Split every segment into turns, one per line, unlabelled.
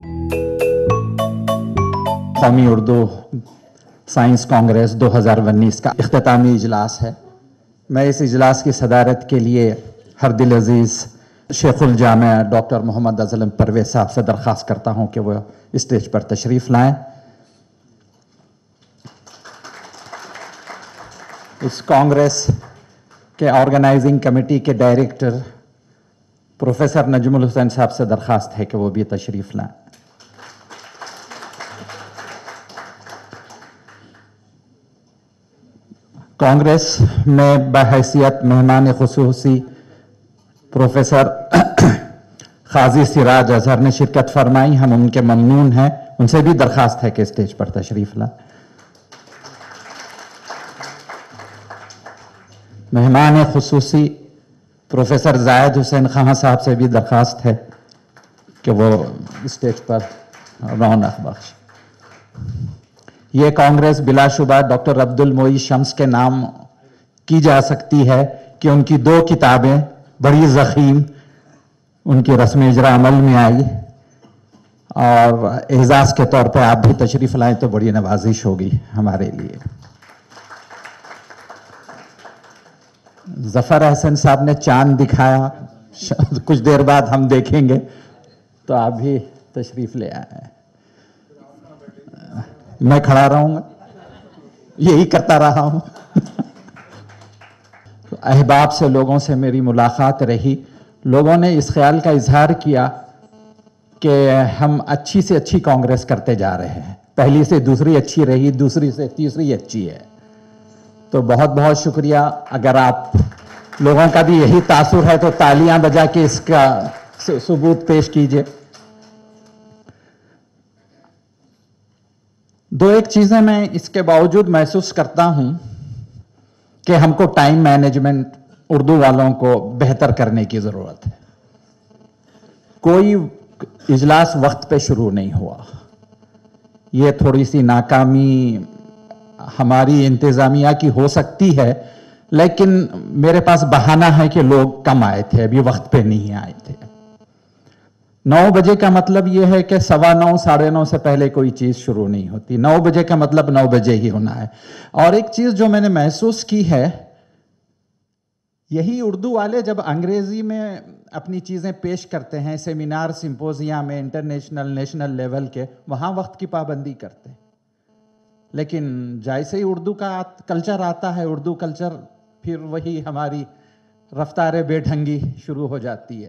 قومی اردو سائنس کانگریس 2019 کا اختتامی اجلاس ہے. میں اس اجلاس کی صدارت کے لیے ہر دل عزیز شیخ الجامع ڈاکٹر محمد ازلم پرویز صاحب سے درخواست کرتا ہوں کہ وہ اسٹیج پر تشریف لائیں. اس کانگریس کے آرگنائزنگ کمیٹی کے ڈائریکٹر پروفیسر نجم الحسین صاحب سے درخواست ہے کہ وہ بھی تشریف لائیں. کانگریس میں بحیثیت مہمان خصوصی پروفیسر قاضی سراج اظہر نے شرکت فرمائی. ہم ان کے ممنون ہیں. ان سے بھی درخواست ہے کہ اسٹیج پر تشریف لائیں. مہمان خصوصی پروفیسر زاہد حسین خان صاحب سے بھی درخواست ہے کہ وہ اسٹیج پر رونق بخش. یہ کانگریس بلا شبہ ڈاکٹر عبد المعید شمس کے نام کی جا سکتی ہے کہ ان کی 2 کتابیں بڑی ضخیم ان کی رسم اجرا عمل میں آئی، اور اعزاز کے طور پہ آپ بھی تشریف لائیں تو بڑی نوازش ہوگی ہمارے لیے. ظفر احسن صاحب نے چاند دکھایا، کچھ دیر بعد ہم دیکھیں گے، تو آپ بھی تشریف لے آئیں. میں کھڑا رہوں گا، یہی کرتا رہا ہوں. احباب سے، لوگوں سے میری ملاقات رہی. لوگوں نے اس خیال کا اظہار کیا کہ ہم اچھی سے اچھی کانگریس کرتے جا رہے ہیں. پہلی سے دوسری اچھی رہی، دوسری سے تیسری اچھی ہے. تو بہت بہت شکریہ. اگر آپ لوگوں کا بھی یہی تاثر ہے تو تالیاں بجا کے اس کا ثبوت پیش کیجئے. 2-1 چیزیں میں اس کے باوجود محسوس کرتا ہوں کہ ہم کو ٹائم مینجمنٹ اردو والوں کو بہتر کرنے کی ضرورت ہے. کوئی اجلاس وقت پہ شروع نہیں ہوا. یہ تھوڑی سی ناکامی ہماری انتظامیہ کی ہو سکتی ہے، لیکن میرے پاس بہانہ ہے کہ لوگ کم آئے تھے، ابھی وقت پہ نہیں آئے تھے. 9 بجے کا مطلب یہ ہے کہ 9:15 9:30 سے پہلے کوئی چیز شروع نہیں ہوتی. 9 بجے کا مطلب 9 بجے ہی ہونا ہے. اور ایک چیز جو میں نے محسوس کی ہے، یہی اردو والے جب انگریزی میں اپنی چیزیں پیش کرتے ہیں، سیمینار سمپوزیا میں انٹرنیشنل نیشنل لیول کے، وہاں وقت کی پابندی کرتے ہیں. لیکن جیسے ہی اردو کا کلچر آتا ہے، اردو کلچر، پھر وہی ہماری رفتار بے ڈھنگی شروع ہو جاتی ہے.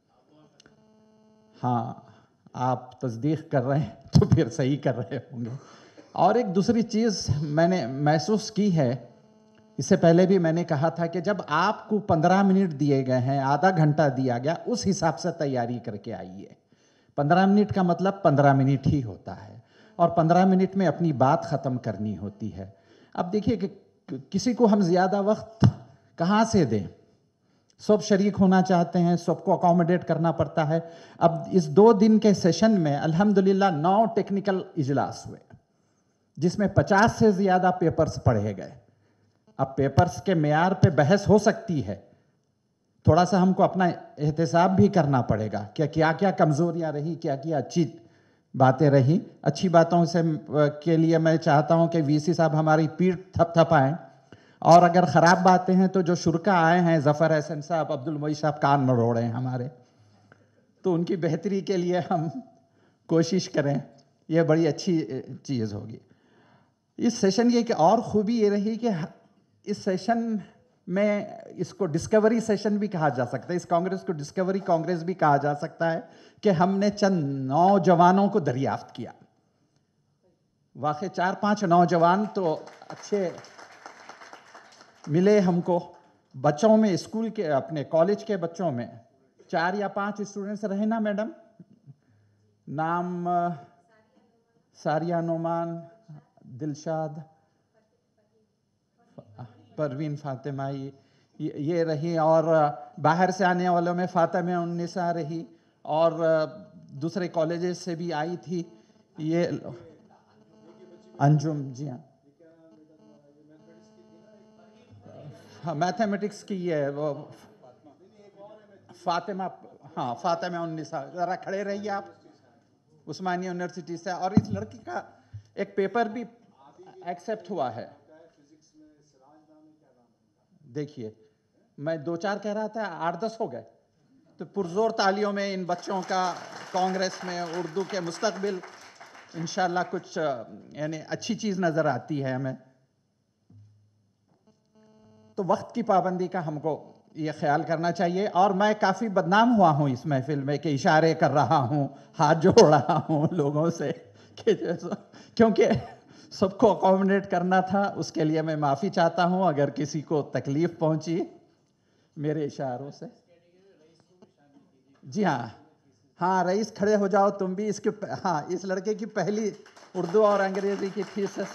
ہاں، آپ تصدیق کر رہے ہیں تو پھر صحیح کر رہے ہوں گے. اور ایک دوسری چیز میں نے محسوس کی ہے، اس سے پہلے بھی میں نے کہا تھا کہ جب آپ کو 15 منٹ دیے گئے ہیں، آدھا گھنٹہ دیا گیا، اس حساب سے تیاری کر کے آئیے. 15 منٹ کا مطلب 15 منٹ ہی ہوتا ہے، اور 15 منٹ میں اپنی بات ختم کرنی ہوتی ہے. اب دیکھیے کہ کسی کو ہم زیادہ وقت کہاں سے دیں؟ سب شریک ہونا چاہتے ہیں، سب کو اکوموڈیٹ کرنا پڑتا ہے. اب اس 2 دن کے سیشن میں الحمدللہ 9 ٹیکنیکل اجلاس ہوئے، جس میں 50 سے زیادہ پیپرز پڑھے گئے. اب پیپرز کے معیار پہ بحث ہو سکتی ہے، تھوڑا سا ہم کو اپنا احتساب بھی کرنا پڑے گا کہ کیا کیا کمزوریاں رہی، کیا کیا اچھی باتیں رہی. اچھی باتوں سے کے لیے میں چاہتا ہوں کہ وی سی صاحب ہماری پیٹھ تھپ تھپائیں، اور اگر خراب باتیں ہیں تو جو شرکا آئے ہیں، ظفر احسن صاحب، عبد المعید صاحب، کان مروڑے ہیں ہمارے، تو ان کی بہتری کے لیے ہم کوشش کریں. یہ بڑی اچھی چیز ہوگی. اس سیشن کی ایک اور خوبی یہ رہی کہ اس سیشن میں اس کو ڈسکوری سیشن بھی کہا جا سکتا ہے، اس کانگریس کو ڈسکوری کانگریس بھی کہا جا سکتا ہے، کہ ہم نے چند نوجوانوں کو دریافت کیا. واقعی 4-5 نوجوان تو اچھے ملے ہم کو. بچوں میں، اسکول کے، اپنے کالج کے بچوں میں 4 یا 5 اسٹوڈنٹس رہے نا میڈم؟ نام ساریہ نعمان، دلشاد، پروین فاطمہ، یہ رہی. اور باہر سے آنے والوں میں فاطمہ النساء رہی، اور دوسرے کالجز سے بھی آئی تھی. یہ انجم، جی ہاں، میتھمیٹکس کی ہے وہ فاطمہ. ہاں، فاطمہ النساء. ذرا کھڑے رہیے آپ. عثمانیہ یونیورسٹی سے، اور اس لڑکی کا ایک پیپر بھی ایکسیپٹ ہوا ہے. دیکھیے میں 2-4 کہہ رہا تھا، 8-10 ہو گئے. تو پرزور تالیوں میں ان بچوں کا کانگریس میں اردو کے مستقبل انشاءاللہ کچھ یعنی اچھی چیز نظر آتی ہے ہمیں. تو وقت کی پابندی کا ہم کو یہ خیال کرنا چاہیے. اور میں کافی بدنام ہوا ہوں اس محفل میں کہ اشارے کر رہا ہوں، ہاتھ جوڑ رہا ہوں لوگوں سے، کیونکہ سب کو اکوموڈیٹ کرنا تھا. اس کے لیے میں معافی چاہتا ہوں اگر کسی کو تکلیف پہنچی میرے اشاروں سے. جی ہاں رئیس کھڑے ہو جاؤ تم بھی. اس لڑکے کی پہلی اردو اور انگریزی کی تھیسس.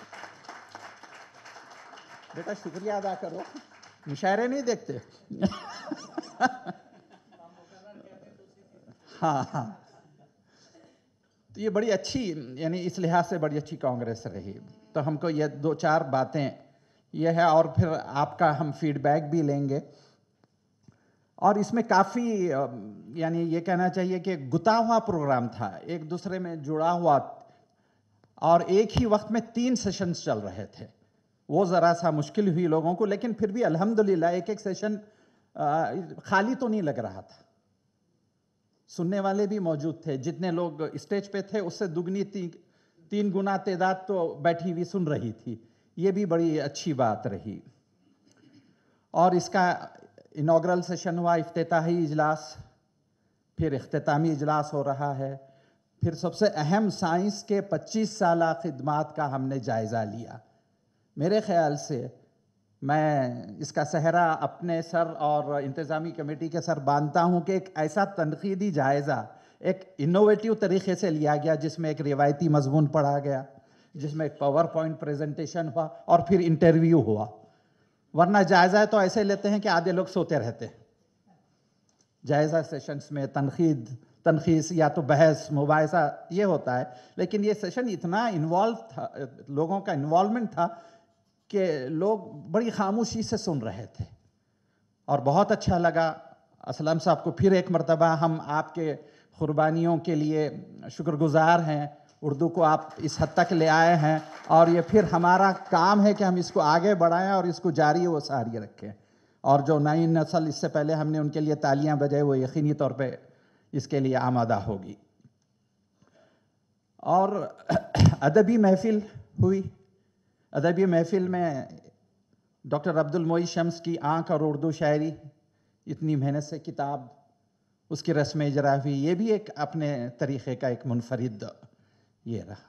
بیٹا شکریہ ادا کرو، مشاعرے نہیں دیکھتے. ہاں تو یہ بڑی اچھی، یعنی اس لحاظ سے بڑی اچھی کانگریس رہی. تو ہم کو یہ 2-4 باتیں یہ ہے، اور پھر آپ کا ہم فیڈ بیک بھی لیں گے. اور اس میں کافی یعنی یہ کہنا چاہیے کہ گتا ہوا پروگرام تھا، ایک دوسرے میں جڑا ہوا، اور ایک ہی وقت میں 3 سیشنز چل رہے تھے. وہ ذرا سا مشکل ہوئی لوگوں کو، لیکن پھر بھی الحمدللہ ایک سیشن خالی تو نہیں لگ رہا تھا. سننے والے بھی موجود تھے. جتنے لوگ اسٹیج پہ تھے اس سے دگنی 3 گنا تعداد تو بیٹھی ہوئی سن رہی تھی. یہ بھی بڑی اچھی بات رہی. اور اس کا انوگرل سیشن ہوا، افتتاحی اجلاس، پھر اختتامی اجلاس ہو رہا ہے. پھر سب سے اہم سائنس کے 25 سالہ خدمات کا ہم نے جائزہ لیا. میرے خیال سے میں اس کا صحرا اپنے سر اور انتظامی کمیٹی کے سر باندھتا ہوں کہ ایک ایسا تنقیدی جائزہ ایک انوویٹیو طریقے سے لیا گیا، جس میں ایک روایتی مضمون پڑھا گیا، جس میں ایک پاور پوائنٹ پریزنٹیشن ہوا، اور پھر انٹرویو ہوا. ورنہ جائزہ تو ایسے لیتے ہیں کہ آدھے لوگ سوتے رہتے ہیں. جائزہ سیشنز میں تنخیص یا تو بحث مباحثہ یہ ہوتا ہے، لیکن یہ سیشن اتنا انوالو تھا، لوگوں کا انوالومنٹ تھا کہ لوگ بڑی خاموشی سے سن رہے تھے، اور بہت اچھا لگا. اسلم صاحب کو پھر ایک مرتبہ ہم آپ کے قربانیوں کے لیے شکر گزار ہیں. اردو کو آپ اس حد تک لے آئے ہیں، اور یہ پھر ہمارا کام ہے کہ ہم اس کو آگے بڑھائیں اور اس کو جاری و ساری رکھیں. اور جو نئی نسل اس سے پہلے ہم نے ان کے لیے تالیاں بجائے، وہ یقینی طور پہ اس کے لیے آمادہ ہوگی. اور ادبی محفل ہوئی. ادبی محفل میں ڈاکٹر عبد المعید شمس کی آنکھ اور اردو شاعری، اتنی محنت سے کتاب، اس کی رسم اجرا ہوئی. یہ بھی ایک اپنے طریقے کا ایک منفرد یہ رہا.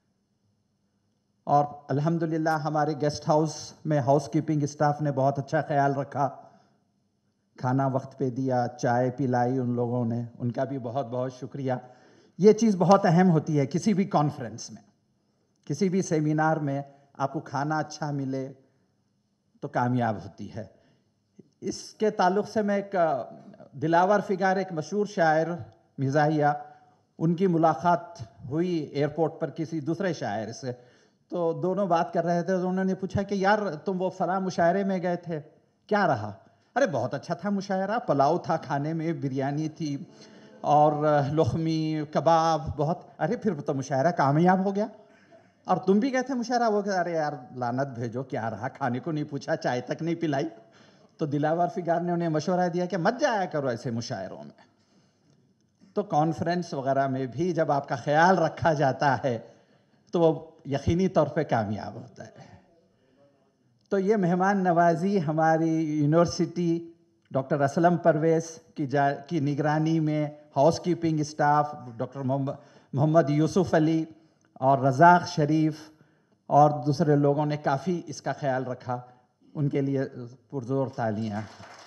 اور الحمدللہ ہمارے گیسٹ ہاؤس میں ہاؤس کیپنگ اسٹاف نے بہت اچھا خیال رکھا، کھانا وقت پہ دیا، چائے پلائی ان لوگوں نے، ان کا بھی بہت بہت شکریہ. یہ چیز بہت اہم ہوتی ہے کسی بھی کانفرنس میں، کسی بھی سیمینار میں. آپ کو کھانا اچھا ملے تو کامیاب ہوتی ہے. اس کے تعلق سے میں ایک دلاور فگر، ایک مشہور شاعر مزاحیہ، ان کی ملاقات ہوئی ایئرپورٹ پر کسی دوسرے شاعر سے. تو دونوں بات کر رہے تھے، تو انہوں نے پوچھا کہ یار تم وہ فلاں مشاعرے میں گئے تھے، کیا رہا؟ ارے بہت اچھا تھا مشاعرہ، پلاؤ تھا کھانے میں، بریانی تھی، اور لخمی کباب بہت. ارے پھر تو مشاعرہ کامیاب ہو گیا. اور تم بھی گئے تھے مشاعرہ؟ وہ کہ ارے یار لعنت بھیجو، کیا رہا، کھانے کو نہیں پوچھا، چائے تک نہیں پلائی. تو دلاور فگر نے انہیں مشورہ دیا کہ مت جایا کرو ایسے مشاعروں میں. تو کانفرنس وغیرہ میں بھی جب آپ کا خیال رکھا جاتا ہے تو وہ یقینی طور پہ کامیاب ہوتا ہے. تو یہ مہمان نوازی ہماری یونیورسٹی ڈاکٹر اسلم پرویز کی نگرانی میں house keeping staff doctor Mohammad Yusuf Ali اور رزاق شریف اور دوسرے لوگوں نے کافی اس کا خیال رکھا. ان کے لیے پرزور تالیاں.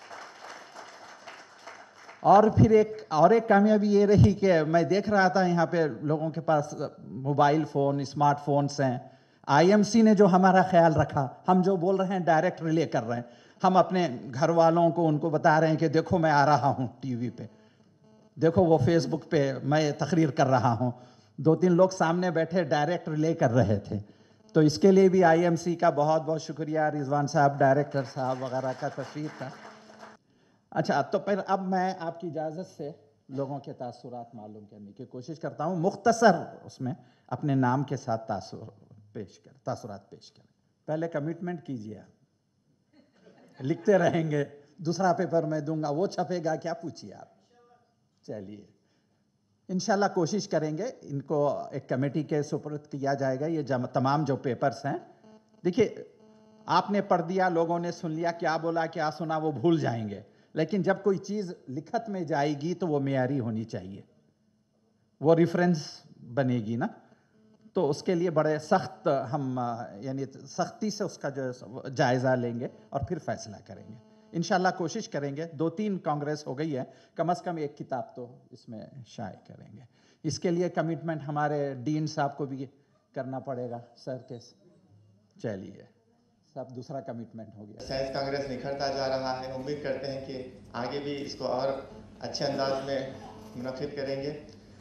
اور پھر ایک کامیابی یہ رہی کہ میں دیکھ رہا تھا یہاں پہ لوگوں کے پاس موبائل فون، اسمارٹ فونز ہیں. IMC نے جو ہمارا خیال رکھا، ہم جو بول رہے ہیں ڈائریکٹ ریلے کر رہے ہیں. ہم اپنے گھر والوں کو ان کو بتا رہے ہیں کہ دیکھو میں آ رہا ہوں ٹی وی پہ، دیکھو وہ فیس بک پہ میں تقریر کر رہا ہوں. 2-3 لوگ سامنے بیٹھے ڈائریکٹ ریلے کر رہے تھے. تو اس کے لیے بھی IMC کا بہت بہت شکریہ. رضوان صاحب ڈائریکٹر صاحب وغیرہ کا تشریف تھا. اچھا تو پھر اب میں آپ کی اجازت سے लोगों के तासुरात मालूम करने की कोशिश करता हूँ, मुख्तसर उसमें अपने नाम के साथ तासुरात पेश करें। पहले कमिटमेंट कीजिए, आप लिखते रहेंगे, दूसरा पेपर मैं दूंगा, वो छपेगा क्या, पूछिए आप। चलिए, इंशाल्लाह कोशिश करेंगे, इनको एक कमेटी के सुपुर्द किया जाएगा। ये तमाम जो पेपर्स हैं, देखिए आपने पढ़ दिया, लोगों ने सुन लिया, क्या बोला क्या सुना वो भूल जाएंगे, लेकिन जब कोई चीज़ लिखत में जाएगी तो वो मेयारी होनी चाहिए, वो रेफरेंस बनेगी ना। तो उसके लिए बड़े सख्त हम यानी सख्ती से उसका जो जायज़ा लेंगे और फिर फैसला करेंगे। इंशाल्लाह कोशिश करेंगे, 2-3 कांग्रेस हो गई है, कम से कम एक किताब तो इसमें शाये करेंगे। इसके लिए कमिटमेंट हमारे डीन साहब को भी करना पड़ेगा सर के। चलिए सब, दूसरा कमिटमेंट हो गया।
साइंस कांग्रेस निखरता जा रहा है, उम्मीद करते हैं कि आगे भी इसको और अच्छे अंदाज में मुनक़िद करेंगे।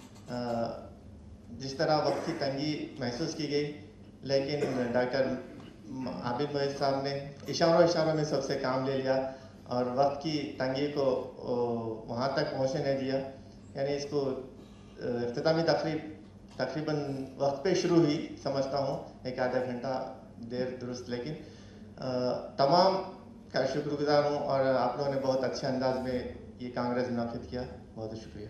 जिस तरह वक्त की तंगी महसूस की गई, लेकिन डॉक्टर आबिद मोइज़ साहब ने इशारों में सबसे काम ले लिया और वक्त की तंगी को वहाँ तक पहुँचने नहीं दिया। यानी इसको इख्तितामी तकरीबन वक्त पे शुरू हुई, समझता हूँ एक आधा घंटा देर दुरुस्त, लेकिन तमाम का शुक्रगुजार हूँ और आप लोगों ने बहुत अच्छे अंदाज में ये कांग्रेस मुनक़िद किया। बहुत शुक्रिया।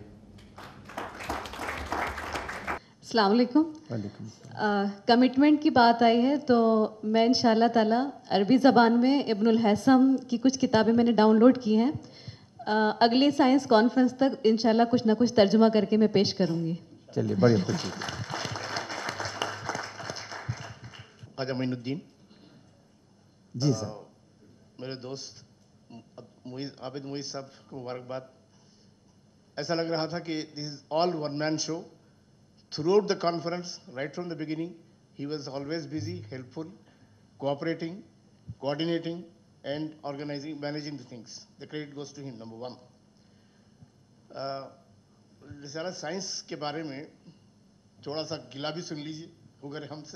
अस्सलाम वालेकुम। कमिटमेंट की बात आई है तो मैं इंशाल्लाह ताला अरबी ज़बान में इब्नुल हैसम की कुछ किताबें मैंने डाउनलोड की हैं। अगले साइंस कॉन्फ्रेंस तक इंशाल्लाह कुछ ना कुछ तर्जुमा करके मैं पेश करूँगी।
चलिए, बड़ी खुशी।
ख्वाजा मोइनुद्दीन
जी सर।
मेरे दोस्त आबिद मोइज़ साहब को मुबारकबाद। ऐसा लग रहा था कि this is all one man show. Throughout the conference, right from the beginning, he was always busy, helpful, cooperating, coordinating, and organizing, managing the things. The credit goes to him, number one. रिसाला science के बारे में थोड़ा सा गिला भी सुन लीजिए अगर हमसे।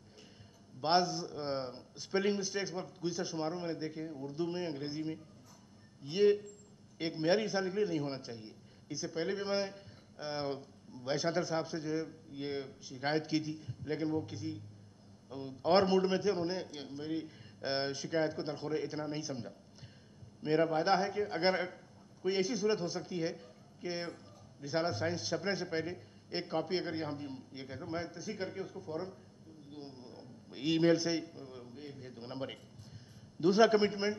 बाज़ स्पेलिंग मिस्टेक्स पर गुज़िश्ता शुमारों मैंने देखे हैं, उर्दू में, अंग्रेज़ी में। ये एक मेयारी रिसाले के लिए नहीं होना चाहिए। इससे पहले भी मैं वाइस चांसलर साहब से जो है ये शिकायत की थी, लेकिन वो किसी और मूड में थे, उन्होंने मेरी शिकायत को दरखोर इतना नहीं समझा। मेरा वायदा है कि अगर कोई ऐसी सूरत हो सकती है कि रिसाला साइंस छपने से पहले एक कॉपी अगर यहाँ ये कहते हैं, मैं तस्दीक करके उसको फ़ौरन ईमेल से भेज दूँगा। नंबर 1। दूसरा कमिटमेंट,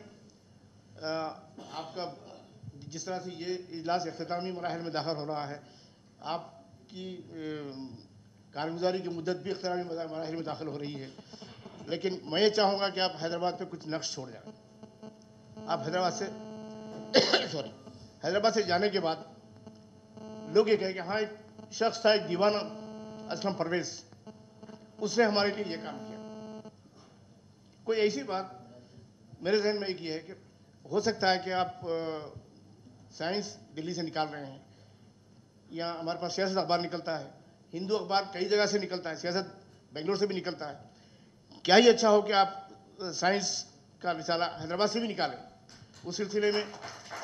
आपका जिस तरह से ये इजलास इख्तितामी मराहिल में दाखिल हो रहा है, आपकी कारगुजारी की मुद्दत भी इख्तितामी मराहिल में दाखिल हो रही है, लेकिन मैं ये चाहूँगा कि आप हैदराबाद पे कुछ नक्श छोड़ जाएं। आप हैदराबाद से जाने के बाद लोग ये कहें कि हाँ, एक शख्स था, एक दीवाना असलम परवेज़, उसने हमारे लिए ये काम किया। कोई ऐसी बात मेरे जहन में एक ये है कि हो सकता है कि आप साइंस दिल्ली से निकाल रहे हैं, या हमारे पास सियासत अखबार निकलता है, हिंदू अखबार कई जगह से निकलता है, सियासत बेंगलोर से भी निकलता है। क्या ही अच्छा हो कि आप साइंस का रिसाला हैदराबाद से भी निकालें। उस सिलसिले में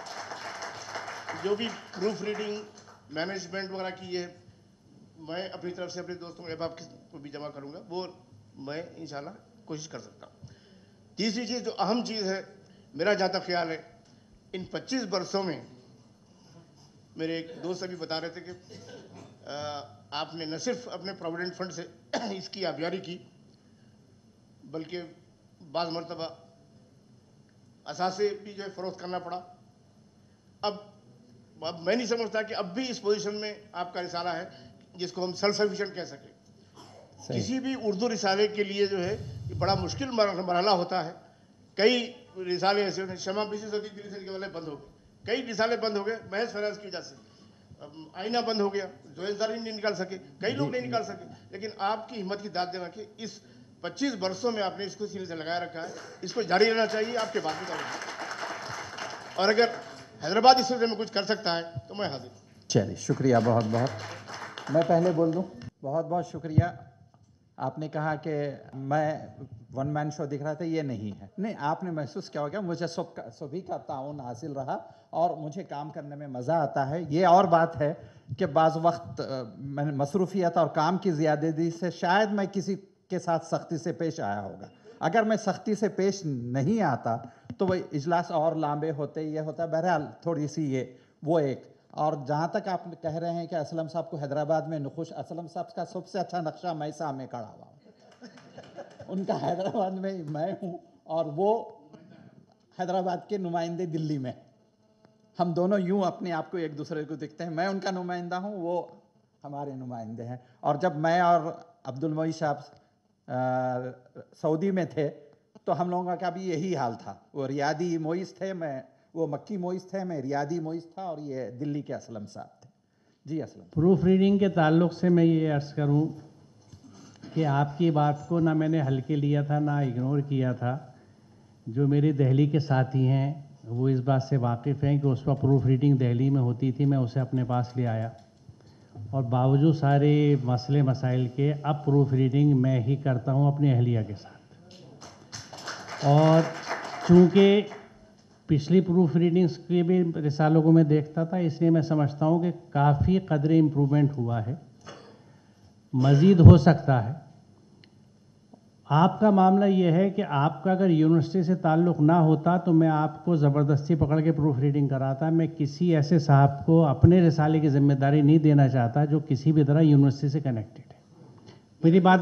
जो भी प्रूफ रीडिंग, मैनेजमेंट वगैरह की है, मैं अपनी तरफ से अपने दोस्तों अहबाब को भी जमा करूँगा, वो मैं इंशाल्लाह कोशिश कर सकता हूँ। तीसरी चीज़, जो अहम चीज़ है, मेरा जहाँ तक ख्याल है, इन 25 बरसों में मेरे एक दोस्त अभी बता रहे थे कि आपने न सिर्फ अपने प्रोविडेंट फंड से इसकी आबियारी की, बल्कि बाज़ मरतबा असासे भी जो है फ़रोख्त करना पड़ा। अब मैं नहीं समझता कि अब भी इस पोजीशन में आपका रिसाला है जिसको हम सेल्फ सफिशिएंट कह सकें। किसी भी उर्दू रिसाले के लिए जो है ये बड़ा मुश्किल मरहला होता है। कई रिसाले ऐसे होते हैं, शमा बीसी सदी दिल्ली से वाले बंद हो गए, कई रिसाले बंद हो गए महज फराज की वजह से। आईना बंद हो गया, जोएदारी नहीं निकाल सके, कई लोग नहीं निकाल सके, लेकिन आपकी हिम्मत की दाद देना कि इस 25 बरसों में आपने इसको सीने से लगाए रखा है, इसको जारी रहना चाहिए, आपके बाद भी करेंगे। और अगर हैदराबाद इस सिलसिले में कुछ कर सकता है तो मैं हाजिर।
चलिए, शुक्रिया बहुत बहुत। मैं पहले बोल दूं, बहुत बहुत शुक्रिया آپ نے کہا کہ میں ون مین شو دکھ رہا تھا، یہ نہیں ہے. نہیں، آپ نے محسوس کیا ہوگا مجھے سبھی کا تعاون حاصل رہا اور مجھے کام کرنے میں مزہ آتا ہے. یہ اور بات ہے کہ بعض وقت میں مصروفیت اور کام کی زیادتی سے شاید میں کسی کے ساتھ سختی سے پیش آیا ہوگا. اگر میں سختی سے پیش نہیں آتا تو وہ اجلاس اور لامبے ہوتے، یہ ہوتا. بہرحال تھوڑی سی یہ وہ ایک. اور جہاں تک آپ کہہ رہے ہیں کہ اسلم صاحب کو حیدرآباد میں نخوش، اسلم صاحب کا سب سے اچھا نقشہ میں سامنے کھڑا ہوا ہوں. ان کا حیدرآباد میں ہوں اور وہ حیدرآباد کے نمائندے دلی میں. ہم دونوں یوں اپنے آپ کو ایک دوسرے کو دیکھتے ہیں. میں ان کا نمائندہ ہوں، وہ ہمارے نمائندے ہیں. اور جب میں اور عبد المعید صاحب سعودی میں تھے تو ہم لوگوں کا بھی یہی حال تھا. وہ ریاضی معیز تھے، وہ مکی معیز تھے، میں ریاضی معیز تھا، اور یہ دلی کے اسلم صاحب تھے. جی اسلم.
پروف ریڈنگ کے تعلق سے میں یہ عرض کروں کہ آپ کی بات کو نہ میں نے ہلکے لیا تھا نہ اگنور کیا تھا. جو میرے دہلی کے ساتھی ہیں وہ اس بات سے واقف ہیں کہ اس وقت پروف ریڈنگ دہلی میں ہوتی تھی، میں اسے اپنے پاس لے آیا اور باوجود سارے مسئلے مسائل کے اب پروف ریڈنگ میں ہی کرتا ہوں اپنی اہلیہ کے ساتھ. اور چونکہ پچھلی پروف ریڈنگز کے بھی رسالوں کو میں دیکھتا تھا، اس لیے میں سمجھتا ہوں کہ کافی قدر امپرومنٹ ہوا ہے، مزید ہو سکتا ہے. آپ کا معاملہ یہ ہے کہ آپ کا اگر یونیورسٹی سے تعلق نہ ہوتا تو میں آپ کو زبردستی پکڑ کے پروف ریڈنگ کراتا. میں کسی ایسے صاحب کو اپنے رسالے کی ذمہ داری نہیں دینا چاہتا جو کسی بھی طرح یونیورسٹی سے کنیکٹڈ ہے. میری بات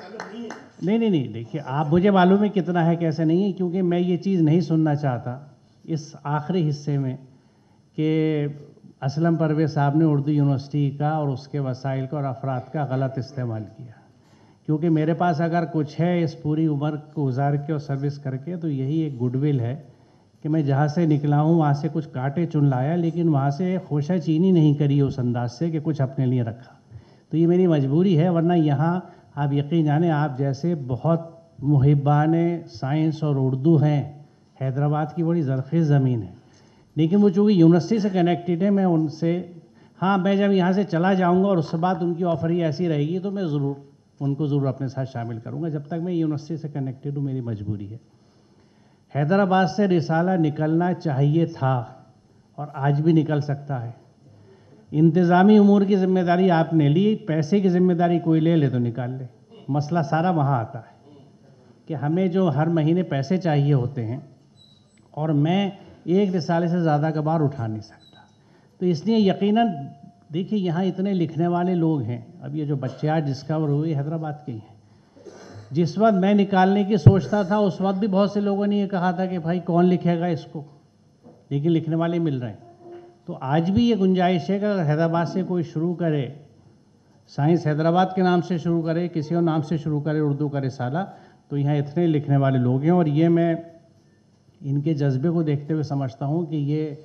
نہیں دیکھیے، آپ مجھے معلوم ہے کتنا ہے کیسے نہیں ہے، کیونکہ میں یہ چیز نہیں سننا چاہتا اس آخری حصے میں کہ اسلم پرویز صاحب نے اردو یونیورسٹی کا اور اس کے وسائل کا اور افراد کا غلط استعمال کیا. کیونکہ میرے پاس اگر کچھ ہے اس پوری عمر کو گزار کے اور سروس کر کے تو یہی ایک گڈ ول ہے کہ میں جہاں سے نکلا ہوں وہاں سے کچھ کاٹے چن لایا، لیکن وہاں سے خوشہ چینی نہیں کری اس انداز سے کہ کچھ اپنے لیے رکھا. تو یہ میری مجبوری ہے، ورنہ یہاں آپ یقین جانیں آپ جیسے بہت محبان سائنس اور اردو ہیں. حیدرآباد کی بڑی زرخیز زمین ہے، لیکن وہ چونکہ یونیورسٹی سے کنیکٹڈ ہے، میں ان سے میں جب یہاں سے چلا جاؤں گا اور اس کے بعد ان کی آفر ہی ایسی رہے گی تو میں ان کو ضرور اپنے ساتھ شامل کروں گا. جب تک میں یونیورسٹی سے کنیکٹڈ ہوں میری مجبوری ہے. حیدرآباد سے رسالہ نکلنا چاہیے تھا اور آج بھی نکل سکتا ہے. انتظامی امور کی ذمہ داری آپ نے لی، پیسے کی ذمہ داری کوئی لے لے تو نکال لے. مسئلہ سارا وہاں آتا ہے کہ ہمیں جو ہر مہینے پیسے چاہیے ہوتے ہیں اور میں ایک رسالے سے زیادہ کا بار اٹھا نہیں سکتا. تو اس لیے یقیناً دیکھیے یہاں اتنے لکھنے والے لوگ ہیں. اب یہ جو بچے آج ڈسکور ہوئے حیدرآباد کے ہی ہیں. جس وقت میں نکالنے کی سوچتا تھا اس وقت بھی بہت سے لوگوں نے یہ کہا تھا کہ بھائی کون لکھے گا اس کو، لیکن لکھنے والے مل رہے ہیں. تو آج بھی یہ گنجائش ہے کہ اگر حیدرآباد سے کوئی شروع کرے، سائنس حیدرآباد کے نام سے شروع کرے، کسی اور نام سے شروع کرے اردو کا رسالہ، تو یہاں اتنے لکھنے والے لوگ ہیں. اور یہ میں ان کے جذبے کو دیکھتے ہوئے سمجھتا ہوں کہ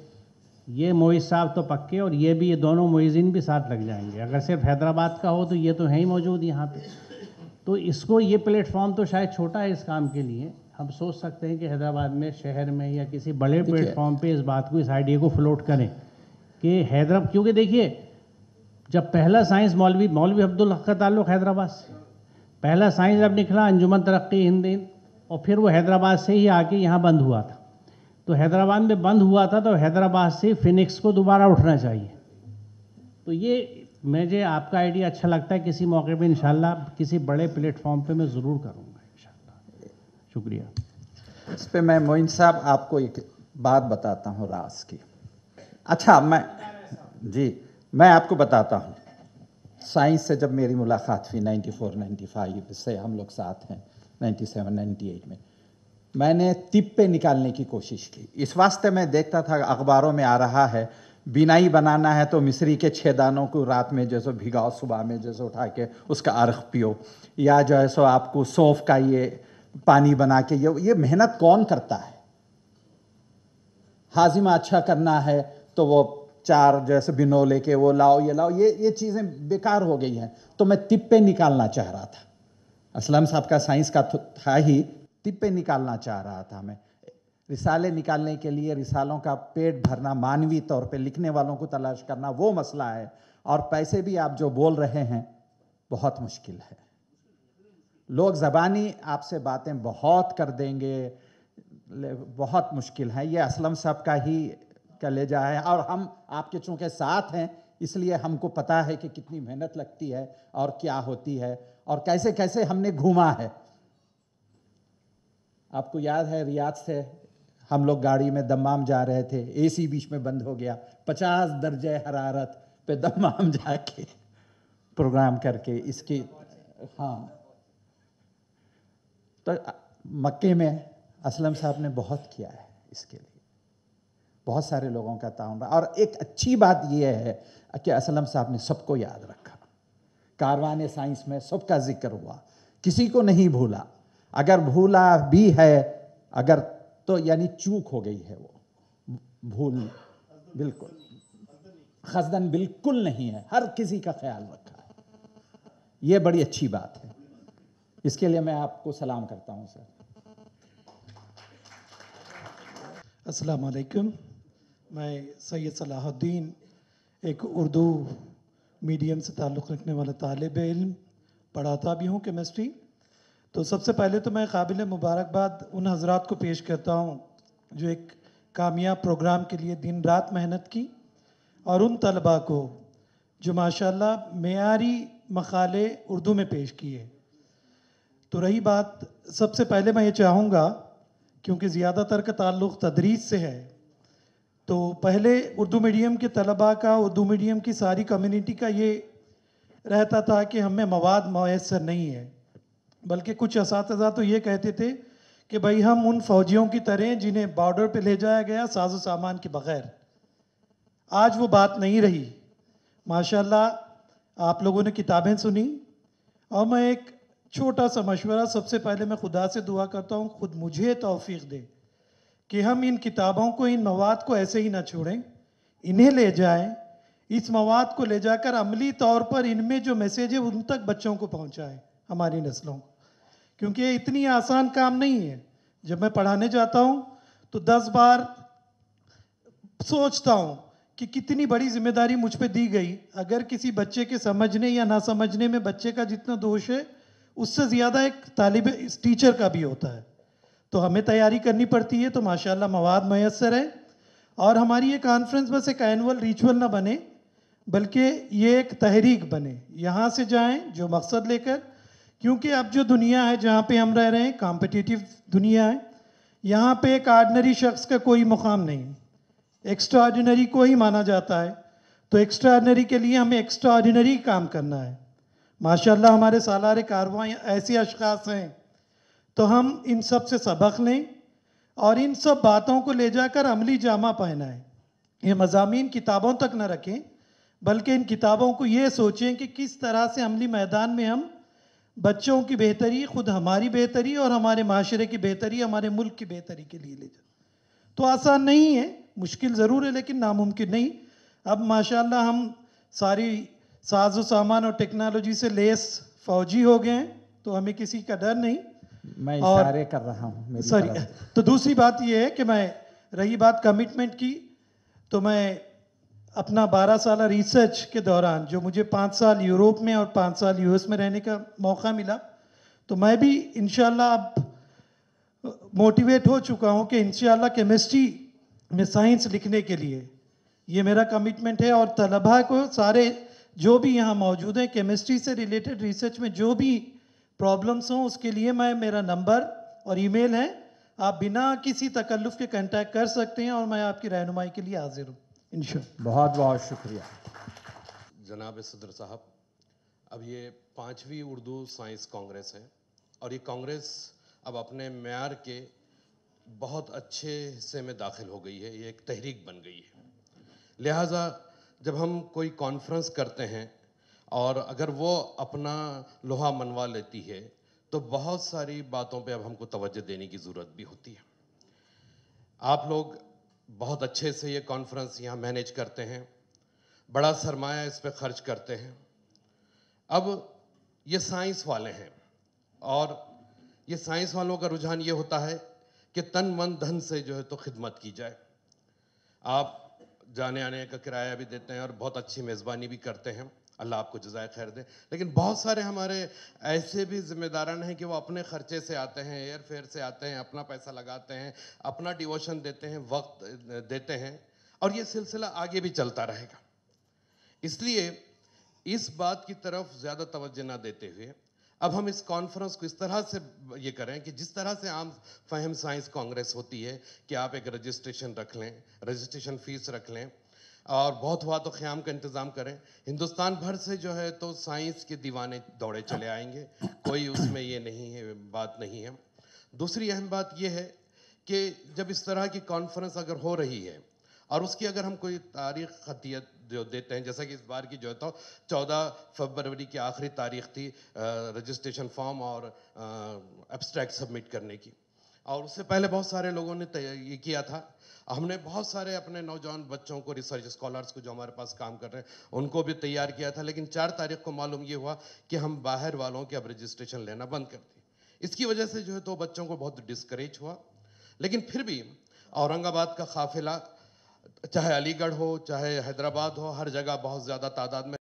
یہ معیز صاحب تو پکے، اور یہ بھی، یہ دونوں معیزین بھی ساتھ لگ جائیں گے. اگر صرف حیدرآباد کا ہو تو یہ تو ہیں ہی موجود یہاں پہ. تو اس کو یہ پلیٹ فارم تو شاید چھوٹا ہے اس کام کے لیے. ہم سوچ سکتے ہیں کہ حیدرآباد میں شہر میں یا کسی بڑے پلیٹ فارم پہ اس بات کو، اس آئیڈیا کو فلوٹ کریں کہ کیونکہ دیکھیے جب پہلا سائنس مولوی عبدالحق کا تعلق حیدرآباد سے، پہلا سائنس جب نکلا انجمن ترقی ہند، اور پھر وہ حیدرآباد سے ہی آ کے یہاں بند ہوا تھا. تو حیدرآباد میں بند ہوا تھا تو حیدرآباد سے فینکس کو دوبارہ اٹھنا چاہیے. تو یہ مجھے آپ کا آئیڈیا اچھا لگتا ہے. کسی موقع پہ انشاءاللہ کسی بڑے پلیٹ فارم پہ میں ضرور کروں گا انشاءاللہ. شکریہ.
اس پہ میں معین صاحب آپ کو ایک بات بتاتا ہوں راز کی. اچھا میں آپ کو بتاتا ہوں. سائنس سے جب میری ملاقات ہوئی 94-95 سے، ہم لوگ ساتھ ہیں 97-98 میں نے طب پہ نکالنے کی کوشش کی. اس واسطے میں دیکھتا تھا اخباروں میں آ رہا ہے بینائی بنانا ہے تو مصری کے 6 دانوں کو رات میں جیسے بھگاؤ، صبح میں جیسے اٹھا کے اس کا عرق پیو، یا جو ہے سو آپ کو سونف کا یہ پانی بنا کے، یہ محنت کون کرتا ہے؟ ہاضمہ اچھا کرنا ہے تو وہ 4 جیسے بنولے کے وہ لاؤ، یہ لاؤ، یہ چیزیں بیکار ہو گئی ہیں. تو میں طب پہ نکالنا چاہ رہا تھا. اسلم صاحب کا سائنس کا تھا ہی، طب پہ نکالنا چاہ رہا تھا میں. رسالے نکالنے کے لیے رسالوں کا پیٹ بھرنا، مانوی طور پہ لکھنے والوں کو تلاش کرنا، وہ مسئلہ ہے. اور پیسے بھی آپ جو بول رہے ہیں بہت مشکل ہے. لوگ زبانی آپ سے باتیں بہت کر دیں گے, بہت مشکل ہے. یہ اسلم صاحب کا ہی کلیجہ ہے, اور ہم آپ کے چونکہ ساتھ ہیں اس لیے ہم کو پتہ ہے کہ کتنی محنت لگتی ہے اور کیا ہوتی ہے اور کیسے کیسے ہم نے گھوما ہے. آپ کو یاد ہے ریاض سے ہم لوگ گاڑی میں دمام جا رہے تھے, اے سی بیچ میں بند ہو گیا, 50 درجہ حرارت پہ دمام جا کے پروگرام کر کے اس کی. ہاں, تو مکے میں اسلم صاحب نے بہت کیا ہے اس کے لیے, بہت سارے لوگوں کا تعاون رہا. اور ایک اچھی بات یہ ہے کہ اسلم صاحب نے سب کو یاد رکھا. کاروان سائنس میں سب کا ذکر ہوا, کسی کو نہیں بھولا. اگر بھولا بھی ہے اگر تو یعنی چوک ہو گئی ہے, وہ بھول بالکل خزدن بالکل نہیں ہے, ہر کسی کا خیال رکھا ہے. یہ بڑی اچھی بات ہے, اس کے لیے میں آپ کو سلام کرتا ہوں سر.
السلام علیکم. میں سید صلاح الدین, ایک اردو میڈیم سے تعلق رکھنے والا طالب علم, پڑھاتا بھی ہوں کیمسٹری. تو سب سے پہلے تو میں قابل مبارکباد ان حضرات کو پیش کرتا ہوں جو ایک کامیاب پروگرام کے لیے دن رات محنت کی, اور ان طلباء کو جو ماشاءاللہ معیاری مقالے اردو میں پیش کیے. تو رہی بات, سب سے پہلے میں یہ چاہوں گا کیونکہ زیادہ تر کا تعلق تدریس سے ہے, تو پہلے اردو میڈیم کے طلباء کا, اردو میڈیم کی ساری کمیونٹی کا یہ رہتا تھا کہ ہمیں مواد میسر نہیں ہے, بلکہ کچھ اساتذہ تو یہ کہتے تھے کہ بھائی ہم ان فوجیوں کی طرح جنہیں بارڈر پہ لے جایا گیا ساز و سامان کے بغیر. آج وہ بات نہیں رہی. ماشاءاللہ آپ لوگوں نے کتابیں سنی, اور میں ایک چھوٹا سا مشورہ, سب سے پہلے میں خدا سے دعا کرتا ہوں خود مجھے توفیق دے کہ ہم ان کتابوں کو, ان مواد کو ایسے ہی نہ چھوڑیں, انہیں لے جائیں, اس مواد کو لے جا کر عملی طور پر ان میں جو میسیج ہے ان تک بچوں کو پہنچائیں, ہماری نسلوں کو. کیونکہ یہ اتنی آسان کام نہیں ہے. جب میں پڑھانے جاتا ہوں تو 10 بار سوچتا ہوں کہ کتنی بڑی ذمہ داری مجھ پہ دی گئی. اگر کسی بچے کے سمجھنے یا نہ سمجھنے میں بچے کا جتنا دوش ہے اس سے زیادہ ایک ٹیچر کا بھی ہوتا ہے. تو ہمیں تیاری کرنی پڑتی ہے. تو ماشاءاللہ مواد میسر ہے, اور ہماری یہ کانفرنس بس ایک اینول ریچول نہ بنے بلکہ یہ ایک تحریک بنے. یہاں سے جائیں جو مقصد لے کر, کیونکہ اب جو دنیا ہے جہاں پہ ہم رہ رہے ہیں کمپٹیٹیو دنیا ہے, یہاں پہ ایک آرڈنری شخص کا کوئی مقام نہیں, ایکسٹرا آرڈنری کو ہی مانا جاتا ہے. تو ایکسٹرا آرڈنری کے لیے ہمیں ایکسٹرا آرڈنری کام کرنا ہے. ماشاءاللہ ہمارے سالار کارواں ایسے اشخاص ہیں, تو ہم ان سب سے سبق لیں اور ان سب باتوں کو لے جا کر عملی جامہ پہنائیں. یہ مضامین کتابوں تک نہ رکھیں بلکہ ان کتابوں کو یہ سوچیں کہ کس طرح سے عملی میدان میں ہم بچوں کی بہتری, خود ہماری بہتری اور ہمارے معاشرے کی بہتری, ہمارے ملک کی بہتری کے لیے لے جائیں. تو آسان نہیں ہے, مشکل ضرور ہے لیکن ناممکن نہیں. اب ماشاءاللہ ہم ساری ساز و سامان اور ٹیکنالوجی سے لیس فوجی ہو گئے ہیں, تو ہمیں کسی کا ڈر نہیں.
میں اشارے کر رہا ہوں
سوری. تو دوسری بات یہ ہے کہ میں, رہی بات کمٹمنٹ کی, تو میں اپنا 12 سالہ ریسرچ کے دوران جو مجھے 5 سال یوروپ میں اور 5 سال یو ایس میں رہنے کا موقع ملا, تو میں بھی انشاءاللہ اب موٹیویٹ ہو چکا ہوں کہ انشاءاللہ کیمسٹری میں سائنس لکھنے کے لیے یہ میرا کمٹمنٹ ہے. اور طلباء کو سارے جو بھی یہاں موجود ہیں کیمسٹری سے ریلیٹڈ ریسرچ میں جو بھی پرابلمس ہوں اس کے لیے میرا نمبر اور ای میل ہے, آپ بنا کسی تکلف کے کنٹیکٹ کر سکتے ہیں, اور میں آپ کی رہنمائی کے لیے حاضر ہوں انشاءاللہ.
بہت بہت شکریہ
جناب صدر صاحب. اب یہ 5ویں اردو سائنس کانگریس ہے, اور یہ کانگریس اب اپنے معیار کے بہت اچھے حصے میں داخل ہو گئی ہے, یہ ایک تحریک بن گئی ہے. لہٰذا جب ہم کوئی کانفرنس کرتے ہیں اور اگر وہ اپنا لوہا منوا لیتی ہے تو بہت ساری باتوں پہ اب ہم کو توجہ دینے کی ضرورت بھی ہوتی ہے. آپ لوگ بہت اچھے سے یہ کانفرنس یہاں مینیج کرتے ہیں, بڑا سرمایہ اس پہ خرچ کرتے ہیں. اب یہ سائنس والے ہیں, اور یہ سائنس والوں کا رجحان یہ ہوتا ہے کہ تن من دھن سے جو ہے تو خدمت کی جائے. آپ جانے آنے کا کرایہ بھی دیتے ہیں اور بہت اچھی میزبانی بھی کرتے ہیں, اللہ آپ کو جزائے خیر دے. لیکن بہت سارے ہمارے ایسے بھی ذمہ داران ہیں کہ وہ اپنے خرچے سے آتے ہیں, ایئر فیئر سے آتے ہیں, اپنا پیسہ لگاتے ہیں, اپنا ڈیووشن دیتے ہیں, وقت دیتے ہیں, اور یہ سلسلہ آگے بھی چلتا رہے گا. اس لیے اس بات کی طرف زیادہ توجہ نہ دیتے ہوئے اب ہم اس کانفرنس کو اس طرح سے یہ کریں کہ جس طرح سے عام فہم سائنس کانگریس ہوتی ہے کہ آپ ایک رجسٹریشن رکھ لیں, رجسٹریشن فیس رکھ لیں, اور بہت ہوا تو خیام کا انتظام کریں. ہندوستان بھر سے جو ہے تو سائنس کے دیوانے دوڑے چلے آئیں گے, کوئی اس میں یہ نہیں ہے, بات نہیں ہے. دوسری اہم بات یہ ہے کہ جب اس طرح کی کانفرنس اگر ہو رہی ہے اور اس کی اگر ہم کوئی تاریخ خطیت جو دیتے ہیں, جیسا کہ اس بار کی جو ہے تو 14 فروری کی آخری تاریخ تھی رجسٹریشن فارم اور ایبسٹریکٹ سبمٹ کرنے کی, اور اس سے پہلے بہت سارے لوگوں نے یہ کیا تھا. ہم نے بہت سارے اپنے نوجوان بچوں کو, ریسرچ اسکالرس کو جو ہمارے پاس کام کر رہے ہیں, ان کو بھی تیار کیا تھا. لیکن 4 تاریخ کو معلوم یہ ہوا کہ ہم باہر والوں کے اب رجسٹریشن لینا بند کر دیں. اس کی وجہ سے جو ہے تو بچوں کو بہت ڈسکریج ہوا. لیکن پھر بھی اورنگ آباد کا قافلہ چاہے علی گڑھ ہو چاہے حیدرآباد ہو, ہر جگہ بہت زیادہ تعداد میں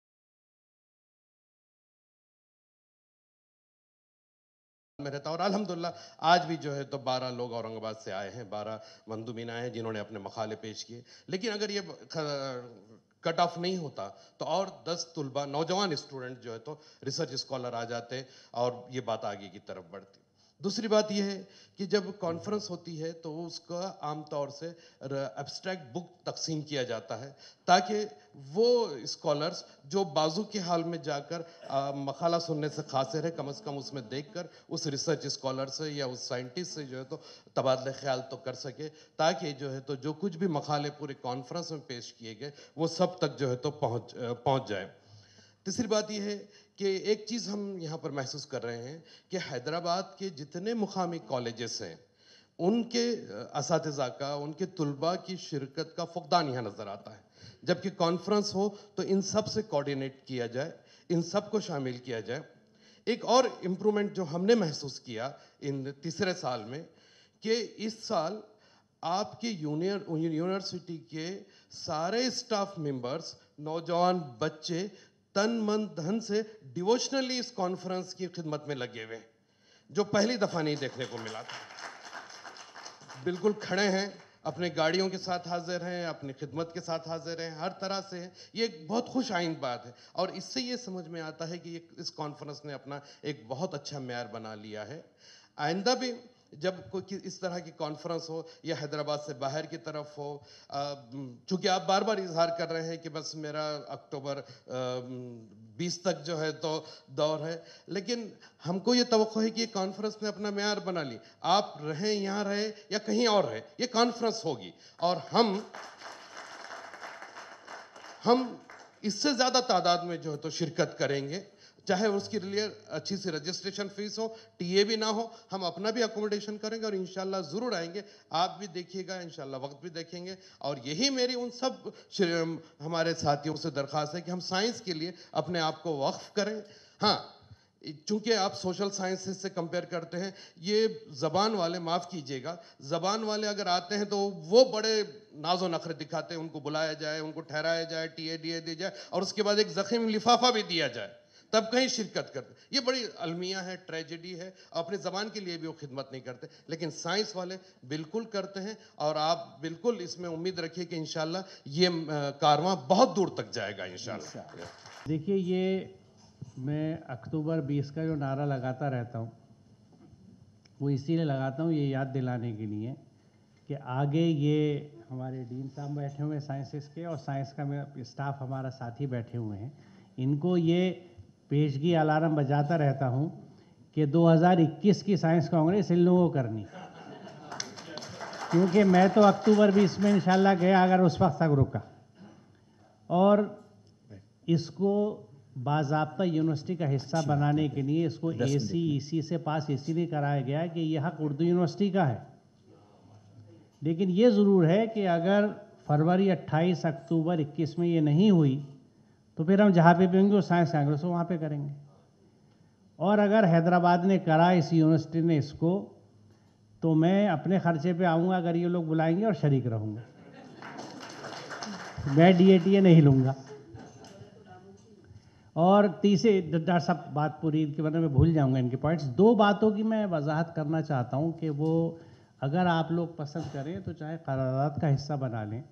رہتا. اور الحمدللہ آج بھی جو ہے تو 12 لوگ اورنگ آباد سے آئے ہیں, 12 مندوبین آئے ہیں جنہوں نے اپنے مقالے پیش کیے. لیکن اگر یہ کٹ آف نہیں ہوتا تو اور 10 طلبہ, نوجوان اسٹوڈنٹ جو ہے تو ریسرچ اسکالر آ جاتے اور یہ بات آگے کی طرف بڑھتی. دوسری بات یہ ہے کہ جب کانفرنس ہوتی ہے تو اس کا عام طور سے ایبسٹریکٹ بک تقسیم کیا جاتا ہے تاکہ وہ اسکالرز جو بازو کے حال میں جا کر مقالہ سننے سے قاصر ہے, کم از کم اس میں دیکھ کر اس ریسرچ اسکالر سے یا اس سائنٹسٹ سے جو ہے تو تبادلہ خیال تو کر سکے, تاکہ جو ہے تو جو کچھ بھی مقالے پورے کانفرنس میں پیش کیے گئے وہ سب تک جو ہے تو پہنچ جائے. تیسری بات یہ ہے کہ ایک چیز ہم یہاں پر محسوس کر رہے ہیں کہ حیدرآباد کے جتنے مقامی کالجز ہیں ان کے اساتذہ کا, ان کے طلباء کی شرکت کا فقدان یہاں نظر آتا ہے. جبکہ کانفرنس ہو تو ان سب سے کوارڈینیٹ کیا جائے, ان سب کو شامل کیا جائے. ایک اور امپرومنٹ جو ہم نے محسوس کیا ان تیسرے سال میں کہ اس سال آپ کے یونیورسٹی کے سارے اسٹاف ممبرز, نوجوان بچے تن من دھن سے ڈیووشنلی اس کانفرنس کی خدمت میں لگے ہوئے ہیں, جو پہلی دفعہ نہیں دیکھنے کو ملا تھا. بالکل کھڑے ہیں, اپنے گاڑیوں کے ساتھ حاضر ہیں, اپنی خدمت کے ساتھ حاضر ہیں, ہر طرح سے ہیں. یہ ایک بہت خوش آئند بات ہے, اور اس سے یہ سمجھ میں آتا ہے کہ اس کانفرنس نے اپنا ایک بہت اچھا معیار بنا لیا ہے. آئندہ بھی جب کوئی اس طرح کی کانفرنس ہو یا حیدرآباد سے باہر کی طرف ہو, چونکہ آپ بار بار اظہار کر رہے ہیں کہ بس میرا اکتوبر 20 تک جو ہے تو دور ہے, لیکن ہم کو یہ توقع ہے کہ یہ کانفرنس نے اپنا معیار بنا لی. آپ رہیں, یہاں رہے یا کہیں اور رہے, یہ کانفرنس ہوگی اور ہم اس سے زیادہ تعداد میں جو ہے تو شرکت کریں گے, چاہے اس کے لیے اچھی سی رجسٹریشن فیس ہو, ٹی اے بھی نہ ہو, ہم اپنا بھی اکوموڈیشن کریں گے اور انشاءاللہ ضرور آئیں گے. آپ بھی دیکھیے گا, انشاءاللہ وقت بھی دیکھیں گے. اور یہی میری ان سب ہمارے ساتھیوں سے درخواست ہے کہ ہم سائنس کے لیے اپنے آپ کو وقف کریں. ہاں, چونکہ آپ سوشل سائنسز سے کمپیئر کرتے ہیں, یہ زبان والے, معاف کیجئے گا, زبان والے اگر آتے ہیں تو وہ بڑے ناز و نخرے دکھاتے ہیں, ان کو بلایا جائے, ان کو ٹھہرایا جائے, ٹی اے ڈی اے دی جائے اور اس کے بعد ایک زخیم لفافہ بھی دیا جائے, تب کہیں شرکت کرتے. یہ بڑی المیہ ہے, ٹریجڈی ہے, اپنے زبان کے لیے بھی وہ خدمت نہیں کرتے. لیکن سائنس والے بالکل کرتے ہیں, اور آپ بالکل اس میں امید رکھیے کہ انشاءاللہ یہ کارواں بہت دور تک جائے گا انشاءاللہ.
دیکھیے, یہ میں اکتوبر 20 کا جو نعرہ لگاتا رہتا ہوں وہ اسی لیے لگاتا ہوں, یہ یاد دلانے کے لیے کہ آگے یہ ہمارے ڈین صاحب بیٹھے ہوئے ہیں سائنسز کے, اور سائنس کا اسٹاف ہمارا ساتھی بیٹھے ہوئے ہیں, ان کو یہ پیشگی الارم بجاتا رہتا ہوں کہ 2021 کی سائنس کانگریس ان لوگوں کو کرنی, کیونکہ میں تو اکتوبر 20 میں انشاءاللہ گیا اگر اس وقت تک رکا. اور اس کو باضابطہ یونیورسٹی کا حصہ بنانے کے لیے اس کو اے سی سے پاس اسی لیے کرایا گیا کہ یہ حق اردو یونیورسٹی کا ہے. لیکن یہ ضرور ہے کہ اگر فروری 28 اکتوبر 21 میں یہ نہیں ہوئی تو پھر ہم جہاں پہ بھی ہوں گے وہ سائنس کانگریس وہاں پہ کریں گے. اور اگر حیدرآباد نے کرا اس یونیورسٹی نے اس کو, تو میں اپنے خرچے پہ آؤں گا اگر یہ لوگ بلائیں گے اور شریک رہوں گا, میں ڈی اے ٹی اے نہیں لوں گا. اور تیسرے ڈاکٹر صاحب بات پوری کے بارے میں بھول جاؤں گا ان کے پوائنٹس. 2 باتوں کی میں وضاحت کرنا چاہتا ہوں کہ وہ اگر آپ لوگ پسند کریں تو چاہے قرارداد کا حصہ بنا لیں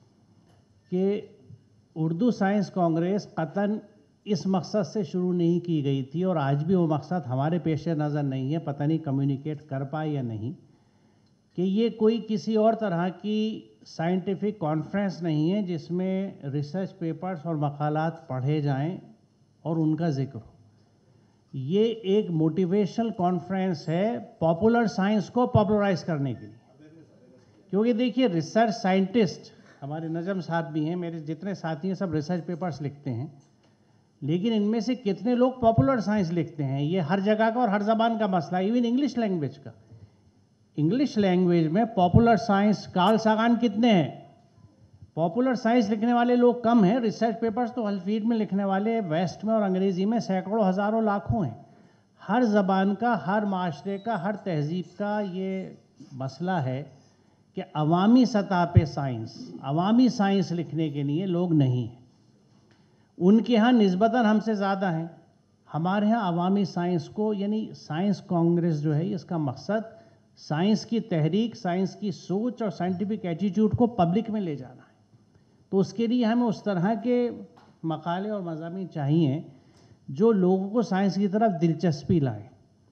کہ اردو سائنس کانگریس قطعاً اس مقصد سے شروع نہیں کی گئی تھی اور آج بھی وہ مقصد ہمارے پیش نظر نہیں ہے. پتہ نہیں کمیونیکیٹ کر پائے یا نہیں کہ یہ کوئی کسی اور طرح کی سائنٹیفک کانفرنس نہیں ہے جس میں ریسرچ پیپرز اور مقالات پڑھے جائیں اور ان کا ذکر ہو. یہ ایک موٹیویشنل کانفرنس ہے پاپولر سائنس کو پاپولرائز کرنے کے لیے. کیونکہ دیکھیے ریسرچ سائنٹسٹ ہمارے نجم صاحب بھی ہیں, میرے جتنے ساتھی ہیں سب ریسرچ پیپرز لکھتے ہیں, لیکن ان میں سے کتنے لوگ پاپولر سائنس لکھتے ہیں؟ یہ ہر جگہ کا اور ہر زبان کا مسئلہ ہے, ایون انگلش لینگویج کا. انگلش لینگویج میں پاپولر سائنس کارل ساگان کتنے ہیں؟ پاپولر سائنس لکھنے والے لوگ کم ہیں. ریسرچ پیپرز تو الفیڈ میں لکھنے والے ویسٹ میں اور انگریزی میں سینکڑوں ہزاروں لاکھوں ہیں. ہر زبان کا, ہر معاشرے کا, ہر تہذیب کا یہ مسئلہ ہے کہ عوامی سطح پہ عوامی سائنس لکھنے کے لیے لوگ نہیں ہیں. ان کے ہاں نسبتاً ہم سے زیادہ ہیں. ہمارے ہاں عوامی سائنس کو, یعنی سائنس کانگریس جو ہے اس کا مقصد سائنس کی تحریک, سائنس کی سوچ اور سائنٹیفک ایٹیٹیوڈ کو پبلک میں لے جانا ہے. تو اس کے لیے ہمیں اس طرح کے مقالے اور مضامین چاہیے جو لوگوں کو سائنس کی طرف دلچسپی لائیں,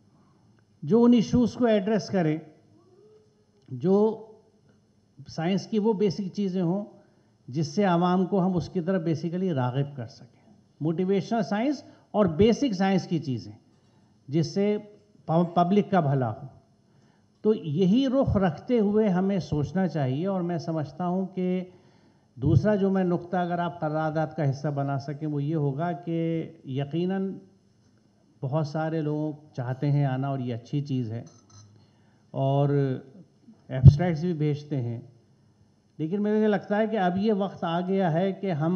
جو ان ایشوز کو ایڈریس کریں, جو سائنس کی وہ بیسک چیزیں ہوں جس سے عوام کو ہم اس کی طرف بیسیکلی راغب کر سکیں. موٹیویشنل سائنس اور بیسک سائنس کی چیزیں جس سے پبلک کا بھلا ہو. تو یہی رخ رکھتے ہوئے ہمیں سوچنا چاہیے. اور میں سمجھتا ہوں کہ دوسرا جو میں نقطہ اگر آپ قرارداد کا حصہ بنا سکیں وہ یہ ہوگا کہ یقیناً بہت سارے لوگ چاہتے ہیں آنا اور یہ اچھی چیز ہے اور ایبسٹریکٹس بھی بھیجتے ہیں, لیکن مجھے لگتا ہے کہ اب یہ وقت آ گیا ہے کہ ہم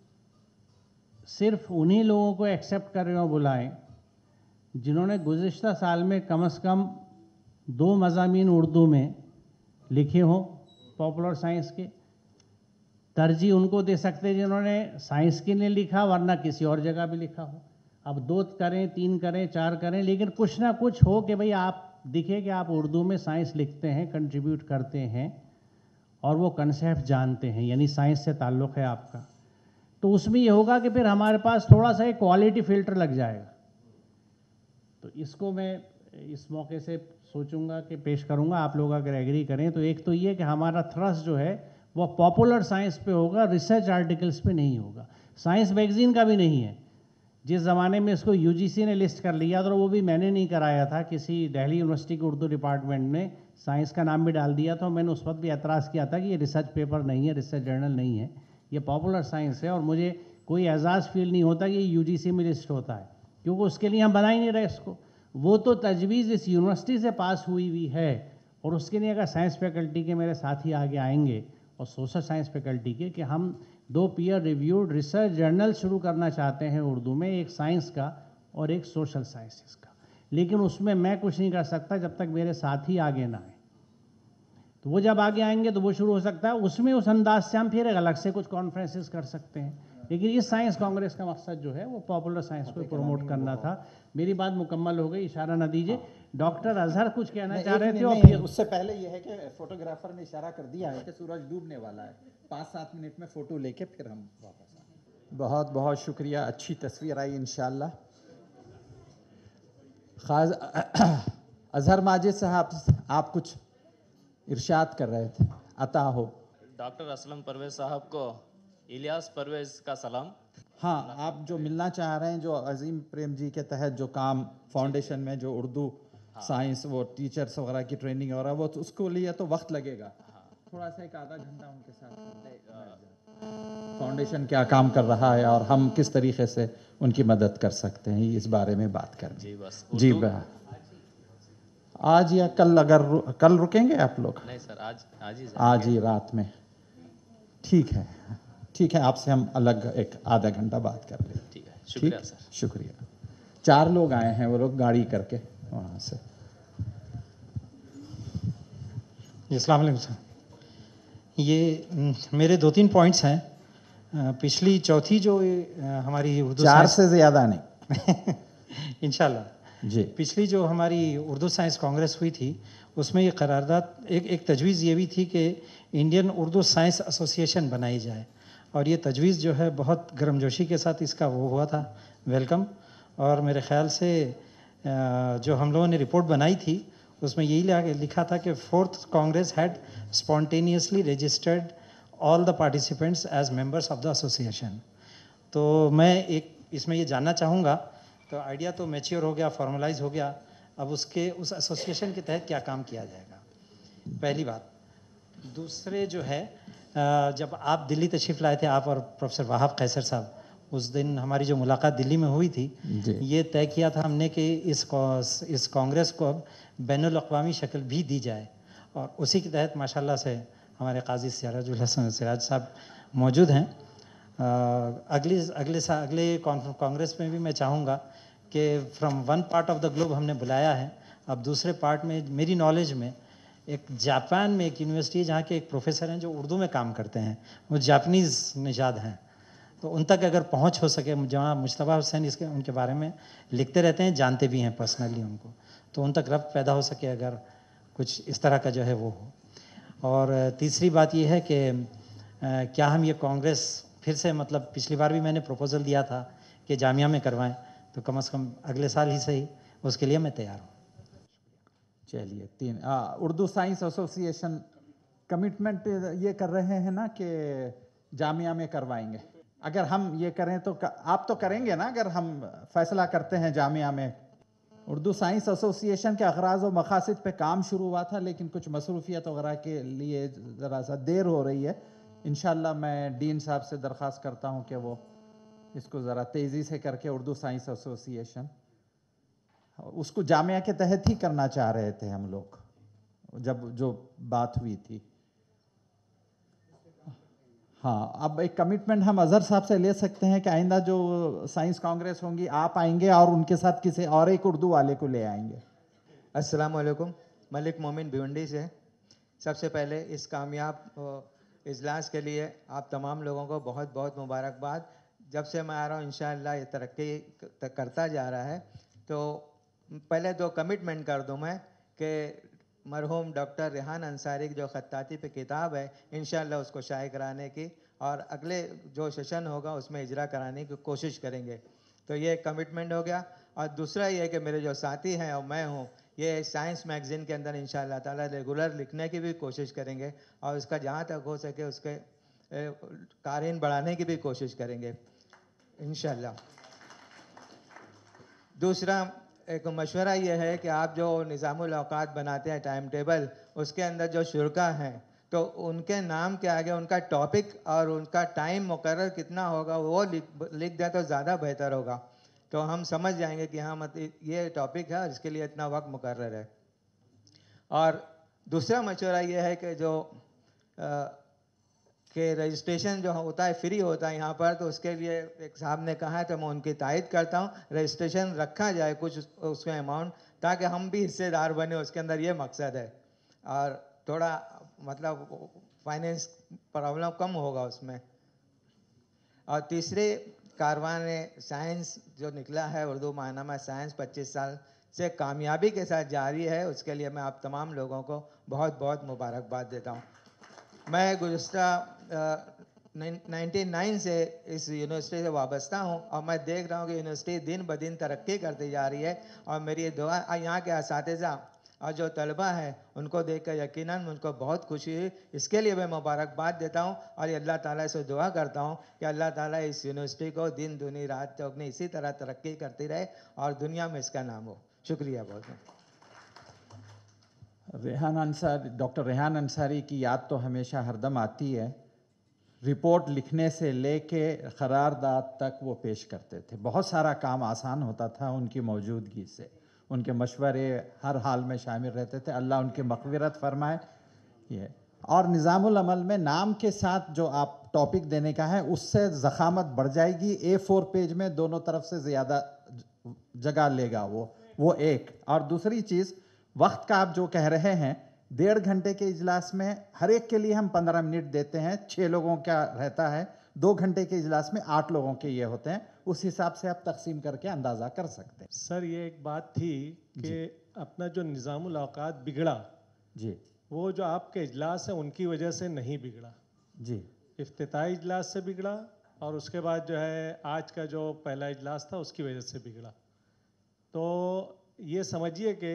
صرف انہی لوگوں کو ایکسیپٹ کریں اور بلائیں جنہوں نے گزشتہ سال میں کم از کم 2 مضامین اردو میں لکھے ہوں پاپولر سائنس کے. ترجیح ان کو دے سکتے ہیں جنہوں نے سائنس کے لیے لکھا ورنہ کسی اور جگہ بھی لکھا ہو. اب 2 کریں, 3 کریں, 4 کریں, لیکن کچھ نہ کچھ ہو کہ بھئی آپ دکھے کہ آپ اردو میں سائنس لکھتے ہیں, کنٹریبیوٹ کرتے ہیں اور وہ کنسیپٹ جانتے ہیں, یعنی سائنس سے تعلق ہے آپ کا. تو اس میں یہ ہوگا کہ پھر ہمارے پاس تھوڑا سا ایک کوالٹی فلٹر لگ جائے گا. تو اس کو میں اس موقع سے سوچوں گا کہ پیش کروں گا, آپ لوگ اگر ایگری کریں تو. ایک تو یہ کہ ہمارا تھرسٹ جو ہے وہ پاپولر سائنس پہ ہوگا, ریسرچ آرٹیکلس پہ نہیں ہوگا. سائنس میگزین کا بھی نہیں ہے. جس زمانے میں اس کو UGC نے لسٹ کر لیا تھا, وہ بھی میں نے نہیں کرایا تھا, کسی دہلی یونیورسٹی کے اردو ڈپارٹمنٹ نے سائنس کا نام بھی ڈال دیا تھا. میں نے اس وقت بھی اعتراض کیا تھا کہ یہ ریسرچ پیپر نہیں ہے, ریسرچ جرنل نہیں ہے, یہ پاپولر سائنس ہے. اور مجھے کوئی اعزاز فیل نہیں ہوتا کہ یہ UGC میں لسٹ ہوتا ہے, کیونکہ اس کے لیے ہم بنا ہی نہیں رہے اس کو. وہ تو تجویز اس یونیورسٹی سے پاس ہوئی ہے, اور اس کے لیے اگر سائنس فیکلٹی کے میرے ساتھی آگے آئیں گے اور سوشل سائنس فیکلٹی کے کہ ہم 2 پیئر ریویوڈ ریسرچ جرنل شروع کرنا چاہتے ہیں اردو میں, ایک سائنس کا اور ایک سوشل سائنسز کا, لیکن اس میں میں کچھ نہیں کر سکتا جب تک میرے ساتھی آگے نہ آئیں. تو وہ جب آگے آئیں گے تو وہ شروع ہو سکتا ہے, اس میں اس انداز سے ہم پھر الگ سے کچھ کانفرنسز کر سکتے ہیں. لیکن اس سائنس کانگریس کا مقصد جو ہے وہ پاپولر سائنس کو پروموٹ کرنا تھا. میری بات مکمل ہو گئی, اشارہ نہ دیجیے. ڈاکٹر اظہر کچھ کہنا چاہ رہے تھے, اور پھر
اس سے پہلے یہ ہے کہ فوٹوگرافر نے اشارہ کر دیا ہے کہ سورج ڈوبنے والا ہے, 5-7 منٹ میں فوٹو لے کے پھر ہم واپس آئیں. بہت بہت شکریہ, اچھی تصویر آئی انشاءاللہ. اظہر ماجد صاحب, آپ کچھ ارشاد کر رہے تھے, عطا ہو.
ڈاکٹر اسلم پرویز صاحب کو الیاس پرویز کا سلام.
ہاں, آپ جو ملنا چاہ رہے ہیں, جو عظیم پریم جی کے تحت جو کام فاؤنڈیشن میں جو اردو سائنس وہ ٹیچرس وغیرہ کی ٹریننگ ہو رہا ہے, وہ اس کو لیے تو وقت لگے گا. تھوڑا سا 1 آدھا گھنٹہ ان کے ساتھ فاؤنڈیشن کیا کام کر رہا ہے اور ہم کس طریقے سے ان کی مدد کر سکتے ہیں, اس بارے میں بات کریں.
جی بس
جی, آج یا کل, اگر کل رکیں گے آپ لوگ؟
نہیں سر,
آج ہی رات میں. ٹھیک ہے, ٹھیک ہے, آپ سے ہم الگ 1 آدھا گھنٹہ بات کر لیں.
ٹھیک ہے, شکریہ سر.
شکریہ. 4 لوگ آئے ہیں, وہ لوگ گاڑی کر کے وہاں سے.
السلام علیکم سر. یہ میرے 2-3 پوائنٹس ہیں. पिछली चौथी जो हमारी उर्दू
4 से ज़्यादा नहीं
इंशाल्लाह
जी।
पिछली जो हमारी उर्दू साइंस कांग्रेस हुई थी उसमें ये करारदाद एक तजवीज़ ये भी थी कि इंडियन उर्दू साइंस एसोसिएशन बनाई जाए, और ये तजवीज़ जो है बहुत गर्मजोशी के साथ इसका वो हुआ था वेलकम। और मेरे ख़्याल से जो हम लोगों ने रिपोर्ट बनाई थी उसमें यही लिखा था कि 4th Congress had spontaneously registered all the participants as members of the association. तो मैं एक इसमें ये जानना चाहूँगा, तो आइडिया तो मैच्योर हो गया, फॉर्मलाइज हो गया, अब उस एसोसिएशन के तहत क्या काम किया जाएगा, पहली बात। दूसरे जो है जब आप दिल्ली तशरीफ़ लाए थे, आप और प्रोफेसर वहाब कैसर साहब, उस दिन हमारी जो मुलाकात दिल्ली में हुई थी, ये तय किया था हमने कि इस कांग्रेस को अब बैनुल अक़वामी शक्ल भी दी जाए, और उसी के तहत माशाल्लाह से हमारे काजी सिराज साहब मौजूद हैं। अगले कांग्रेस में भी मैं चाहूँगा कि from one part of the globe हमने बुलाया है, अब दूसरे पार्ट में मेरी नॉलेज में एक जापान में एक यूनिवर्सिटी है जहाँ के एक प्रोफेसर हैं जो उर्दू में काम करते हैं, वो जापानीज़ निजाद हैं, तो उन तक अगर पहुँच हो सके, जहाँ मुश्तबा हुसैन उनके बारे में लिखते रहते हैं, जानते भी हैं पर्सनली उनको, तो उन तक रब्त पैदा हो सके अगर कुछ इस तरह का जो है वो हो। और तीसरी बात ये है कि क्या हम ये कांग्रेस फिर से, मतलब पिछली बार भी मैंने प्रपोज़ल दिया था कि जामिया में करवाएं, तो कम से कम अगले साल ही सही, उसके लिए मैं तैयार हूँ।
चलिए, 3 उर्दू साइंस एसोसिएशन कमिटमेंट ये कर रहे हैं ना कि जामिया में करवाएंगे। अगर हम ये करें तो आप तो करेंगे ना, अगर हम फैसला करते हैं जामिया में। उर्दू साइंस एसोसिएशन के अगराज़ व मकासद पे काम शुरू हुआ था, लेकिन कुछ मसरूफियत वगैरह के लिए ज़रा सा देर हो रही है। इंशाल्लाह मैं डीन साहब से दरख्वास्त करता हूँ कि वो इसको ज़रा तेज़ी से करके उर्दू साइंस एसोसिएशन, उसको जामिया के तहत ही करना चाह रहे थे हम लोग जब जो बात हुई थी। हाँ, अब एक कमिटमेंट हम अज़हर साहब से ले सकते हैं कि आइंदा जो साइंस कांग्रेस होंगी आप आएंगे और उनके साथ किसी और एक उर्दू वाले को ले आएंगे।
अस्सलाम वालेकुम, मलिक मोमिन भिवंडी से। सबसे पहले इस कामयाब इजलास के लिए आप तमाम लोगों को बहुत बहुत मुबारकबाद। जब से मैं आ रहा हूँ इंशाअल्लाह ये तरक्की करता जा रहा है। तो पहले 2 कमिटमेंट कर दूँ मैं कि मरहूम डॉक्टर रेहान अंसारी की जो ख़त्ताती पे किताब है, इंशाअल्लाह उसको शाये कराने की, और अगले जो सेशन होगा उसमें इजरा कराने की कोशिश करेंगे। तो ये कमिटमेंट हो गया। और दूसरा ये है कि मेरे जो साथी हैं और मैं हूँ, ये साइंस मैगज़ीन के अंदर इंशाअल्लाह ताला रेगुलर लिखने की भी कोशिश करेंगे, और उसका जहाँ तक हो सके उसके क़ारीन बढ़ाने की भी कोशिश करेंगे इंशाअल्लाह। दूसरा एक मशवरा ये है कि आप जो निज़ामुल औक़ात बनाते हैं, टाइम टेबल, उसके अंदर जो शुरका हैं तो उनके नाम के आगे उनका टॉपिक और उनका टाइम मुकर्रर कितना होगा वो लिख दें तो ज़्यादा बेहतर होगा, तो हम समझ जाएंगे कि हाँ मतलब ये टॉपिक है और इसके लिए इतना वक्त मुकर्रर है। और दूसरा मशवरा ये है कि जो कि रजिस्ट्रेशन जो होता है फ्री होता है यहाँ पर, तो उसके लिए एक साहब ने कहा है तो मैं उनकी तायद करता हूँ, रजिस्ट्रेशन रखा जाए कुछ उसमें अमाउंट, ताकि हम भी हिस्सेदार बने, उसके अंदर ये मकसद है, और थोड़ा मतलब फाइनेंस प्रॉब्लम कम होगा उसमें। और तीसरे कारवान साइंस जो निकला है उर्दू माहनामा साइंस 25 साल से कामयाबी के साथ जारी है, उसके लिए मैं आप तमाम लोगों को बहुत बहुत मुबारकबाद देता हूँ। मैं गुज़िश्ता 99 से इस यूनिवर्सिटी से वाबस्ता हूँ, और मैं देख रहा हूँ कि यूनिवर्सिटी दिन ब दिन तरक्की करती जा रही है, और मेरी ये दुआ यहाँ के असातिज़ा और जो तलबा हैं उनको देख कर यकीनन मुझको बहुत खुशी हुई, इसके लिए मैं मुबारकबाद देता हूँ। और ये अल्लाह ताला से दुआ करता हूँ कि अल्लाह ताला इस यूनिवर्सिटी को दिन दुनी रात चौगनी इसी तरह तरक्की करती रहे और दुनिया में इसका नाम हो। शुक्रिया बहुत बहुत।
रेहान अंसारी, डॉक्टर रेहान अंसारी की याद तो हमेशा हरदम आती है। रिपोर्ट लिखने से लेके क़रारदाद तक वो पेश करते थे, बहुत सारा काम आसान होता था उनकी मौजूदगी से, उनके मशवरे हर हाल में शामिल रहते थे, अल्लाह उनकी मग़फ़िरत फरमाए। ये और निज़ामुल अमल में नाम के साथ जो आप टॉपिक देने का है उससे ज़ख़ामत बढ़ जाएगी, A4 पेज में दोनों तरफ से ज़्यादा जगह लेगा वो एक। और दूसरी चीज़, वक्त का आप जो कह रहे हैं, 1.5 घंटे के इजलास में हर एक के लिए हम 15 मिनट देते हैं, 6 लोगों का रहता है, 2 گھنٹے کے اجلاس میں 8 لوگوں کے یہ ہوتے ہیں, اس حساب سے آپ تقسیم کر کے اندازہ کر سکتے ہیں.
سر یہ ایک بات تھی کہ اپنا جو نظام الاوقات بگڑا,
جی
وہ جو آپ کے اجلاس ہیں ان کی وجہ سے نہیں بگڑا.
جی
افتتاحی اجلاس سے بگڑا, اور اس کے بعد جو ہے آج کا جو پہلا اجلاس تھا اس کی وجہ سے بگڑا. تو یہ سمجھیے کہ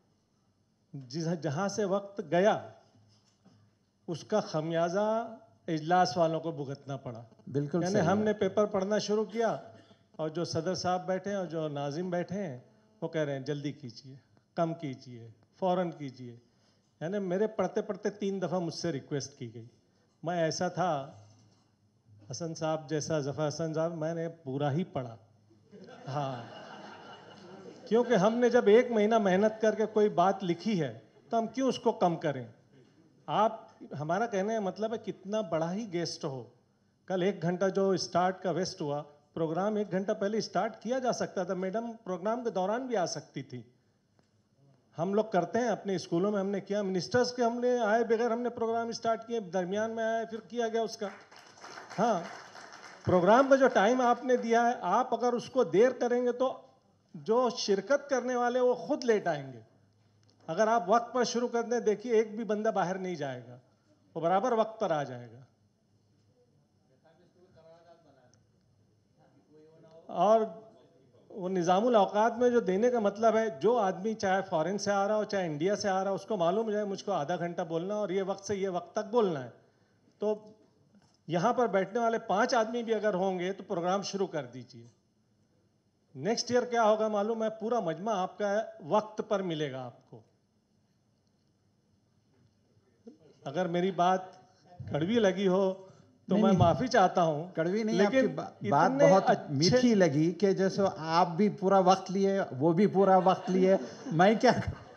جہاں سے وقت گیا اس کا خمیازہ اجلاس والوں کو بھگتنا پڑا.
بالکل
یعنی ہم نے پیپر پڑھنا شروع کیا اور جو صدر صاحب بیٹھے ہیں اور جو ناظم بیٹھے ہیں وہ کہہ رہے ہیں جلدی کیجیے, کم کیجیے, فوراً کیجیے. یعنی میرے پڑھتے پڑھتے 3 دفعہ مجھ سے ریکویسٹ کی گئی. میں ایسا تھا حسن صاحب جیسا, ظفر حسن صاحب, میں نے پورا ہی پڑھا. ہاں, کیونکہ ہم نے جب 1 مہینہ محنت کر کے کوئی بات لکھی ہے تو ہم کیوں اس کو کم کریں. آپ, ہمارا کہنے کا مطلب ہے کتنا بڑا ہی گیسٹ ہو, کل 1 گھنٹہ جو اسٹارٹ کا ویسٹ ہوا, پروگرام 1 گھنٹہ پہلے اسٹارٹ کیا جا سکتا تھا. میڈم پروگرام کے دوران بھی آ سکتی تھی. ہم لوگ کرتے ہیں اپنے اسکولوں میں, ہم نے کیا, منسٹرز کے ہم نے آئے بغیر ہم نے پروگرام اسٹارٹ کیے, درمیان میں آئے پھر کیا گیا اس کا. ہاں, پروگرام کا جو ٹائم آپ نے دیا ہے, آپ اگر اس کو دیر کریں گے تو جو شرکت کرنے والے وہ خود لیٹ آئیں گے. اگر آپ وقت پر شروع کر دیں, دیکھیے ایک بھی بندہ باہر نہیں جائے گا, وہ برابر وقت پر آ جائے گا. اور وہ نظام الاوقات میں جو دینے کا مطلب ہے, جو آدمی چاہے فارن سے آ رہا ہو چاہے انڈیا سے آ رہا ہو, اس کو معلوم ہو جائے مجھ کو آدھا گھنٹہ بولنا اور یہ وقت سے یہ وقت تک بولنا ہے. تو یہاں پر بیٹھنے والے 5 آدمی بھی اگر ہوں گے تو پروگرام شروع کر دیجئے. نیکسٹ ایئر کیا ہوگا معلوم ہے, پورا مجمع آپ کا وقت پر ملے گا آپ کو. اگر میری بات کڑوی لگی ہو تو میں معافی چاہتا ہوں.
کڑوی نہیں, آپ کی بات بہت میٹھی لگی کہ جیسے آپ بھی پورا وقت لیے, وہ بھی پورا وقت لیے. میں کیا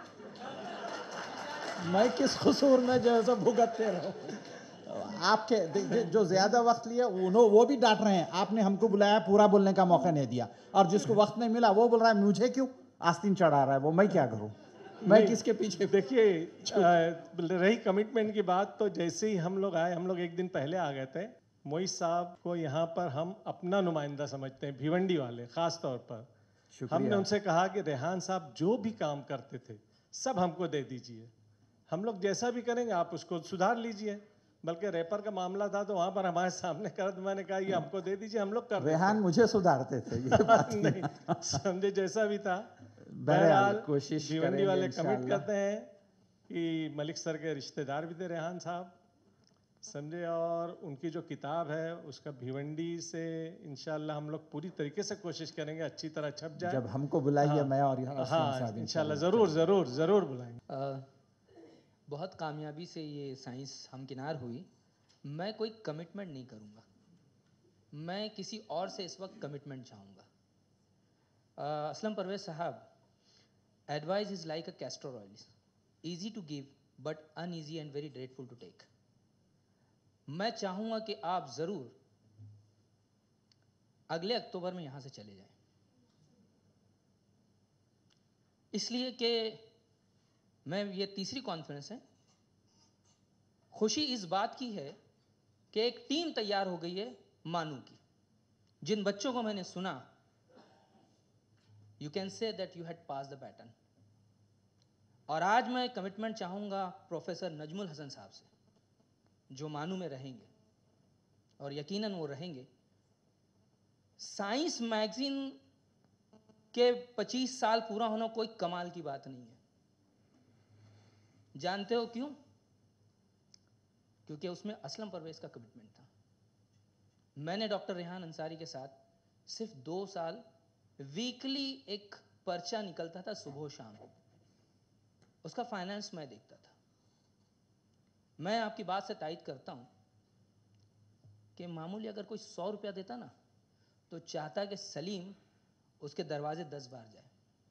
میں کس قصور میں جو ہے سو بھگتتے رہو. آپ کے جو زیادہ وقت لیے وہ بھی ڈانٹ رہے ہیں, آپ نے ہم کو بلایا, پورا بولنے کا موقع نہیں دیا, اور جس کو وقت نہیں ملا وہ بول رہا ہے مجھے کیوں آستین چڑھا رہا ہے. وہ میں کیا کروں, میں کس کے پیچھے.
دیکھیے رہی کمٹمنٹ کی بات, تو جیسے ہی ہم لوگ آئے, ہم لوگ 1 دن پہلے آ گئے تھے. موئی صاحب کو یہاں پر ہم اپنا نمائندہ سمجھتے ہیں, بھیونڈی والے خاص طور پر. ہم نے ان سے کہا کہ ریحان صاحب جو بھی کام کرتے تھے سب ہم کو دے دیجئے, ہم لوگ جیسا بھی کریں گے آپ اس کو سدھار لیجئے. بلکہ ریپر کا معاملہ تھا تو وہاں پر ہمارے سامنے کرا, تو میں نے کہا یہ ہم کو دے دیجئے, ہم لوگ کر دیتے.
ریحان مجھے سدھارتے تھے, یہ بات
نہیں سمجھے, جیسا بھی تھا.
بہرحال کوشش کریں
بھیونڈی
گے
والے
انشاءاللہ.
کمٹ کرتے ہیں کہ ملک سر کے رشتہ دار بھی تھے ریحان صاحب, سمجھے, اور ان کی جو کتاب ہے اس کا بھیونڈی سے انشاءاللہ ہم لوگ پوری طریقے سے کوشش کریں گے اچھی طرح چھپ جائے.
جب ہم کو بلائیے, میں اور
ہاں انشاءاللہ ضرور ضرور ضرور بلائیں گے.
بہت کامیابی سے یہ سائنس ہمکنار ہوئی. میں کوئی کمٹمنٹ نہیں کروں گا, میں کسی اور سے اس وقت کمٹمنٹ چاہوں گا. Aslam Parvez sahab, advice is like a castor oil, easy to give but uneasy and very dreadful to take. میں چاہوں گا کہ آپ ضرور اگلے اکتوبر میں یہاں سے چلے جائیں, اس لیے کہ میں, یہ 3ری کانفرنس ہے. خوشی اس بات کی ہے کہ ایک ٹیم تیار ہو گئی ہے مانو کی. جن بچوں کو میں نے سنا, you can say that you had passed the baton. اور آج میں کمٹمنٹ چاہوں گا پروفیسر نجم الحسن صاحب سے, جو مانو میں رہیں گے, اور یقیناً وہ رہیں گے. سائنس میگزین کے 25 سال پورا ہونا کوئی کمال کی بات نہیں ہے. جانتے ہو کیوں؟ کیونکہ اس میں اسلم پرویز کا کمٹمنٹ تھا. میں نے ڈاکٹر ریحان انصاری کے ساتھ صرف 2 سال ویکلی ایک پرچہ نکلتا تھا صبح و شام, اس کا فائنانس میں دیکھتا تھا. میں آپ کی بات سے تائید کرتا ہوں کہ معمولی اگر کوئی 100 روپیہ دیتا نا تو چاہتا کہ سلیم اس کے دروازے 10 بار جائے.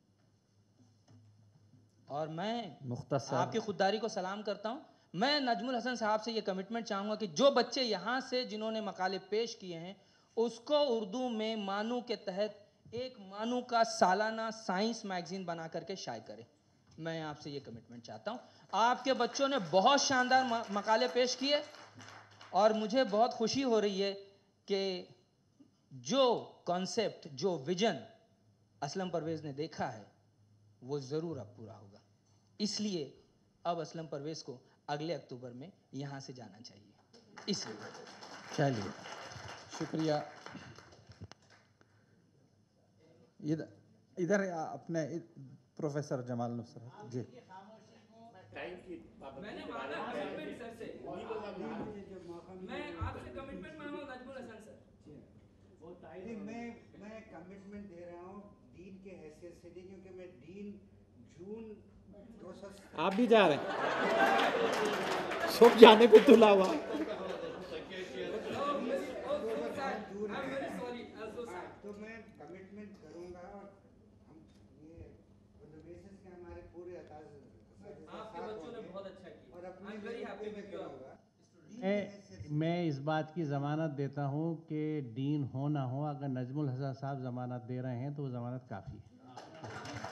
اور میں آپ کی خودداری کو سلام کرتا ہوں. میں نجم الحسن صاحب سے یہ کمٹمنٹ چاہوں گا کہ جو بچے یہاں سے جنہوں نے مقالے پیش کیے ہیں اس کو اردو میں مانو کے تحت ایک مانو کا سالانہ سائنس میگزین بنا کر کے شائع کریں. میں آپ سے یہ کمٹمنٹ چاہتا ہوں. آپ کے بچوں نے بہت شاندار مقالے پیش کیے اور مجھے بہت خوشی ہو رہی ہے کہ جو کانسیپٹ جو ویژن اسلم پرویز نے دیکھا ہے وہ ضرور اب پورا ہوگا. اس لیے اب اسلم پرویز کو اگلے اکتوبر میں یہاں سے جانا چاہیے. اس لیے
چلیے شکریہ. ادھر اپنے پروفیسر جمال نصرت جی.
میں نے مانگا کمٹمنٹ سر سے. میں آپ سے کمٹمنٹ مانگا ہوں نجم الحسن سر.
میں کمٹمنٹ دے رہا ہوں ڈین کے حیثیت سے نہیں, کیونکہ میں ڈین جون 2000.
آپ بھی جا رہے ہیں سب جانے پہ تلا ہوا.
تو میں کمٹمنٹ کروں گا اور ہم یہ بیسس کے ہمارے پورے
آپ کے بچوں نے بہت اچھا کیا
اور اپنے میں کروں گا.
میں اس بات کی ضمانت دیتا ہوں کہ ڈین ہو نہ ہو, اگر نجم الحسن صاحب ضمانت دے رہے ہیں تو وہ ضمانت کافی ہے.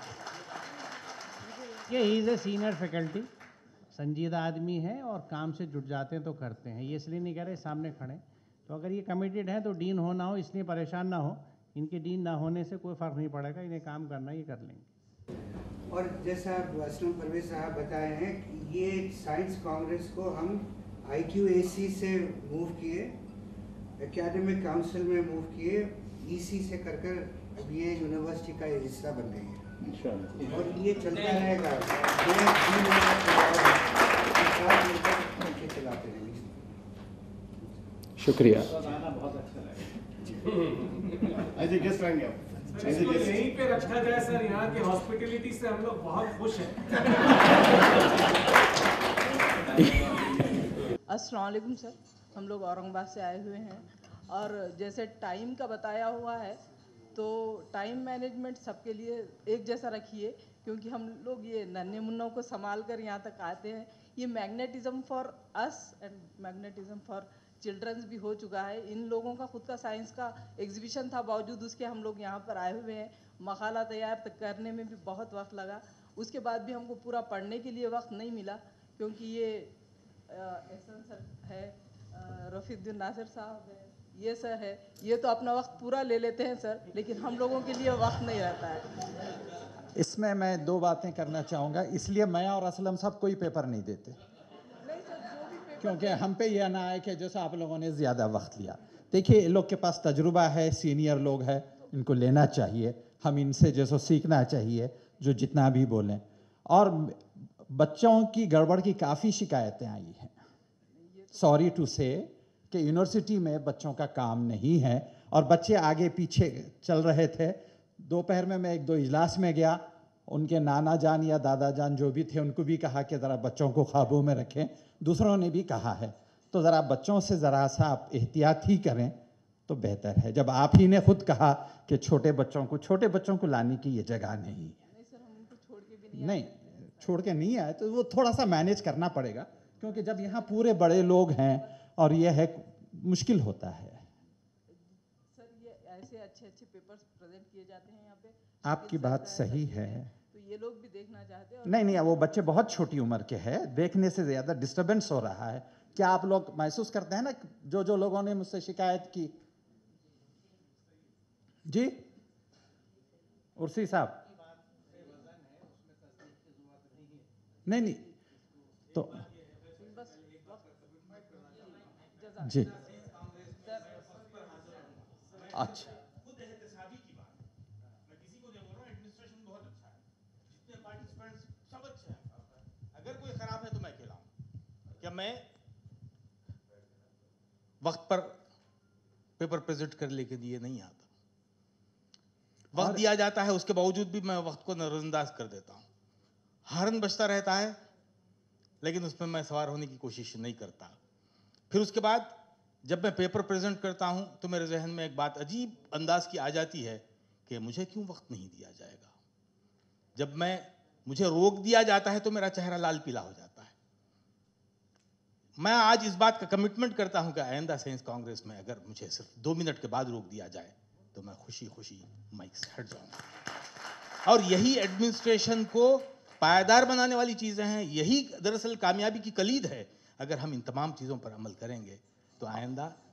کہ ہی از اے سینئر فیکلٹی, سنجیدہ آدمی ہے اور کام سے جٹ جاتے ہیں تو کرتے ہیں. یہ اس لیے نہیں کہہ رہے سامنے کھڑے, تو اگر یہ کمیٹیڈ ہیں تو ڈین ہو نہ ہو اس لیے پریشان نہ ہو. ان کے ڈین نہ ہونے سے کوئی فرق نہیں پڑے گا, انہیں کام کرنا یہ کر لیں گے.
اور جیسا اسلم پرویز صاحب بتائے ہیں کہ یہ سائنس کانگریس کو ہم IQAC سے موو کیے, اکیڈمک کاؤنسل میں موو کیے, EC سے کر اب یہ یونیورسٹی کا حصہ بن گئی ہے اور یہ چلتا رہے گا. چلاتے رہیں گے.
شکریہ.
بہت اچھا لگا. یہیں پہ رکھا جائے سر, یہاں کی ہاسپٹیلٹی سے ہم لوگ بہت خوش ہیں.
السلام علیکم سر. ہم لوگ اورنگ آباد سے آئے ہوئے ہیں اور جیسے ٹائم کا بتایا ہوا ہے تو ٹائم مینجمنٹ سب کے لیے ایک جیسا رکھیے, کیونکہ ہم لوگ یہ ننھے منوں کو سنبھال کر یہاں تک آتے ہیں. یہ magnetism for us and magnetism for childrens بھی ہو چکا ہے. ان لوگوں کا خود کا سائنس کا ایگزیبیشن تھا, باوجود اس کے ہم لوگ یہاں پر آئے ہوئے ہیں. مقالہ تیار کرنے میں بھی بہت وقت لگا, اس کے بعد بھی ہم کو پورا پڑھنے کے لیے وقت نہیں ملا, کیونکہ یہ احسن سر ہے, رفیع الدین ناصر صاحب ہے, یہ سر ہے, یہ تو اپنا وقت پورا لے لیتے ہیں سر, لیکن ہم لوگوں کے لیے وقت نہیں رہتا ہے.
اس میں دو باتیں کرنا چاہوں گا. اس لیے میں اور اسلم صاحب کوئی پیپر نہیں دیتے, کیونکہ ہم پہ یہ نہ آئے کہ جیسا آپ لوگوں نے زیادہ وقت لیا. دیکھیے ان لوگ کے پاس تجربہ ہے, سینئر لوگ ہیں, ان کو لینا چاہیے. ہم ان سے جیسو سیکھنا چاہیے جو جتنا بھی بولیں. اور بچوں کی گڑبڑ کی کافی شکایتیں آئی ہیں. سوری ٹو سے کہ یونیورسٹی میں بچوں کا کام نہیں ہے اور بچے آگے پیچھے چل رہے تھے. دوپہر میں ایک دو اجلاس میں گیا, ان کے نانا جان یا دادا جان جو بھی تھے ان کو بھی کہا کہ ذرا بچوں کو قابو میں رکھیں, دوسروں نے بھی کہا ہے. تو ذرا بچوں سے ذرا سا آپ احتیاط ہی کریں تو بہتر ہے. جب آپ ہی نے خود کہا کہ چھوٹے بچوں کو لانے کی یہ جگہ نہیں ہے. نہیں چھوڑ کے نہیں آئے تو وہ تھوڑا سا مینیج کرنا پڑے گا, کیونکہ جب یہاں پورے بڑے لوگ ہیں اور یہ ہے مشکل ہوتا ہے.
سر یہ ایسے اچھے پیپرز پریزنٹ کیے جاتے ہیں یہاں پہ.
آپ کی بات صحیح ہے,
تو یہ لوگ بھی دیکھنا چاہتے ہیں.
نہیں وہ بچے بہت چھوٹی عمر کے ہیں, دیکھنے سے زیادہ ڈسٹربنس ہو رہا ہے. کیا آپ لوگ محسوس کرتے ہیں نا جو لوگوں نے مجھ سے شکایت کی؟ جی عرسی صاحب, نہیں تو جی اچھا
اگر کوئی خراب ہے تو میں اکیلا ہوں. کیا میں وقت پر پیپر پریزنٹ کر لے کے دیے نہیں آتا. وقت دیا جاتا ہے, اس کے باوجود بھی میں وقت کو نظر انداز کر دیتا ہوں. ہارن بجتا رہتا ہے لیکن اس میں میں سوار ہونے کی کوشش نہیں کرتا. پھر اس کے بعد جب میں پیپر پریزنٹ کرتا ہوں تو میرے ذہن میں ایک بات عجیب انداز کی آ جاتی ہے کہ مجھے کیوں وقت نہیں دیا جائے گا. جب مجھے روک دیا جاتا ہے تو میرا چہرہ لال پیلا ہو جاتا ہے. میں آج اس بات کا کمٹمنٹ کرتا ہوں کہ آئندہ سائنس کانگریس میں اگر مجھے صرف 2 منٹ کے بعد روک دیا جائے تو میں خوشی مائک سے ہٹ جاؤں گا. اور یہی ایڈمنسٹریشن کو پائیدار بنانے والی چیزیں ہیں, یہی دراصل کامیابی کی کلید ہے. اگر ہم ان تمام چیزوں پر عمل کریں گے تو آئندہ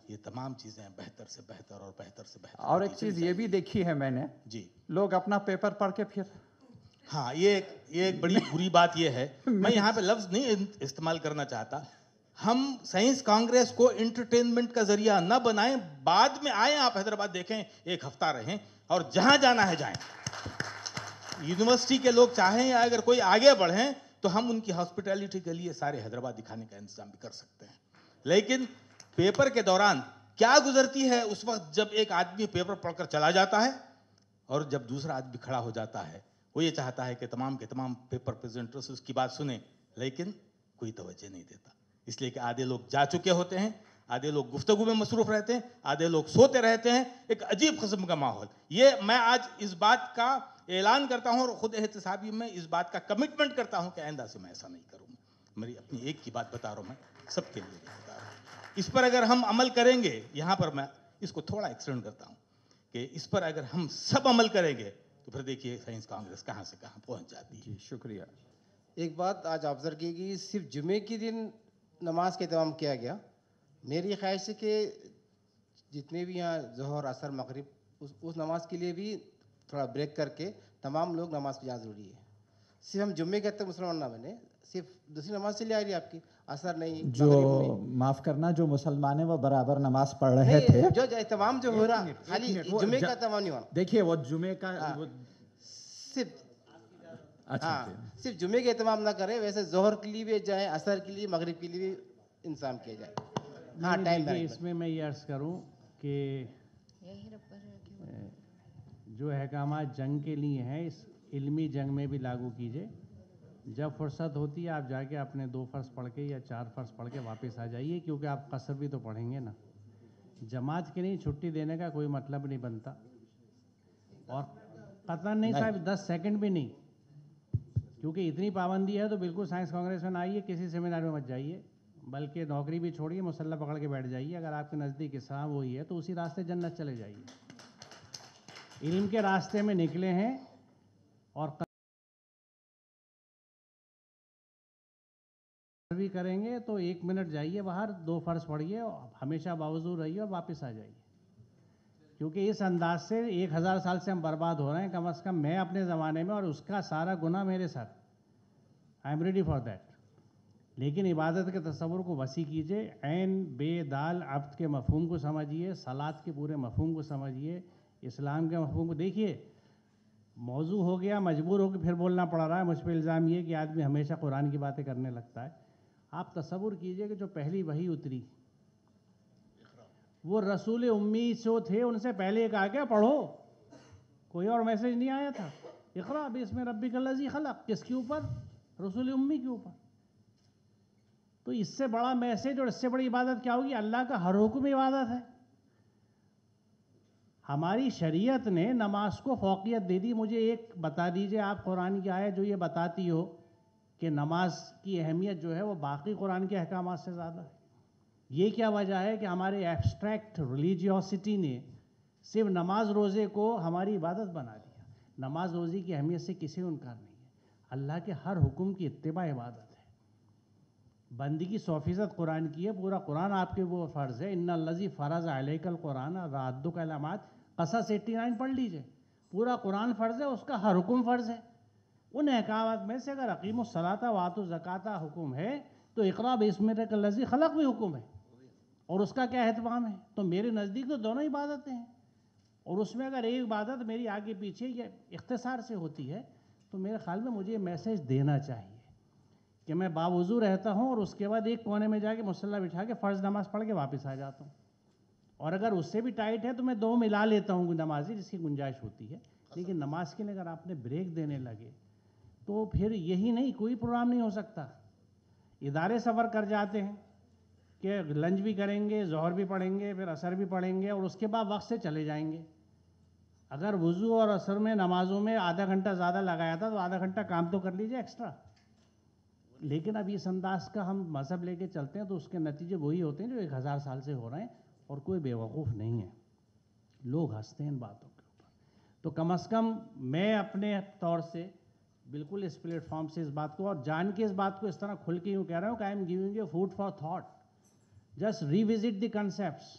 یہ تمام چیزیں بہتر سے بہتر اور بہتر سے بہتر.
اور ایک چیز یہ بھی دیکھی ہے میں نے
جی
لوگ اپنا پیپر پڑھ کے پھر
ہاں یہ ایک بڑی بری بات یہ ہے, میں یہاں پہ لفظ نہیں استعمال کرنا چاہتا, ہم سائنس کانگریس کو انٹرٹینمنٹ کا ذریعہ نہ بنائیں. بعد میں آئیں, آپ حیدرآباد دیکھیں, ایک ہفتہ رہیں اور جہاں جانا ہے جائیں. یونیورسٹی کے لوگ چاہیں یا اگر کوئی آگے بڑھیں تو ہم ان کی ہاسپٹیلٹی کے لیے سارے حیدرآباد دکھانے کا انتظام بھی کر سکتے ہیں. لیکن پیپر کے دوران کیا گزرتی ہے اس وقت جب ایک آدمی پیپر پڑھ کر چلا جاتا ہے اور جب دوسرا آدمی کھڑا ہو جاتا ہے, وہ یہ چاہتا ہے کہ تمام کے تمام پیپر پریزنٹرز اس کی بات سنیں, لیکن کوئی توجہ نہیں دیتا. اس لیے کہ آدھے لوگ جا چکے ہوتے ہیں, آدھے لوگ گفتگو میں مصروف رہتے ہیں, آدھے لوگ سوتے رہتے ہیں. ایک عجیب قسم کا ماحول. یہ میں آج اس بات کا اعلان کرتا ہوں اور خود احتسابی میں اس بات کا کمٹمنٹ کرتا ہوں کہ آئندہ سے میں ایسا نہیں کروں. میری اپنی ایک کی بات بتا رہا ہوں, میں سب کے لیے بتا رہا ہوں. اس پر اگر ہم عمل کریں گے, یہاں پر میں اس کو تھوڑا ایکسٹینڈ کرتا ہوں کہ اس پر اگر ہم سب عمل کریں گے تو پھر دیکھیے سائنس کانگریس کہاں سے کہاں پہنچ جاتی ہے.
جی شکریہ.
ایک بات آج آبزرو کی گئی, صرف جمعے کے دن نماز کا اہتمام کیا گیا. میری خواہش ہے کہ جتنے بھی یہاں ظہر عصر مغرب اس نماز کے لیے بھی تھوڑا بریک کر کے تمام لوگ نماز پہ جانا ضروری ہے. صرف ہم جمعے کہتے ہیں مسلمان نہ بنے, صرف دوسری نماز سے لے آ رہی ہے آپ کی, عصر نہیں,
جو معاف کرنا جو مسلمان ہیں وہ برابر نماز پڑھ رہے تھے.
جو اہتمام جو ہو رہا خالی جمعے کا اہتمام نہیں ہونا.
دیکھیے وہ جمعے کا
صرف ہاں صرف جمعے کا اہتمام نہ کرے, ویسے ظہر کے لیے بھی جائیں, عصر کے لیے, مغرب کے لیے بھی انتظام کیا جائے. ہاں ٹائم
اس میں یہ عرض کروں کہ جو احکامات جنگ کے لیے ہیں اس علمی جنگ میں بھی لاگو کیجئے. جب فرصت ہوتی ہے آپ جا کے اپنے 2 فرض پڑھ کے یا 4 فرض پڑھ کے واپس آ جائیے, کیونکہ آپ قصر بھی تو پڑھیں گے نا. جماعت کے لیے چھٹی دینے کا کوئی مطلب نہیں بنتا, اور قطعاً نہیں صاحب 10 سیکنڈ بھی نہیں, کیونکہ اتنی پابندی ہے تو بالکل سائنس کانگریس میں نہ آئیے, کسی سیمینار میں مت جائیے, بلکہ نوکری بھی چھوڑیے, مسلح پکڑ کے بیٹھ جائیے. اگر آپ کے نزدیک اسلام وہی ہے تو اسی راستے جنت چلے جائیے. علم کے راستے میں نکلے ہیں اور بھی کریں گے تو 1 منٹ جائیے باہر, 2 فرض پڑھیے, ہمیشہ باوضو رہیے اور واپس آ جائیے. کیونکہ اس انداز سے 1000 سال سے ہم برباد ہو رہے ہیں, کم از کم میں اپنے زمانے میں, اور اس کا سارا گناہ میرے ساتھ. I am ready for that. لیکن عبادت کے تصور کو وسیع کیجئے, عین بے دال عبد کے مفہوم کو سمجھیے, صلاۃ کے پورے مفہوم کو سمجھیے, اسلام کے مفہوم کو دیکھیے. موضوع ہو گیا, مجبور ہو کے پھر بولنا پڑ رہا ہے, مجھ پہ الزام یہ کہ آدمی ہمیشہ قرآن کی باتیں کرنے لگتا ہے. آپ تصور کیجئے کہ جو پہلی وحی اتری وہ رسول امی جو تھے ان سے پہلے کہا کہ پڑھو, کوئی اور میسج نہیں آیا تھا. اقرا باسم ربک الذی خلق, کس کے اوپر؟ رسول امی کے اوپر. تو اس سے بڑا میسج اور اس سے بڑی عبادت کیا ہوگی؟ اللہ کا ہر حکم عبادت ہے. ہماری شریعت نے نماز کو فوقیت دے دی. مجھے ایک بتا دیجئے آپ قرآن کی آیت جو یہ بتاتی ہو کہ نماز کی اہمیت جو ہے وہ باقی قرآن کے احکامات سے زیادہ ہے. یہ کیا وجہ ہے کہ ہمارے ایبسٹریکٹ ریلیجیوسٹی نے صرف نماز روزے کو ہماری عبادت بنا دیا. نماز روزے کی اہمیت سے کسی کو انکار نہیں ہے. اللہ کے ہر حکم کی اتباع عبادت ہے. بندگی 100% قرآن کی ہے, پورا قرآن آپ کے وہ فرض ہے. ان الذی فرض علیک القرآن رادک علامات, قصص 89 پڑھ لیجئے, پورا قرآن فرض ہے, اس کا ہر حکم فرض ہے. ان احکامات میں سے اگر اقیم الصلاۃ وآتوا الزکاۃ حکم ہے تو اقرا باسم ربک الذی خلق بھی حکم ہے, اور اس کا کیا اہتمام ہے؟ تو میرے نزدیک تو دونوں عبادتیں ہیں, اور اس میں اگر ایک عبادت میری آگے پیچھے یا اختصار سے ہوتی ہے تو میرے خیال میں مجھے یہ میسج دینا چاہیے کہ میں باوضو رہتا ہوں اور اس کے بعد ایک کونے میں جا کے مصلی بچھا کے فرض نماز پڑھ کے واپس آ جاتا ہوں. اور اگر اس سے بھی ٹائٹ ہے تو میں 2 ملا لیتا ہوں نمازی, جس کی گنجائش ہوتی ہے. لیکن نماز کے لیے اگر آپ نے بریک دینے لگے تو پھر یہی نہیں, کوئی پروگرام نہیں ہو سکتا. ادارے سفر کر جاتے ہیں کہ لنچ بھی کریں گے, ظہر بھی پڑھیں گے, پھر عصر بھی پڑھیں گے, اور اس کے بعد وقت سے چلے جائیں گے. اگر وضو اور عصر میں نمازوں میں آدھا گھنٹہ زیادہ لگایا تھا تو آدھا گھنٹہ کام تو کر لیجئے ایکسٹرا. لیکن اب اس انداز کا ہم مذہب لے کے چلتے ہیں تو اس کے نتیجے وہی ہوتے ہیں جو 1000 سال سے ہو رہے ہیں, اور کوئی بیوقوف نہیں ہے. لوگ ہنستے ہیں ان باتوں کے اوپر. تو کم از کم میں اپنے طور سے بالکل اس پلیٹ فارم سے اس بات کو, اور جان کے اس بات کو اس طرح کھل کے یوں کہہ رہا ہوں کہ I am giving you food for thought. Just revisit the concepts.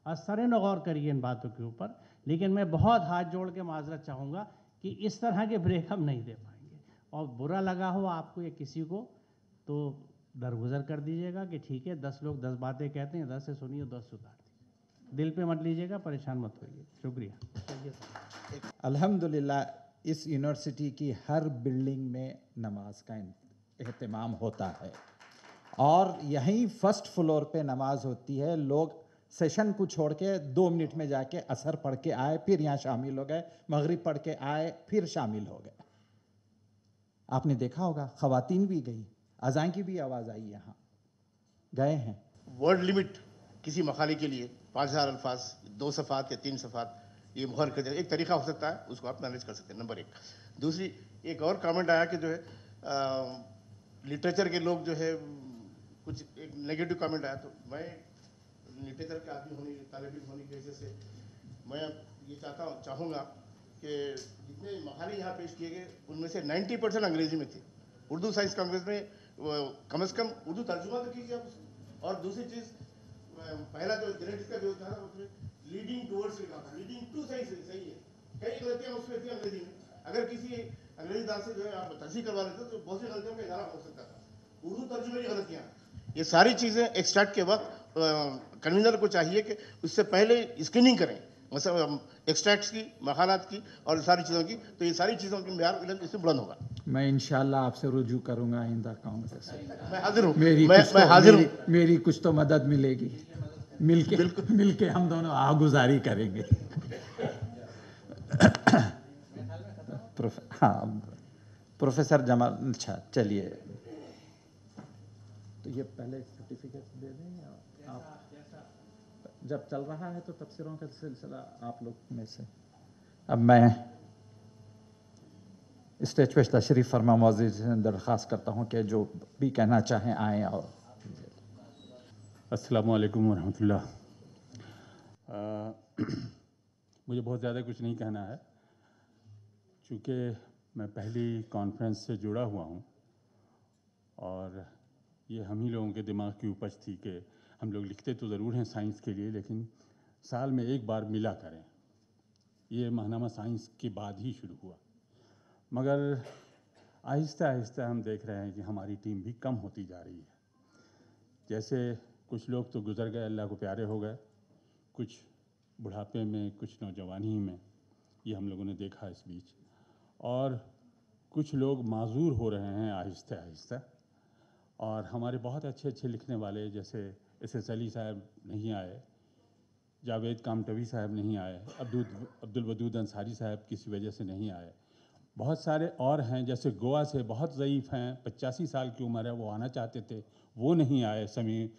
اور سرن غور کریے ان باتوں کے اوپر. لیکن میں بہت ہاتھ جوڑ کے معذرت چاہوں گا کہ اس طرح کے بریک ہم نہیں دے پائیں گے. اور برا لگا ہو آپ کو یا کسی کو تو درگزر کر دیجیے گا کہ ٹھیک ہے 10 لوگ 10 باتیں کہتے ہیں, 10 سے سنیے 10 اتار دیجیے. دل پہ مت لیجیے گا, پریشان مت ہوئیے. شکریہ.
الحمدللہ اس یونیورسٹی کی ہر بلڈنگ میں نماز کا اہتمام ہوتا ہے, اور یہیں فرسٹ فلور پہ نماز ہوتی ہے. لوگ سیشن کو چھوڑ کے 2 منٹ میں جا کے عصر پڑھ کے آئے, پھر یہاں شامل ہو گئے, مغرب پڑھ کے آئے, پھر شامل ہو گئے. آپ نے دیکھا ہوگا خواتین بھی گئی, اذان کی بھی آواز آئی, یہاں گئے ہیں.
ورڈ لمٹ کسی مقالے کے لیے 5000 الفاظ, 2 صفحات یا 3 صفحات, یہ مہر کر دیا. ایک طریقہ ہو سکتا ہے, اس کو آپ مینیج کر سکتے ہیں. نمبر 1. دوسری, ایک اور کامنٹ آیا کہ جو ہے لٹریچر کے لوگ جو ہے کچھ ایک نیگیٹو کامنٹ آیا. تو میں لٹریچر کے آدمی ہونے, طالب علم ہونے کی وجہ سے میں یہ چاہوں گا کہ جتنے مقالے یہاں پیش کیے گئے ان میں سے 90% انگریزی میں تھے. اردو سائنس کانگریس میں کم از کم اردو ترجمہ تو کیجیے آپ. اور دوسری چیز, پہلا جو جنیٹکس کا جو تھا اس میں لیڈنگ ٹورڈس لکھا تھا, لیڈنگ ٹو صحیح ہے. کئی غلطیاں اس میں تھیں انگریزی میں. اگر کسی انگریزی دان سے جو ہے آپ تصحیح کروا لیتے تو بہت سی غلطیوں کا اظہار ہو سکتا تھا. اردو ترجمے کی غلطیاں, یہ ساری چیزیں ایکسٹریکٹ کے وقت کنوینر کو چاہیے کہ اس سے پہلے اسکریننگ کریں, مثلا ایکسٹریکٹس کی, مقالات کی اور ساری چیزوں کی. تو یہ ساری چیزوں کی معیار علم اس سے بلند ہوگا.
میں انشاءاللہ آپ سے رجوع کروں گا آئندہ کانگریس.
میں حاضر ہوں,
میں حاضر ہوں. میری کچھ تو مدد ملے گی, مل کے ہم دونوں آگزاری کریں گے. ہاں پروفیسر جمال, اچھا چلیے. تو یہ پہلے سرٹیفکیٹ دے دیں یا آپ جب چل رہا ہے تو تفسیروں کا سلسلہ آپ لوگ میں سے. اب میں اسٹیج پہ تشریف فرما معزز سے درخواست کرتا ہوں کہ جو بھی کہنا چاہیں آئیں. اور
السلام علیکم ورحمۃ اللہ. مجھے بہت زیادہ کچھ نہیں کہنا ہے, چونکہ میں پہلی کانفرنس سے جڑا ہوا ہوں اور یہ ہم ہی لوگوں کے دماغ کی اپج تھی کہ ہم لوگ لکھتے تو ضرور ہیں سائنس کے لیے, لیکن سال میں ایک بار ملا کریں. یہ ماہنامہ سائنس کے بعد ہی شروع ہوا, مگر آہستہ آہستہ ہم دیکھ رہے ہیں کہ ہماری ٹیم بھی کم ہوتی جا رہی ہے. جیسے کچھ لوگ تو گزر گئے, اللہ کو پیارے ہو گئے, کچھ بڑھاپے میں, کچھ نوجوانی میں, یہ ہم لوگوں نے دیکھا اس بیچ. اور کچھ لوگ معذور ہو رہے ہیں آہستہ آہستہ. اور ہمارے بہت اچھے اچھے لکھنے والے جیسے ایس ایس علی صاحب نہیں آئے, جاوید کامٹوی صاحب نہیں آئے, عبدالودود انصاری صاحب کسی وجہ سے نہیں آئے. بہت سارے اور ہیں جیسے گوا سے بہت ضعیف ہیں, 85 سال کی عمر ہے, وہ آنا چاہتے تھے, وہ نہیں آئے.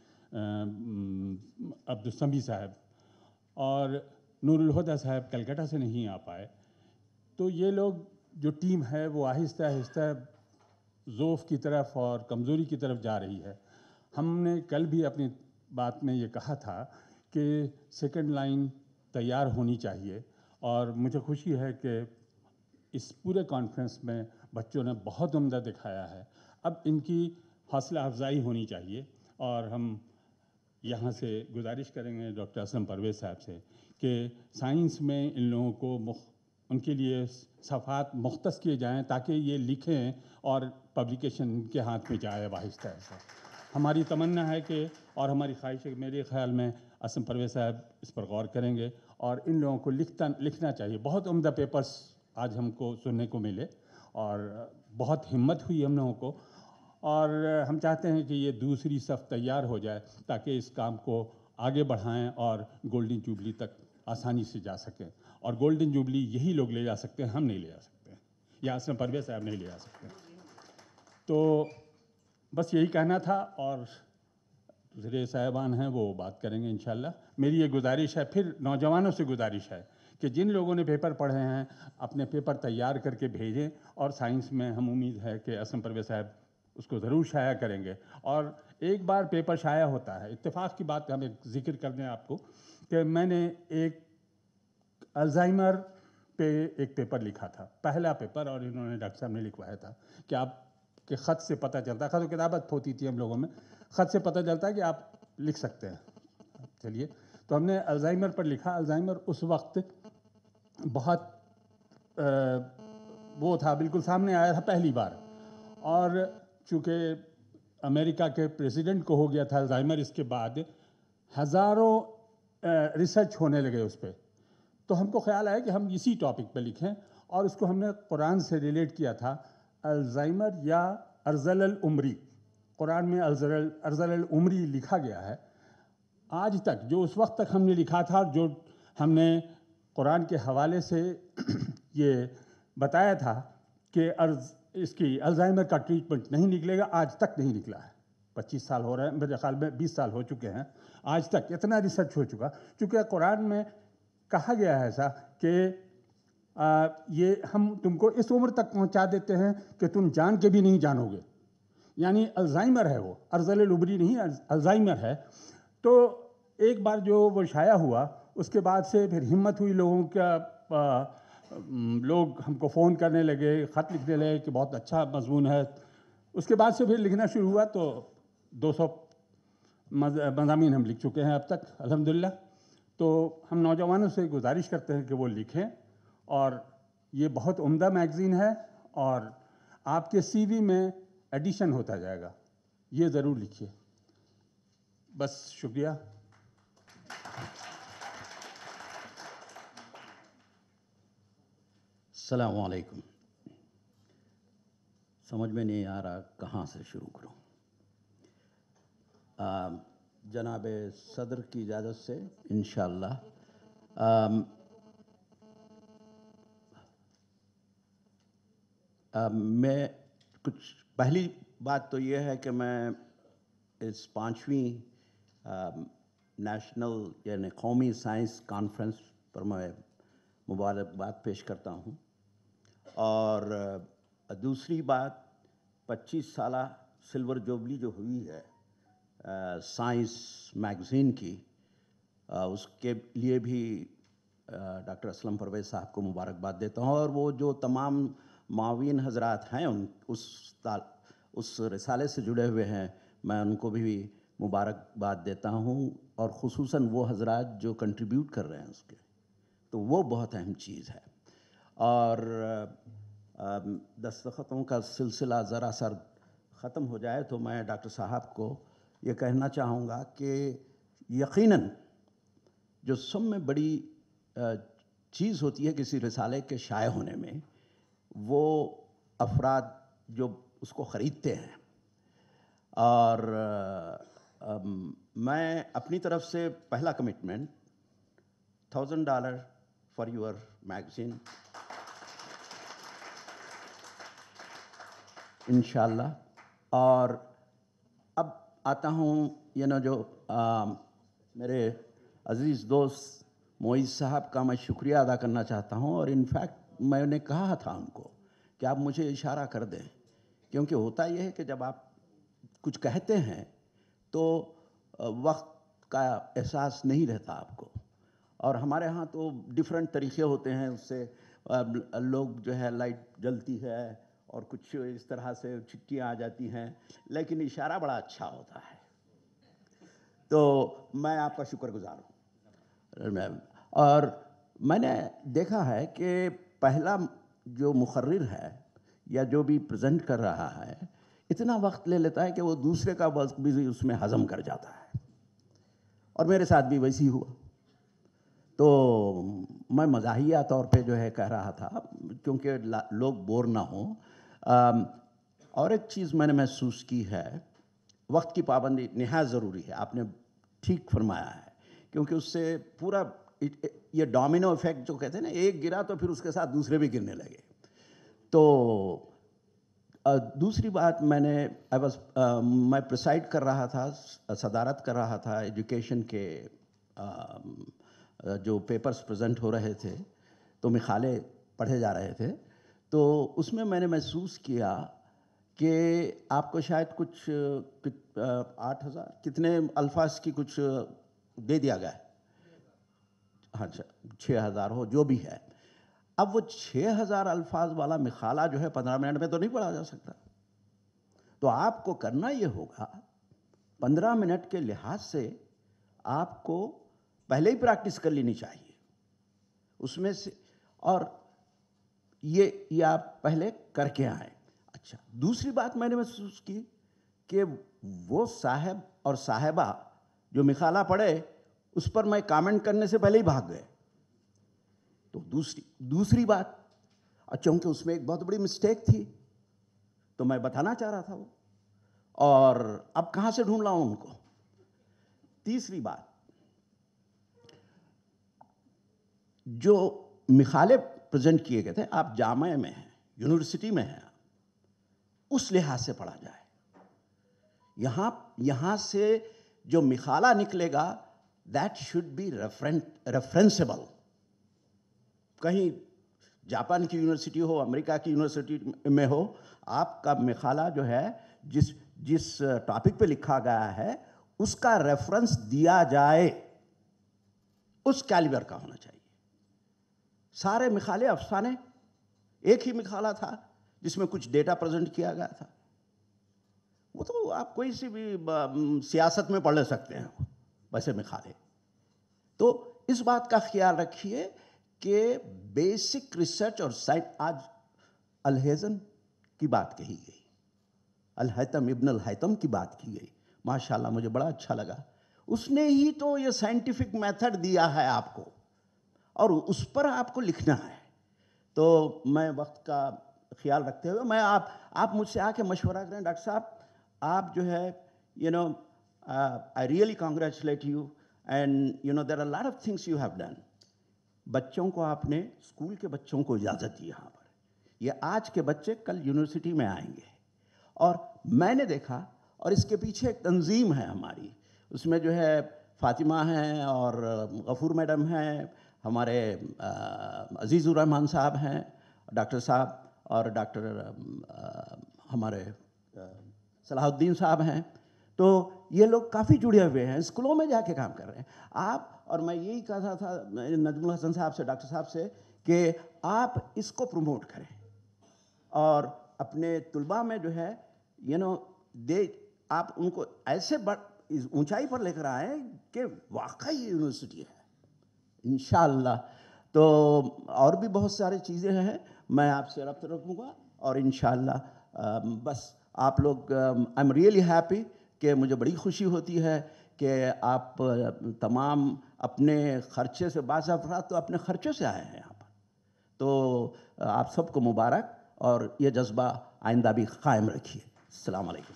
عبدالسمی صاحب اور نور الہدیٰ صاحب کلکتہ سے نہیں آ پائے. تو یہ لوگ جو ٹیم ہے وہ آہستہ آہستہ ضعف کی طرف اور کمزوری کی طرف جا رہی ہے. ہم نے کل بھی اپنی بات میں یہ کہا تھا کہ سیکنڈ لائن تیار ہونی چاہیے, اور مجھے خوشی ہے کہ اس پورے کانفرنس میں بچوں نے بہت عمدہ دکھایا ہے. اب ان کی حوصلہ افزائی ہونی چاہیے, اور ہم یہاں سے گزارش کریں گے ڈاکٹر اسلم پرویز صاحب سے کہ سائنس میں ان لوگوں کو ان کے لیے صفحات مختص کیے جائیں تاکہ یہ لکھیں اور پبلیکیشن کے ہاتھ میں جائے آہستہ آہستہ. ہماری تمنا ہے کہ, اور ہماری خواہش ہے کہ میرے خیال میں اسلم پرویز صاحب اس پر غور کریں گے, اور ان لوگوں کو لکھنا چاہیے. بہت عمدہ پیپرز آج ہم کو سننے کو ملے اور بہت ہمت ہوئی ہم لوگوں کو, اور ہم چاہتے ہیں کہ یہ دوسری صف تیار ہو جائے تاکہ اس کام کو آگے بڑھائیں اور گولڈن جوبلی تک آسانی سے جا سکیں. اور گولڈن جوبلی یہی لوگ لے جا سکتے ہیں, ہم نہیں لے جا سکتے, یا اسلم پرویز صاحب نہیں لے جا سکتے. تو بس یہی کہنا تھا, اور دوسرے صاحبان ہیں وہ بات کریں گے انشاءاللہ. میری یہ گزارش ہے, پھر نوجوانوں سے گزارش ہے کہ جن لوگوں نے پیپر پڑھے ہیں اپنے پیپر تیار کر کے بھیجیں, اور سائنس میں ہم امید ہے کہ اسلم پرویز صاحب اس کو ضرور شائع کریں گے. اور ایک بار پیپر شائع ہوتا ہے, اتفاق کی بات ہمیں ذکر کر دیں آپ کو کہ میں نے ایک الزائمر پہ ایک پیپر لکھا تھا, پہلا پیپر, اور انہوں نے ڈاکٹر صاحب نے لکھوایا تھا کہ آپ کے خط سے پتہ چلتا, خط و کتابت ہوتی تھی ہم لوگوں میں, خط سے پتہ چلتا ہے کہ آپ لکھ سکتے ہیں. چلیے, تو ہم نے الزائمر پر لکھا. الزائمر اس وقت بہت وہ تھا، بالکل سامنے آیا تھا پہلی بار، اور چونکہ امریکہ کے پریزیڈنٹ کو ہو گیا تھا الزائمر، اس کے بعد ہزاروں ریسرچ ہونے لگے اس پہ. تو ہم کو خیال آیا کہ ہم اسی ٹاپک پہ لکھیں، اور اس کو ہم نے قرآن سے ریلیٹ کیا تھا. الزائمر یا ارذل العمری، قرآن میں ارذل العمری لکھا گیا ہے. آج تک جو اس وقت تک ہم نے لکھا تھا، جو ہم نے قرآن کے حوالے سے یہ بتایا تھا کہ اس کی الزائمر کا ٹریٹمنٹ نہیں نکلے گا، آج تک نہیں نکلا ہے. 25 سال ہو رہے ہیں، میرے خیال میں 20 سال ہو چکے ہیں، آج تک اتنا ریسرچ ہو چکا. چونکہ قرآن میں کہا گیا ہے ایسا کہ یہ ہم تم کو اس عمر تک پہنچا دیتے ہیں کہ تم جان کے بھی نہیں جانو گے. یعنی الزائمر ہے، وہ ارذل العمری نہیں، الزائمر ہے. تو ایک بار جو وہ شائع ہوا، اس کے بعد سے پھر ہمت ہوئی لوگوں کا، لوگ ہم کو فون کرنے لگے، خط لکھنے لگے کہ بہت اچھا مضمون ہے. اس کے بعد سے پھر لکھنا شروع ہوا، تو 200 مضامین ہم لکھ چکے ہیں اب تک الحمدللہ. تو ہم نوجوانوں سے گزارش کرتے ہیں کہ وہ لکھیں، اور یہ بہت عمدہ میگزین ہے، اور آپ کے سی وی میں ایڈیشن ہوتا جائے گا. یہ ضرور لکھیے. بس شکریہ.
السلام علیکم. سمجھ میں نہیں آ رہا کہاں سے شروع کروں. جناب صدر کی اجازت سے انشاءاللہ میں کچھ، پہلی بات تو یہ ہے کہ میں اس 5ویں نیشنل یعنی قومی سائنس کانفرنس پر میں مبارکباد پیش کرتا ہوں. اور دوسری بات، 25 سالہ سلور جوبلی جو ہوئی ہے سائنس میگزین کی، اس کے لیے بھی ڈاکٹر اسلم پرویز صاحب کو مبارکباد دیتا ہوں. اور وہ جو تمام معاون حضرات ہیں اس رسالے سے جڑے ہوئے ہیں، میں ان کو بھی مبارکباد دیتا ہوں. اور خصوصاً وہ حضرات جو کنٹریبیوٹ کر رہے ہیں اس کے، تو وہ بہت اہم چیز ہے. اور دستخطوں کا سلسلہ ذرا سا ختم ہو جائے تو میں ڈاکٹر صاحب کو یہ کہنا چاہوں گا کہ یقیناً جو سب میں بڑی چیز ہوتی ہے کسی رسالے کے شائع ہونے میں، وہ افراد جو اس کو خریدتے ہیں. اور میں اپنی طرف سے پہلا کمٹمنٹ $1000 فار یور میگزین انشاءاللہ. اور اب آتا ہوں جو میرے عزیز دوست معیز صاحب کا میں شکریہ ادا کرنا چاہتا ہوں. اور انفیکٹ میں نے کہا تھا ان کو کہ آپ مجھے اشارہ کر دیں، کیونکہ ہوتا یہ ہے کہ جب آپ کچھ کہتے ہیں تو وقت کا احساس نہیں رہتا آپ کو. اور ہمارے ہاں تو ڈیفرنٹ طریقے ہوتے ہیں، اس سے لوگ جو ہے لائٹ جلتی ہے اور کچھ اس طرح سے چھٹیاں آ جاتی ہیں، لیکن اشارہ بڑا اچھا ہوتا ہے. تو میں آپ کا شکر گزار ہوں. اور میں نے دیکھا ہے کہ پہلا جو مقرر ہے یا جو بھی پریزنٹ کر رہا ہے، اتنا وقت لے لیتا ہے کہ وہ دوسرے کا وقت بھی اس میں ہضم کر جاتا ہے. اور میرے ساتھ بھی ویسی ہوا. تو میں مزاحیہ طور پہ جو ہے کہہ رہا تھا کیونکہ لوگ بور نہ ہوں. اور ایک چیز میں نے محسوس کی ہے، وقت کی پابندی نہایت ضروری ہے. آپ نے ٹھیک فرمایا ہے، کیونکہ اس سے پورا یہ ڈومینو ایفیکٹ جو کہتے ہیں نا، ایک گرا تو پھر اس کے ساتھ دوسرے بھی گرنے لگے. تو دوسری بات، میں پریسائڈ کر رہا تھا، صدارت کر رہا تھا ایجوکیشن کے جو پیپرز پریزنٹ ہو رہے تھے، تو مقالے پڑھے جا رہے تھے. تو اس میں میں نے محسوس کیا کہ آپ کو شاید کچھ 8000 کتنے الفاظ کی کچھ دے دیا گیا ہے. ہاں 6000 ہو جو بھی ہے. اب وہ 6000 الفاظ والا مقالہ جو ہے 15 منٹ میں تو نہیں پڑھا جا سکتا. تو آپ کو کرنا یہ ہوگا 15 منٹ کے لحاظ سے آپ کو पहले ही प्रैक्टिस कर लेनी चाहिए उसमें से, और ये आप पहले करके आए। अच्छा, दूसरी बात मैंने महसूस की कि वो साहब और साहिबा जो मिखाला पढ़े उस पर मैं कमेंट करने से पहले ही भाग गए। तो दूसरी बात, चूंकि उसमें एक बहुत बड़ी मिस्टेक थी तो मैं बताना चाह रहा था वो, और अब कहाँ से ढूंढ लाऊं उनको। तीसरी बात, जो मिखाले प्रेजेंट किए गए थे, आप जामे में हैं, यूनिवर्सिटी में हैं, उस लिहाज से पढ़ा जाए। यहाँ से जो मिखाला निकलेगा दैट शुड बी रेफरेंसेबल। कहीं जापान की यूनिवर्सिटी हो, अमेरिका की यूनिवर्सिटी में हो, आपका मिखाला जो है जिस टॉपिक पे लिखा गया है उसका रेफरेंस दिया जाए, उस कैलिबर का होना चाहिए। सारे मिखाले अफसाने, एक ही मिखाला था जिसमें कुछ डेटा प्रेजेंट किया गया था, वो तो आप कोई सी भी सियासत में पढ़ ले सकते हैं वैसे मिखाले। तो इस बात का ख्याल रखिए कि बेसिक रिसर्च और साइंस, आज अल-हैज़म की बात कही गई, अल-हैतम इब्न अल-हैतम की बात की गई, माशाल्लाह मुझे बड़ा अच्छा लगा। उसने ही तो ये साइंटिफिक मेथड दिया है आपको और उस पर आपको लिखना है। तो मैं वक्त का ख्याल रखते हुए मैं आप मुझसे आके मशवरा करें, डॉक्टर साहब आप जो है I really congratulate you and there are lot of things you have done. बच्चों को आपने, स्कूल के बच्चों को इजाज़त दी यहाँ पर, ये आज के बच्चे कल यूनिवर्सिटी में आएंगे। और मैंने देखा, और इसके पीछे एक तंजीम है हमारी, उसमें जो है फातिमा हैं और गफूर मैडम हैं, हमारे अजीज़ुर रहमान साहब हैं, डॉक्टर साहब, और डॉक्टर हमारे सलाहुद्दीन साहब हैं। तो ये लोग काफ़ी जुड़े हुए हैं, स्कूलों में जाके काम कर रहे हैं। आप और मैं यही कहा था नजमुल हसन साहब से, डॉक्टर साहब से, कि आप इसको प्रमोट करें और अपने तुलबा में जो है आप उनको ऐसे ऊंचाई पर लेकर आए कि वाकई ये यूनिवर्सिटी है इंशाअल्लाह। तो और भी बहुत सारी चीज़ें हैं, मैं आपसे रब्त रखूँगा और इंशाअल्लाह बस आप लोग, आई एम रियली हैप्पी कि मुझे बड़ी खुशी होती है कि आप तमाम अपने खर्चे से, बाज़ अफराद तो अपने खर्चे से आए हैं यहाँ पर। तो आप सबको मुबारक, और ये जज्बा आइंदा भी कायम रखिए। अस्सलाम वालेकुम।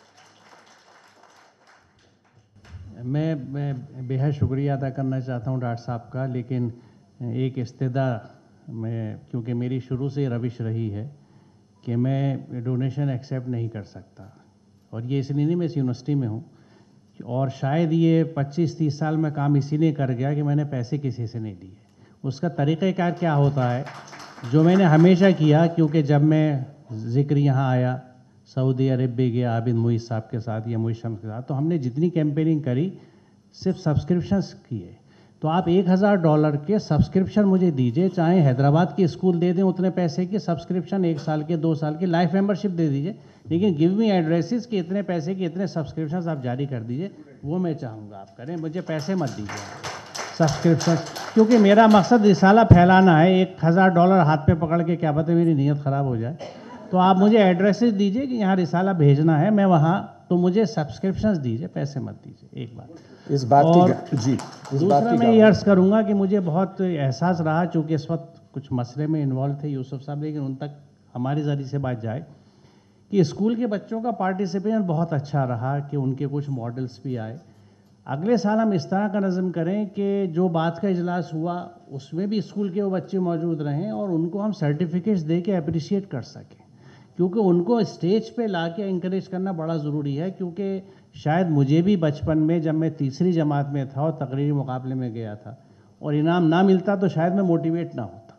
मैं बेहद शुक्रिया अदा करना चाहता हूँ डॉक्टर साहब का, लेकिन एक इस्तेदा में, क्योंकि मेरी शुरू से रविश रही है कि मैं डोनेशन एक्सेप्ट नहीं कर सकता, और ये इसलिए नहीं, मैं इस यूनिवर्सिटी में हूँ, और शायद ये 25-30 साल में काम इसीलिए कर गया कि मैंने पैसे किसी से नहीं लिए। उसका तरीक़ाकार क्या होता है, जो मैंने हमेशा किया, क्योंकि जब मैं ज़िक्र यहाँ आया, सऊदी अरब भी गया आबिद मुईज़ साहब के साथ या मुईज़ शम्स के साथ, तो हमने जितनी कैंपेनिंग करी सिर्फ सब्सक्रिप्शंस किए। तो आप $1000 के सब्सक्रिप्शन मुझे दीजिए, चाहे हैदराबाद के स्कूल दे दें उतने पैसे की सब्सक्रिप्शन, 1 साल के 2 साल की लाइफ मेंबरशिप दे दीजिए, लेकिन गिव मी एड्रेसेस कि इतने पैसे की इतने सब्सक्रिप्शन आप जारी कर दीजिए। वो मैं चाहूँगा आप करें, मुझे पैसे मत दीजिए सब्सक्रिप्शन, क्योंकि मेरा मकसद रिसाला फैलाना है। $1000 हाथ पे पकड़ के क्या पता मेरी नीयत ख़राब हो जाए। तो आप मुझे एड्रेसेस दीजिए कि यहाँ रिसाला भेजना है, मैं वहाँ, तो मुझे सब्सक्रिप्शंस दीजिए, पैसे मत दीजिए। एक बात
इस बात
और
की जी, इस
दूसरा
बात की
मैं ये अर्ज़ करूँगा कि मुझे बहुत एहसास रहा, चूँकि इस वक्त कुछ मसले में इन्वॉल्व थे यूसुफ साहब, लेकिन उन तक हमारे ज़रिए से बात जाए कि स्कूल के बच्चों का पार्टिसिपेशन बहुत अच्छा रहा, कि उनके कुछ मॉडल्स भी आए। अगले साल हम इस तरह का नज़म करें कि जो बात का इजलास हुआ उसमें भी स्कूल के वो बच्चे मौजूद रहें और उनको हम सर्टिफिकेट्स दे के अप्रिशिएट कर सकें, क्योंकि उनको स्टेज पे ला के इंकरेज करना बड़ा ज़रूरी है। क्योंकि शायद मुझे भी बचपन में, जब मैं तीसरी जमात में था और तकरीरी मुकाबले में गया था और इनाम ना मिलता, तो शायद मैं मोटिवेट ना होता।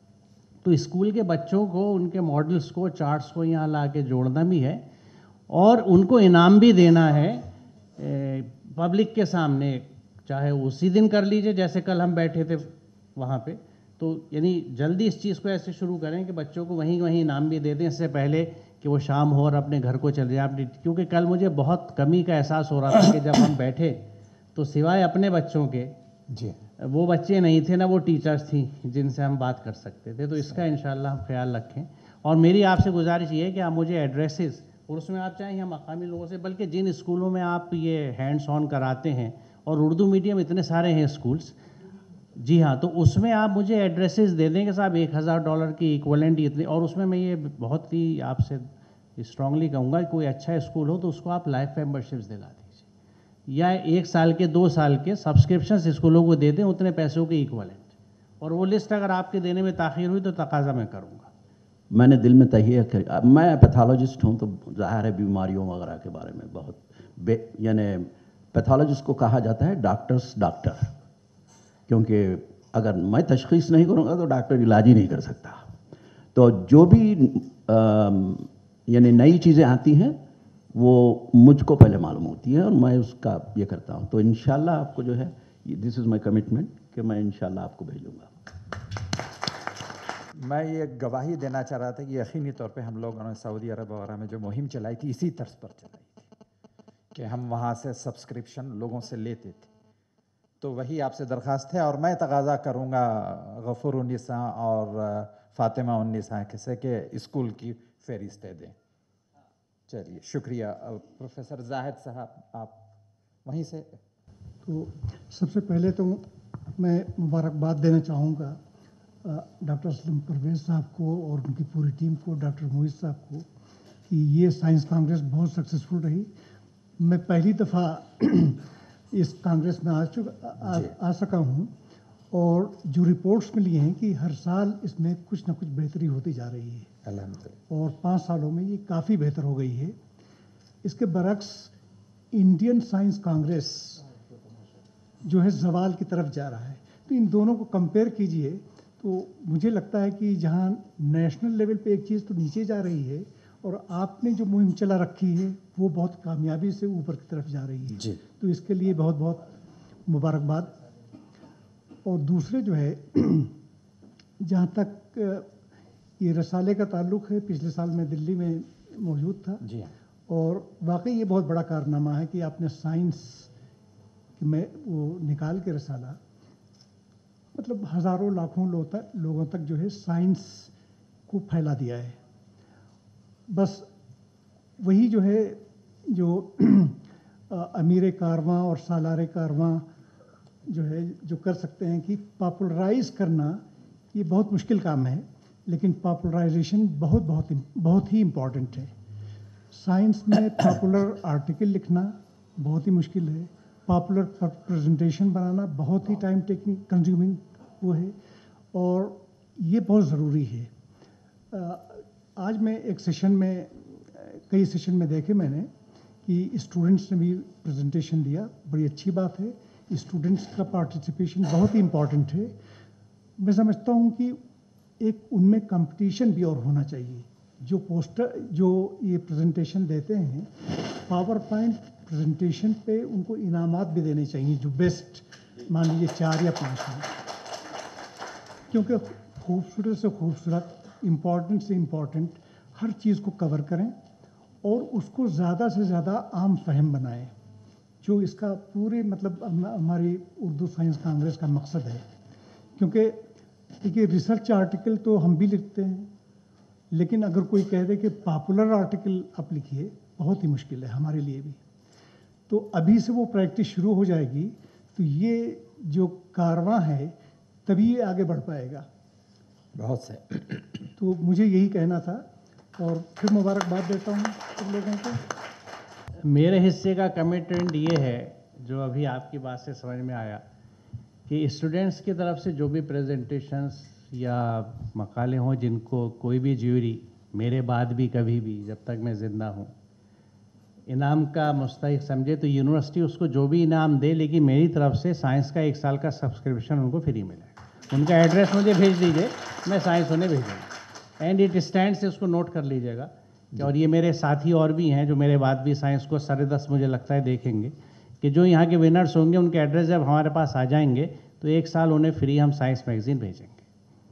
तो स्कूल के बच्चों को, उनके मॉडल्स को, चार्ट्स को यहाँ ला के जोड़ना भी है और उनको इनाम भी देना है पब्लिक के सामने, चाहे उसी दिन कर लीजिए जैसे कल हम बैठे थे वहाँ पे। तो यानी जल्दी इस चीज़ को ऐसे शुरू करें कि बच्चों को वहीं वहीं इनाम भी दे दें, इससे पहले कि वो शाम हो और अपने घर को चले जाए। क्योंकि कल मुझे बहुत कमी का एहसास हो रहा था कि जब हम बैठे तो सिवाय अपने बच्चों के جی وہ بچے نہیں تھے نا وہ ٹیچرز تھیں جن سے ہم بات کر سکتے تھے, تو اس کا انشاءاللہ ہم خیال رکھیں. اور میری آپ سے گزارش یہ ہے کہ آپ مجھے ایڈریسز, اور اس میں آپ چاہیں یا مقامی لوگوں سے, بلکہ جن اسکولوں میں آپ یہ ہینڈس آن کراتے ہیں, اور اردو میڈیم اتنے سارے ہیں اسکولس, جی ہاں, تو اس میں آپ مجھے ایڈریسز دے دیں کہ صاحب $1000 کی ایکولنٹ اتنی, اور اس میں میں یہ بہت ہی آپ سے اسٹرانگلی کہوں گا کہ کوئی اچھا اسکول ہو تو اس کو آپ لائف ممبرشپس دلا دیجیے, یا 1 سال کے 2 سال کے سبسکرپشنس اسکولوں کو دے دیں اتنے پیسوں کے ایکولنٹ, اور وہ لسٹ اگر آپ کے دینے میں تاخیر ہوئی تو تقاضا میں کروں گا.
میں نے دل میں تہیہ کر, میں پیتھالوجسٹ ہوں تو ظاہر ہے بیماریوں وغیرہ کے بارے میں بہت یعنی پیتھالوجسٹ کو کہا جاتا ہے ڈاکٹر, کیونکہ اگر میں تشخیص نہیں کروں گا تو ڈاکٹر علاج ہی نہیں کر سکتا. تو جو بھی یعنی نئی چیزیں آتی ہیں وہ مجھ کو پہلے معلوم ہوتی ہے اور میں اس کا یہ کرتا ہوں. تو انشاءاللہ آپ کو جو ہے, دس از مائی کمٹمنٹ کہ میں انشاءاللہ آپ کو بھیجوں گا.
میں یہ گواہی دینا چاہ رہا تھا کہ یقینی طور پہ ہم لوگوں نے سعودی عرب وغیرہ میں جو مہم چلائی تھی اسی طرز پر چلائی تھی کہ ہم وہاں سے سبسکرپشن لوگوں سے لیتے تھے. تو وہی آپ سے درخواست ہے, اور میں تقاضا کروں گا غفور النساء اور فاطمہ النساء سے کہ اسکول کی فہرستیں دیں. چلیے شکریہ. پروفیسر زاہد صاحب آپ وہیں سے.
تو سب سے پہلے تو میں مبارکباد دینا چاہوں گا ڈاکٹر اسلم پرویز صاحب کو اور ان کی پوری ٹیم کو, ڈاکٹر مویز صاحب کو, کہ یہ سائنس کانگریس بہت سکسیزفل رہی. میں پہلی دفعہ اس کانگریس میں آ سکا ہوں, اور جو رپورٹس ملی ہیں کہ ہر سال اس میں کچھ نہ کچھ بہتری ہوتی جا رہی ہے
الحمدللہ,
اور 5 سالوں میں یہ کافی بہتر ہو گئی ہے. اس کے برعکس انڈین سائنس کانگریس جو ہے زوال کی طرف جا رہا ہے. تو ان دونوں کو کمپیئر کیجئے تو مجھے لگتا ہے کہ جہاں نیشنل لیول پہ ایک چیز تو نیچے جا رہی ہے, اور آپ نے جو مہم چلا رکھی ہے وہ بہت کامیابی سے اوپر کی طرف جا رہی ہے
جی.
تو اس کے لیے بہت بہت مبارکباد. اور دوسرے جو ہے جہاں تک یہ رسالے کا تعلق ہے, پچھلے سال میں دلی میں موجود تھا,
جی,
اور واقعی یہ بہت بڑا کارنامہ ہے کہ آپ نے سائنس میں وہ نکال کے رسالہ مطلب ہزاروں لاکھوں لوگوں تک جو ہے سائنس کو پھیلا دیا ہے. بس وہی جو ہے جو امیر کارواں اور سالار کارواں جو ہے جو کر سکتے ہیں کہ پاپولرائز کرنا یہ بہت مشکل کام ہے, لیکن پاپولرائزیشن بہت ہی امپورٹنٹ ہے. سائنس میں پاپولر آرٹیکل لکھنا بہت ہی مشکل ہے, پاپولر پریزنٹیشن بنانا بہت ہی ٹائم ٹیکنگ کنزیومنگ وہ ہے, اور یہ بہت ضروری ہے. آج میں ایک سیشن میں کئی سیشن میں دیکھے میں نے کہ اسٹوڈنٹس نے بھی پریزنٹیشن دیا, بڑی اچھی بات ہے. اسٹوڈنٹس کا پارٹیسپیشن بہت ہی امپورٹنٹ ہے. میں سمجھتا ہوں کہ ایک ان میں کمپٹیشن بھی اور ہونا چاہیے. جو یہ پریزنٹیشن دیتے ہیں پاور پوائنٹ پریزنٹیشن پہ ان کو انعامات بھی دینے چاہیے جو بیسٹ مان لیجیے 4 یا 5 ہیں, کیونکہ خوبصورت سے خوبصورت امپورٹنٹ سے امپورٹنٹ ہر چیز کو کور کریں اور اس کو زیادہ سے زیادہ عام فہم بنائیں, جو اس کا پورے مطلب ہماری اردو سائنس کانگریس کا مقصد ہے. کیونکہ دیکھیے ریسرچ آرٹیکل تو ہم بھی لکھتے ہیں, لیکن اگر کوئی کہہ دے کہ پاپولر آرٹیکل آپ لکھیے بہت ہی مشکل ہے ہمارے لیے بھی. تو ابھی سے وہ پریکٹس شروع ہو جائے گی تو یہ جو کارواں ہے تبھی یہ آگے بڑھ پائے گا.
بہت سے.
تو مجھے یہی کہنا تھا, اور پھر مبارکباد دیتا ہوں سب لوگوں کو.
میرے حصے کا کمٹمنٹ یہ ہے جو ابھی آپ کی بات سے سمجھ میں آیا کہ اسٹوڈنٹس کی طرف سے جو بھی پریزنٹیشنز یا مقالے ہوں جن کو کوئی بھی جیوری میرے بعد بھی کبھی بھی جب تک میں زندہ ہوں انعام کا مستحق سمجھے تو یونیورسٹی اس کو جو بھی انعام دے, لیکن میری طرف سے سائنس کا 1 سال کا سبسکرپشن ان کو فری ملے. ان کا ایڈریس مجھے بھیج دیجیے, میں سائنس انہیں بھیجوں گا. اینڈ اٹ اسٹینڈ سے اس کو نوٹ کر لیجیے گا. اور یہ میرے ساتھی اور بھی ہیں جو میرے بعد بھی سائنس کو 10:30 مجھے لگتا ہے دیکھیں گے کہ جو یہاں کے ونرز ہوں گے ان کے ایڈریس جب ہمارے پاس آ جائیں گے تو 1 سال انہیں فری ہم سائنس میگزین بھیجیں گے.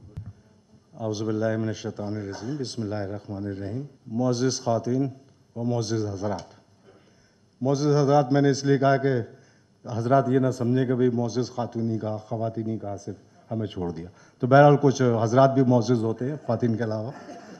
اعوذ باللہ من الشیطان الرجیم, بسم اللہ الرحمن الرحیم. معزز خواتین و معزز حضرات, میں نے اس لیے کہا کہ حضرات یہ نہ سمجھیں کہ بھئی معزز خاتونی کا خواتینی کا صرف ہمیں چھوڑ دیا. تو بہرحال کچھ حضرات بھی معزز ہوتے ہیں خواتین کے علاوہ.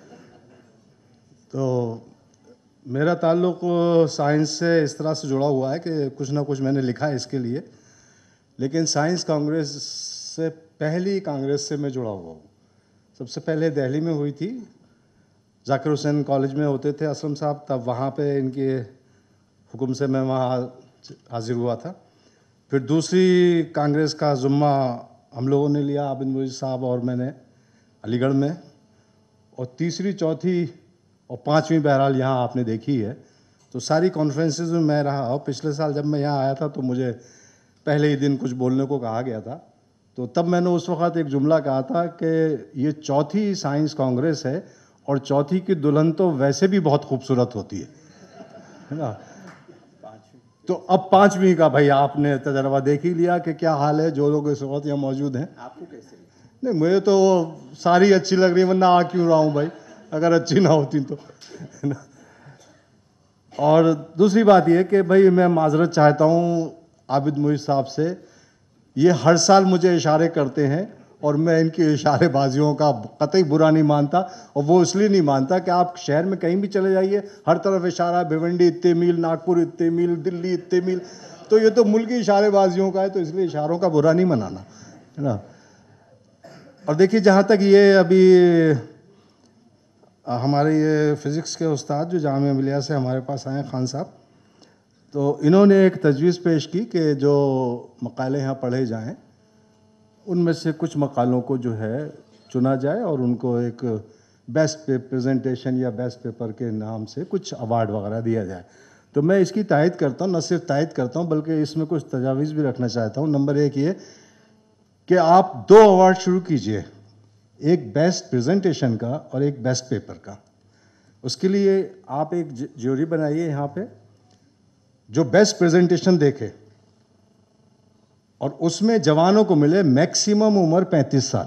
تو میرا تعلق سائنس سے اس طرح سے جڑا ہوا ہے کہ کچھ نہ کچھ میں نے لکھا ہے اس کے لیے, لیکن سائنس کانگریس سے پہلی کانگریس سے میں جڑا ہوا ہوں. سب سے پہلے دہلی میں ہوئی تھی, ذاکر حسین کالج میں ہوتے تھے اسلم صاحب, تب وہاں پہ ان کے حکم سے میں وہاں حاضر ہوا تھا. پھر دوسری کانگریس کا ذمہ ہم لوگوں نے لیا, عابد موئی صاحب اور میں نے, علی گڑھ میں. اور تیسری, چوتھی اور پانچویں بہرحال یہاں آپ نے دیکھی ہے. تو ساری کانفرنسز میں میں رہا. اور پچھلے سال جب میں یہاں آیا تھا تو مجھے پہلے ہی دن کچھ بولنے کو کہا گیا تھا. تو تب میں نے اس وقت ایک جملہ کہا تھا کہ یہ چوتھی سائنس کانگریس ہے, اور چوتھی کی دلہن تو ویسے بھی بہت خوبصورت ہوتی ہے نا. تو اب پانچویں کا بھائی آپ نے تجربہ دیکھ ہی لیا کہ کیا حال ہے. جو لوگ اس وقت یہاں موجود ہیں,
آپ کو کیسے
نہیں مجھے تو ساری اچھی لگ رہی ہے, ورنہ آ کیوں رہا ہوں بھائی, اگر اچھی نہ ہوتی تو. اور دوسری بات یہ کہ بھائی میں معذرت چاہتا ہوں عابد موئی صاحب سے. یہ ہر سال مجھے اشارے کرتے ہیں اور میں ان کی اشارے بازیوں کا قطعی برا نہیں مانتا. اور وہ اس لیے نہیں مانتا کہ آپ شہر میں کہیں بھی چلے جائیے, ہر طرف اشارہ, بھیونڈی اتنے میل, ناگپور اتنے میل, دلی اتنے میل. تو یہ تو ملکی اشارے بازیوں کا ہے, تو اس لیے اشاروں کا برا نہیں منانا ہے نا. اور دیکھیے جہاں تک یہ ابھی ہمارے یہ فزکس کے استاد جو جامعہ ملیہ سے ہمارے پاس آئے ہیں, خان صاحب, تو انہوں نے ایک تجویز پیش کی کہ جو مقالے یہاں پڑھے جائیں ان میں سے کچھ مقالوں کو جو ہے چنا جائے اور ان کو ایک بیسٹ پریزنٹیشن یا بیسٹ پیپر کے نام سے کچھ ایوارڈ وغیرہ دیا جائے. تو میں اس کی تائید کرتا ہوں, نہ صرف تائید کرتا ہوں بلکہ اس میں کچھ تجاویز بھی رکھنا چاہتا ہوں. نمبر ایک یہ کہ آپ 2 ایوارڈ شروع کیجئے, ایک بیسٹ پریزنٹیشن کا اور ایک بیسٹ پیپر کا. اس کے لیے آپ ایک جیوری بنائیے یہاں پہ جو بیسٹ پریزنٹیشن دیکھے, اور اس میں جوانوں کو ملے میکسیمم عمر 35 سال.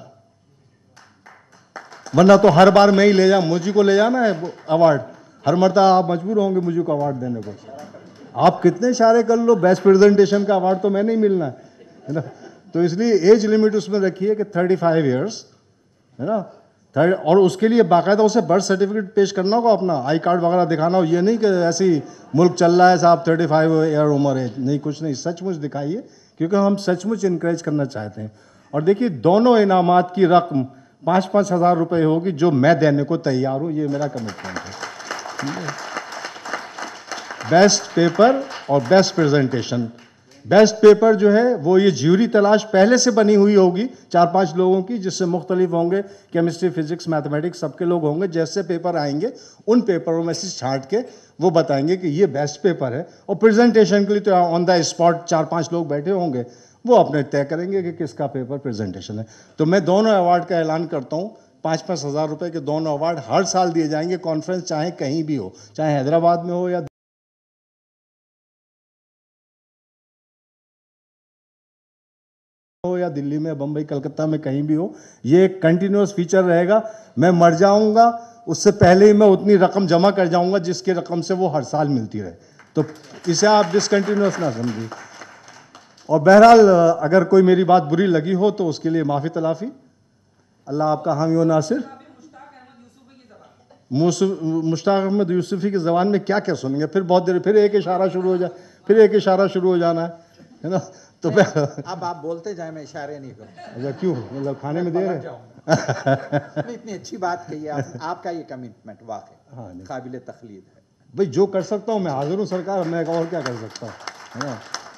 ورنہ تو ہر بار میں ہی لے جاؤں, مجھے کو لے جانا ہے ایوارڈ, ہر مرتبہ آپ مجبور ہوں گے مجھے کو ایوارڈ دینے کو. آپ کتنے اشارے کر لو, بیسٹ پریزنٹیشن کا ایوارڈ تو میں نہیں ملنا ہے نا. تو اس لیے ایج لمٹ اس میں رکھیے کہ 35 ایئرس ہے نا. اور اس کے لیے باقاعدہ اسے برتھ سرٹیفکیٹ پیش کرنا ہوگا, اپنا آئی کارڈ وغیرہ دکھانا ہو. یہ نہیں کہ ایسی ملک چل رہا ہے صاحب 35 ایئر عمر ہے, نہیں کچھ نہیں, سچ مچ دکھائیے, کیونکہ ہم سچ مچ انکریج کرنا چاہتے ہیں. اور دیکھیے دونوں انعامات کی رقم 5-5 ہزار روپے ہوگی جو میں دینے کو تیار ہوں, یہ میرا کمٹمنٹ ہے. بیسٹ پیپر اور بیسٹ پریزنٹیشن. بیسٹ پیپر جو ہے وہ یہ جیوری تلاش پہلے سے بنی ہوئی ہوگی 4-5 لوگوں کی, جس سے مختلف ہوں گے, کیمسٹری, فزکس, میتھمیٹکس, سب کے لوگ ہوں گے. جیسے پیپر آئیں گے ان پیپروں میں سے چھانٹ کے وہ بتائیں گے کہ یہ بیسٹ پیپر ہے. اور پریزنٹیشن کے لیے تو آن دا اسپاٹ 4-5 لوگ بیٹھے ہوں گے, وہ اپنے طے کریں گے کہ کس کا پیپر پریزنٹیشن ہے. تو میں دونوں ایوارڈ کا اعلان کرتا ہوں, 5-5 ہزار روپے کے دونوں ایوارڈ ہر سال دیے جائیں گے. کانفرنس چاہے کہیں بھی ہو, چاہے حیدرآباد میں ہو یا دلی میں, بمبئی, کلکتہ میں, کہیں بھی ہو. یہ ایک کنٹینیوس فیچر رہے گا. میں مر جاؤں گا اس سے پہلے ہی میں اتنی رقم جمع کر جاؤں گا جس کی رقم سے وہ ہر سال ملتی رہے. تو اسے آپ ڈسکنٹینیوس نہ سمجھیں. اور بہرحال اگر کوئی میری بات بری لگی ہو تو اس کے لیے معافی تلافی. اللہ آپ کا حامی و ناصر. مشتاق احمد یوسفی کی زبان میں کیا کیا سنیں گے, پھر بہت دیر, پھر ایک اشارہ شروع ہو جائے, پھر ایک اشارہ شروع ہو جانا ہے نا. تو
اب آپ بولتے جائیں, میں اشارے نہیں کروں.
اچھا کیوں, مطلب کھانے میں دے رہے ہیں.
اتنی اچھی بات کہی ہے آپ کا, یہ کمٹمنٹ واقعی قابل تخلید ہے.
بھائی جو کر سکتا ہوں میں حاضر ہوں سرکار, میں اور کیا کر سکتا ہوں.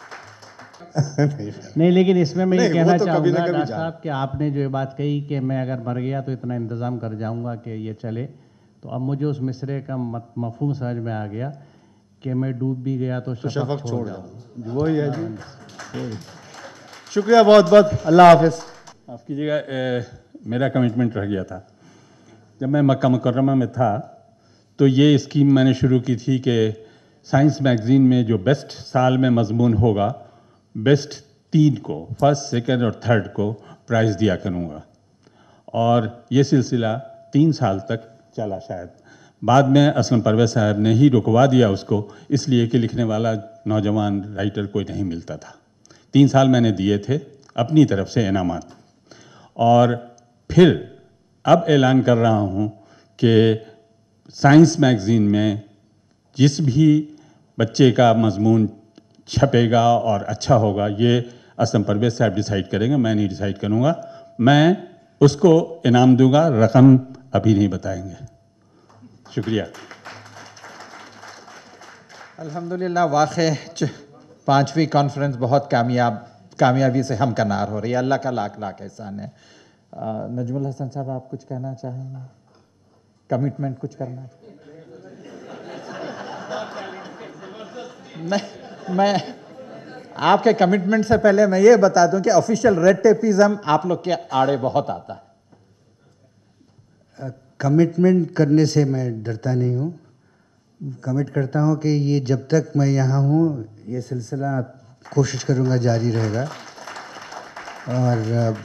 نہیں, لیکن اس میں یہ کہنا چاہوں گا ڈاکٹر صاحب کہ آپ نے جو یہ بات کہی کہ میں اگر مر گیا تو اتنا انتظام کر جاؤں گا کہ یہ چلے, تو اب مجھے اس مصرے کا مفہوم سمجھ میں آ گیا کہ میں ڈوب بھی گیا تو شفق چھوڑ جاؤں.
وہی ہے جی. شکریہ بہت بہت, اللہ حافظ.
آپ کی جگہ میرا کمٹمنٹ رہ گیا تھا. جب میں مکہ مکرمہ میں تھا تو یہ اسکیم میں نے شروع کی تھی کہ سائنس میگزین میں جو بیسٹ سال میں مضمون ہوگا, بیسٹ 3 کو, فرسٹ, سیکنڈ اور تھرڈ کو پرائز دیا کروں گا. اور یہ سلسلہ 3 سال تک چلا. شاید بعد میں اسلم پرویز صاحب نے ہی رکوا دیا اس کو, اس لیے کہ لکھنے والا نوجوان رائٹر کوئی نہیں ملتا تھا. 3 साल मैंने दिए थे अपनी तरफ से इनामात, और फिर अब ऐलान कर रहा हूँ कि साइंस मैगज़ीन में जिस भी बच्चे का मजमून छपेगा और अच्छा होगा, ये असलम परवेज़ साहब डिसाइड करेंगे, मैं नहीं डिसाइड करूँगा। मैं उसको इनाम दूंगा, रकम अभी नहीं बताएंगे। शुक्रिया।
अल्हम्दुलिल्लाह, वाक़ई 5वीं कॉन्फ्रेंस बहुत कामयाबी से हमकनार हो रही है। अल्लाह का लाख लाख एहसान है। नजमुल हसन साहब, आप कुछ कहना चाहेंगे? कमिटमेंट कुछ करना? नहीं, मैं आपके कमिटमेंट से पहले मैं ये बता दूं कि ऑफिशियल रेड टेपिज्म आप लोग के आड़े बहुत आता है।
कमिटमेंट करने से मैं डरता नहीं हूँ। कमिट करता हूँ कि ये जब तक मैं यहाँ हूँ ये सिलसिला कोशिश करूँगा जारी रहेगा। और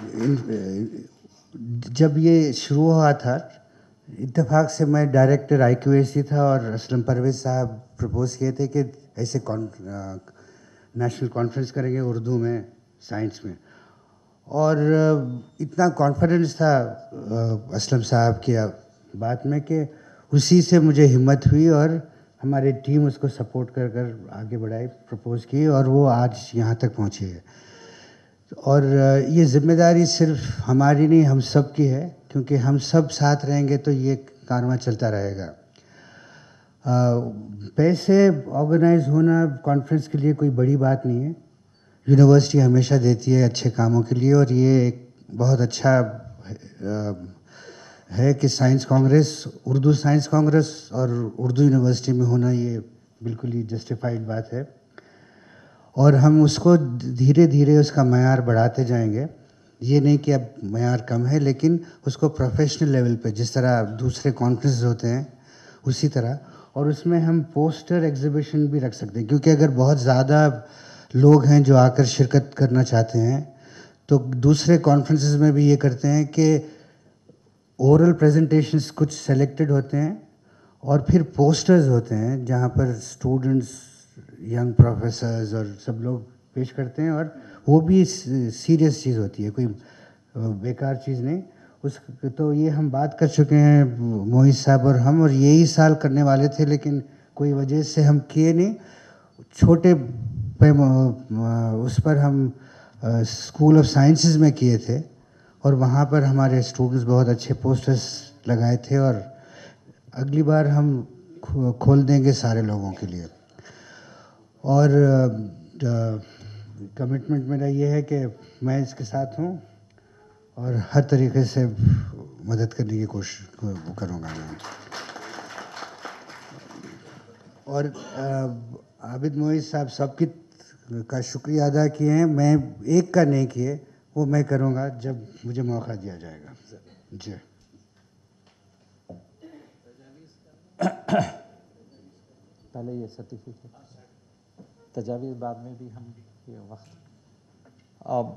जब ये शुरू हुआ था, इत्तेफाक से मैं डायरेक्टर IQAC था और असलम परवेज़ साहब प्रपोज किए थे कि ऐसे नेशनल कॉन्फ्रेंस करेंगे उर्दू में, साइंस में। और इतना कॉन्फिडेंस था असलम साहब की बात में कि उसी से मुझे हिम्मत हुई और हमारी टीम उसको सपोर्ट कर कर आगे बढ़ाई, प्रपोज की, और वो आज यहाँ तक पहुँची है। और ये ज़िम्मेदारी सिर्फ हमारी नहीं, हम सब की है, क्योंकि हम सब साथ रहेंगे तो ये कारवां चलता रहेगा। पैसे ऑर्गेनाइज होना कॉन्फ्रेंस के लिए कोई बड़ी बात नहीं है। यूनिवर्सिटी हमेशा देती है अच्छे कामों के लिए, और ये एक बहुत अच्छा है कि science congress, Urdu science congress और उर्दू यूनिवर्सिटी में होना, ये बिल्कुल ही जस्टिफाइड बात है। और हम उसको धीरे धीरे उसका मयार बढ़ाते जाएंगे। ये नहीं कि अब मयार कम है, लेकिन उसको प्रोफेशनल लेवल पे जिस तरह दूसरे कॉन्फ्रेंस होते हैं उसी तरह। और उसमें हम पोस्टर एग्जीबिशन भी रख सकते हैं, क्योंकि अगर बहुत ज़्यादा लोग हैं जो आकर शिरकत करना चाहते हैं, तो दूसरे कॉन्फ्रेंसेस में भी ये करते हैं कि ओरल प्रेजेंटेशंस कुछ सेलेक्टेड होते हैं और फिर पोस्टर्स होते हैं जहाँ पर स्टूडेंट्स, यंग प्रोफेसर्स और सब लोग पेश करते हैं, और वो भी सीरियस चीज़ होती है, कोई बेकार चीज़ नहीं। तो ये हम बात कर चुके हैं मोहित साहब और हम, और यही साल करने वाले थे, लेकिन कोई वजह से हम किए नहीं। छोटे पे उस पर हम स्कूल ऑफ साइंसेस में किए थे, और वहाँ पर हमारे स्टूडेंट्स बहुत अच्छे पोस्टर्स लगाए थे, और अगली बार हम खोल देंगे सारे लोगों के लिए। और कमिटमेंट मेरा ये है कि मैं इसके साथ हूँ और हर तरीके से मदद करने की कोशिश करूँगा मैं। और आबिद मोहित साहब सबकी का शुक्रिया अदा किए हैं, मैं एक का नहीं किए, वो मैं करूँगा जब मुझे मौका दिया जाएगा। जी
पहले ये सर्टिफिकेट, तजावीज़ बाद में भी हम ये वक्त। अब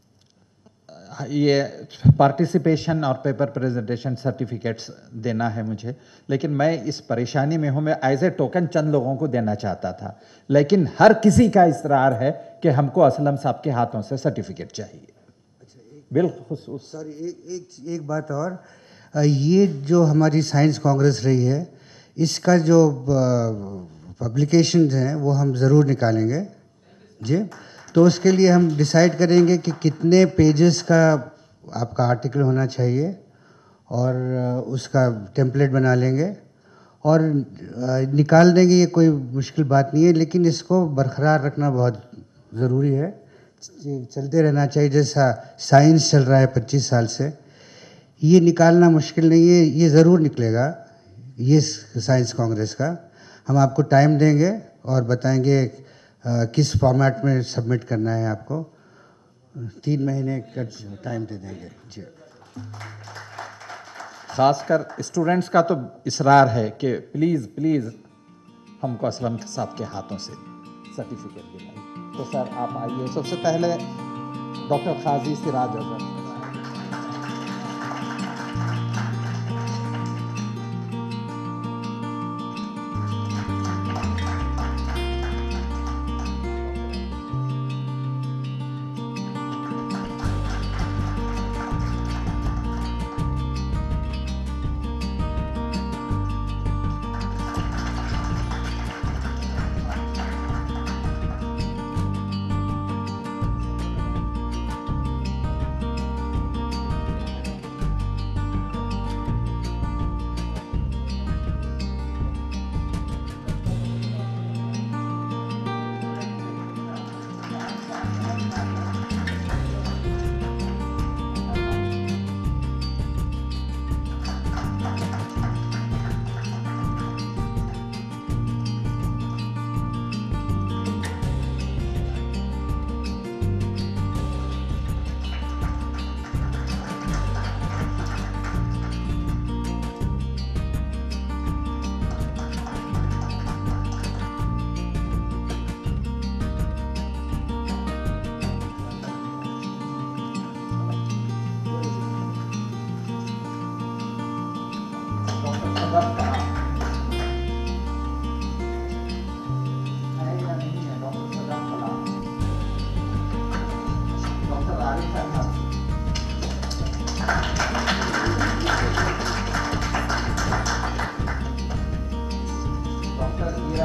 ये पार्टिसिपेशन और पेपर प्रेजेंटेशन सर्टिफिकेट्स देना है मुझे, लेकिन मैं इस परेशानी में हूँ। मैं एज ए टोकन चंद लोगों को देना चाहता था, लेकिन हर किसी का इसरार है कि हमको असलम साहब के हाथों से सर्टिफिकेट चाहिए। बिल्कुल।
सॉरी, एक बात और, ये जो हमारी साइंस कांग्रेस रही है, इसका जो पब्लिकेशंस हैं वो हम ज़रूर निकालेंगे जी। तो उसके लिए हम डिसाइड करेंगे कि कितने पेजेस का आपका आर्टिकल होना चाहिए, और उसका टेम्पलेट बना लेंगे और निकाल देंगे। ये कोई मुश्किल बात नहीं है, लेकिन इसको बरकरार रखना बहुत ज़रूरी है, चलते रहना चाहिए। जैसा साइंस चल रहा है 25 साल से, ये निकालना मुश्किल नहीं है, ये ज़रूर निकलेगा। ये साइंस कांग्रेस का हम आपको टाइम देंगे और बताएंगे किस फॉर्मेट में सबमिट करना है आपको। 3 महीने का टाइम दे देंगे जी।
ख़ासकर स्टूडेंट्स का तो इसरार है कि प्लीज़ प्लीज़ हमको असलम साहब के हाथों से सर्टिफिकेट दिलाइए। तो सर आप आइए। सबसे पहले डॉक्टर खाजी सिराज अजहर।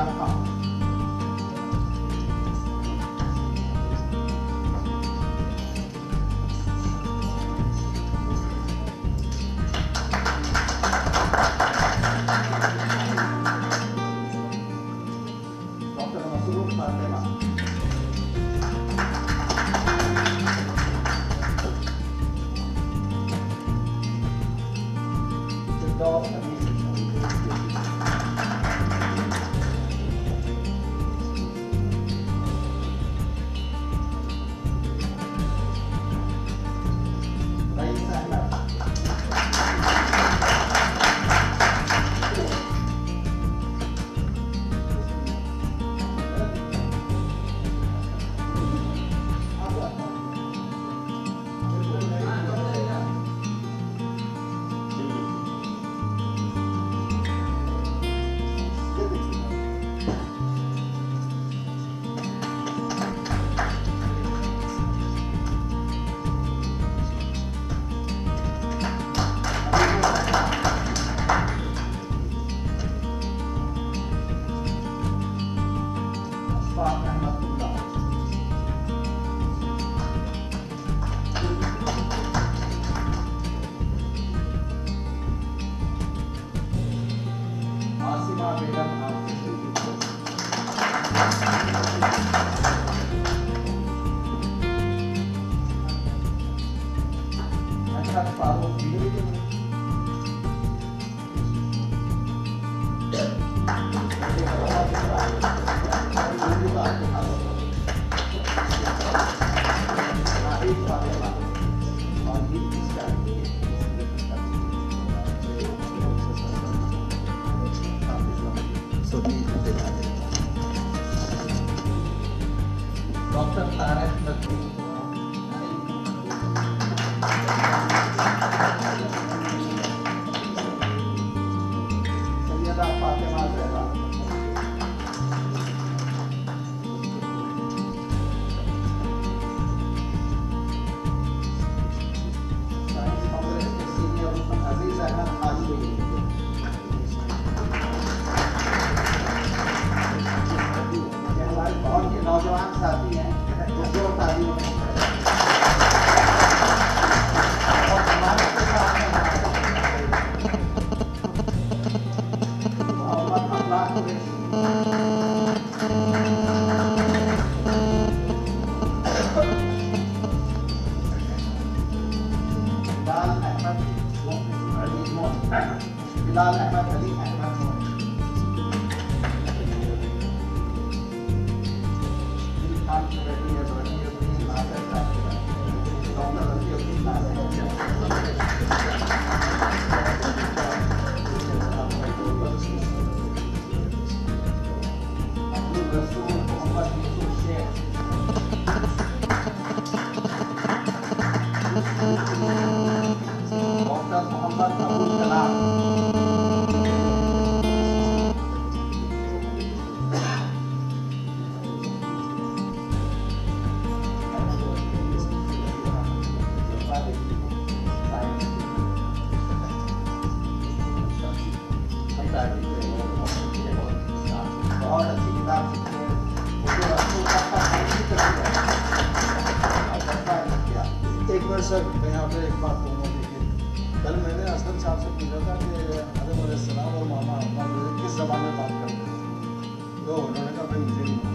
एक मिनट सर, मैं यहाँ पे एक बात कहूँगा। देखिए, कल मैंने असद साहब से पूछा था कि आदम अलैहिस्सलाम और मामा किस ज़बान में बात करते हैं, तो उन्होंने कहा भाई मुझे नहीं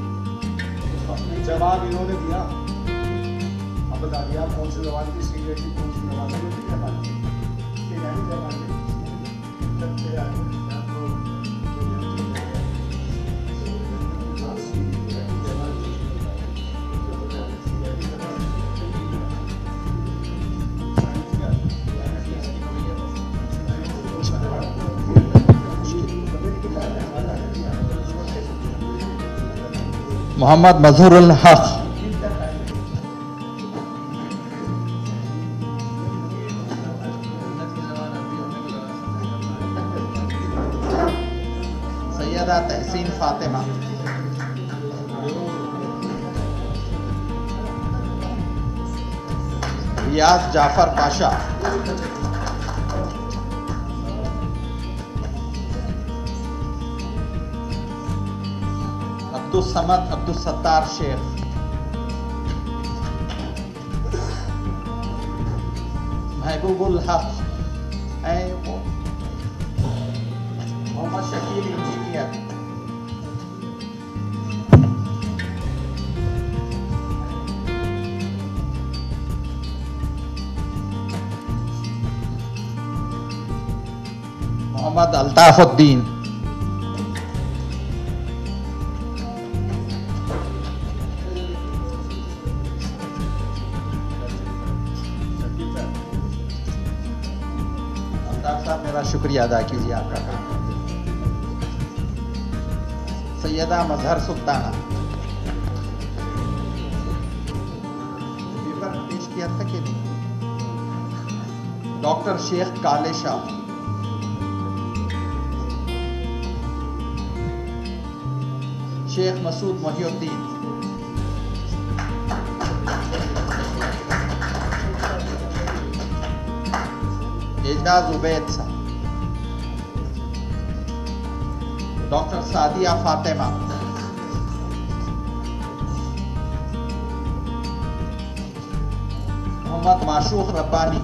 मालूम। जवाब इन्होंने दिया, अब बता दिया कौन सी ज़बान की सीक्रेट थी, कौन सी ज़बान की जबान थी।
मोहम्मद मजहरुल हक, सैयदा तहसीन फातिमा, रियाज जाफर पाशा, عبدالصمد عبدالستار شیخ, محبوب الحق محمد شکیل انجینئر, محمد الطاف الدین, الطاف صاحب میرا شکریہ ادا کیجیے آپ کا کام. سیدہ مظہر سلطانہ, پیپر پیش کیا تھا کہ نہیں. ڈاکٹر شیخ کالے شاہ, شیخ مسعود محی الدین, اعجاز عبید صاحب, ڈاکٹر سعدیہ فاطمہ, محمد معشوق ربانی,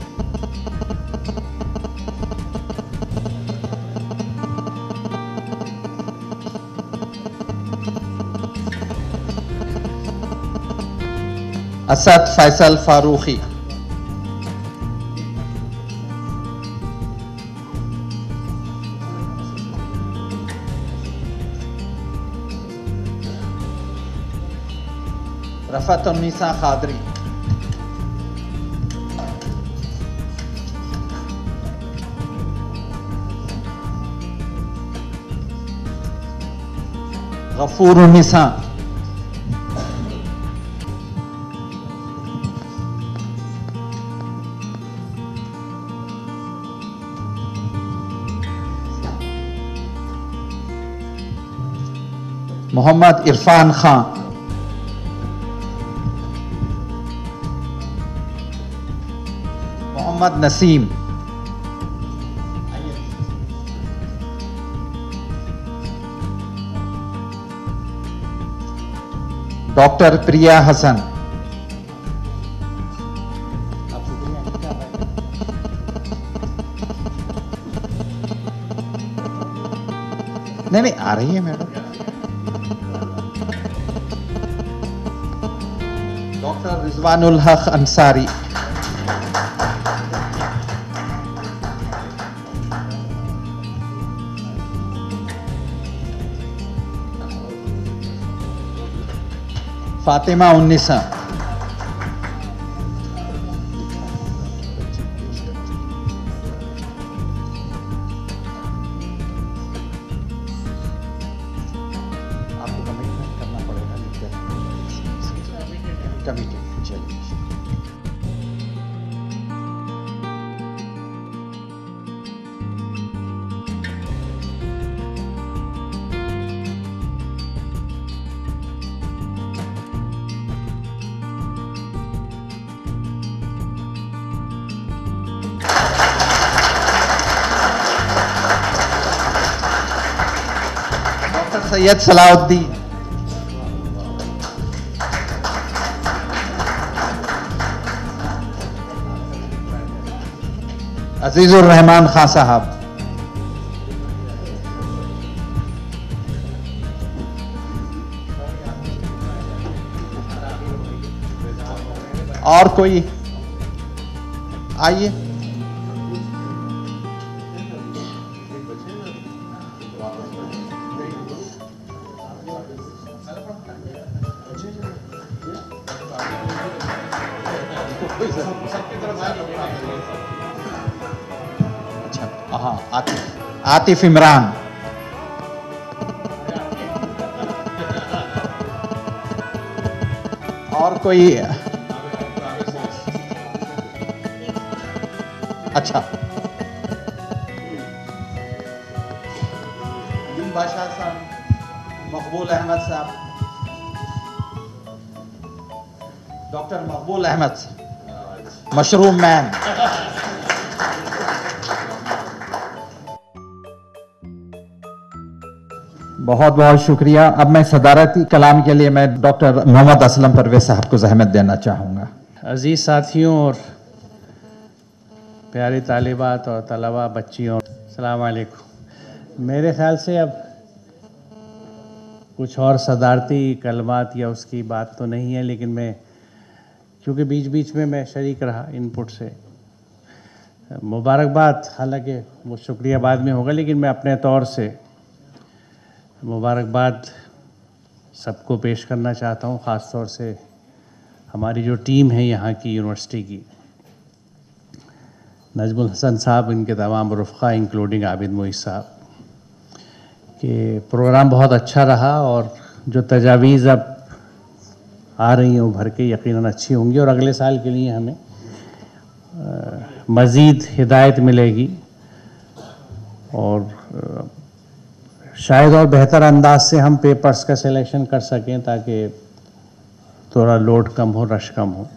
اسد فیصل فاروقی, رفعت النساء قادری, غفور النساء, محمد عرفان خان, محمد نسیم, ڈاکٹر پریا حسن, نہیں آ رہی ہے میڈم. ڈاکٹر رضوان الحق انصاری, فاطمہ النساء, آپ کو کمٹمنٹ کرنا پڑے گا کمیٹی. چلیے سید صلاح الدین, عزیز الرحمان خان صاحب, اور کوئی آئیے. ہاں عاطف عمران, اور کوئی. اچھا بادشاہ صاحب, Maqbool Ahmed sahab, doctor Maqbool Ahmed, mushroom man.
बहुत बहुत शुक्रिया। अब मैं सदारती कलाम के लिए मैं डॉक्टर मोहम्मद असलम परवेज साहब को ज़हमत देना चाहूँगा।
अजीज़ साथियों और प्यारे तालिबात और तलबा बच्चियों, अस्सलाम वालेकुम। मेरे ख़्याल से अब कुछ और सदारती कलमात या उसकी बात तो नहीं है, लेकिन मैं क्योंकि बीच बीच में मैं शरीक रहा इनपुट से, मुबारकबाद, हालांकि वो शुक्रिया बाद में होगा, लेकिन मैं अपने तौर से मुबारकबाद सबको पेश करना चाहता हूँ, ख़ास तौर से हमारी जो टीम है यहाँ की यूनिवर्सिटी की, नजमुल हसन साहब, इनके तमाम रफ़क़ा इंक्लूडिंग आबिद मोइस साहब, कि प्रोग्राम बहुत अच्छा रहा और जो तजावीज़ अब आ रही हैं उभर के यकीनन अच्छी होंगी और अगले साल के लिए हमें मज़ीद हिदायत मिलेगी और शायद और बेहतर अंदाज से हम पेपर्स का सिलेक्शन कर सकें ताकि थोड़ा लोड कम हो, रश कम हो।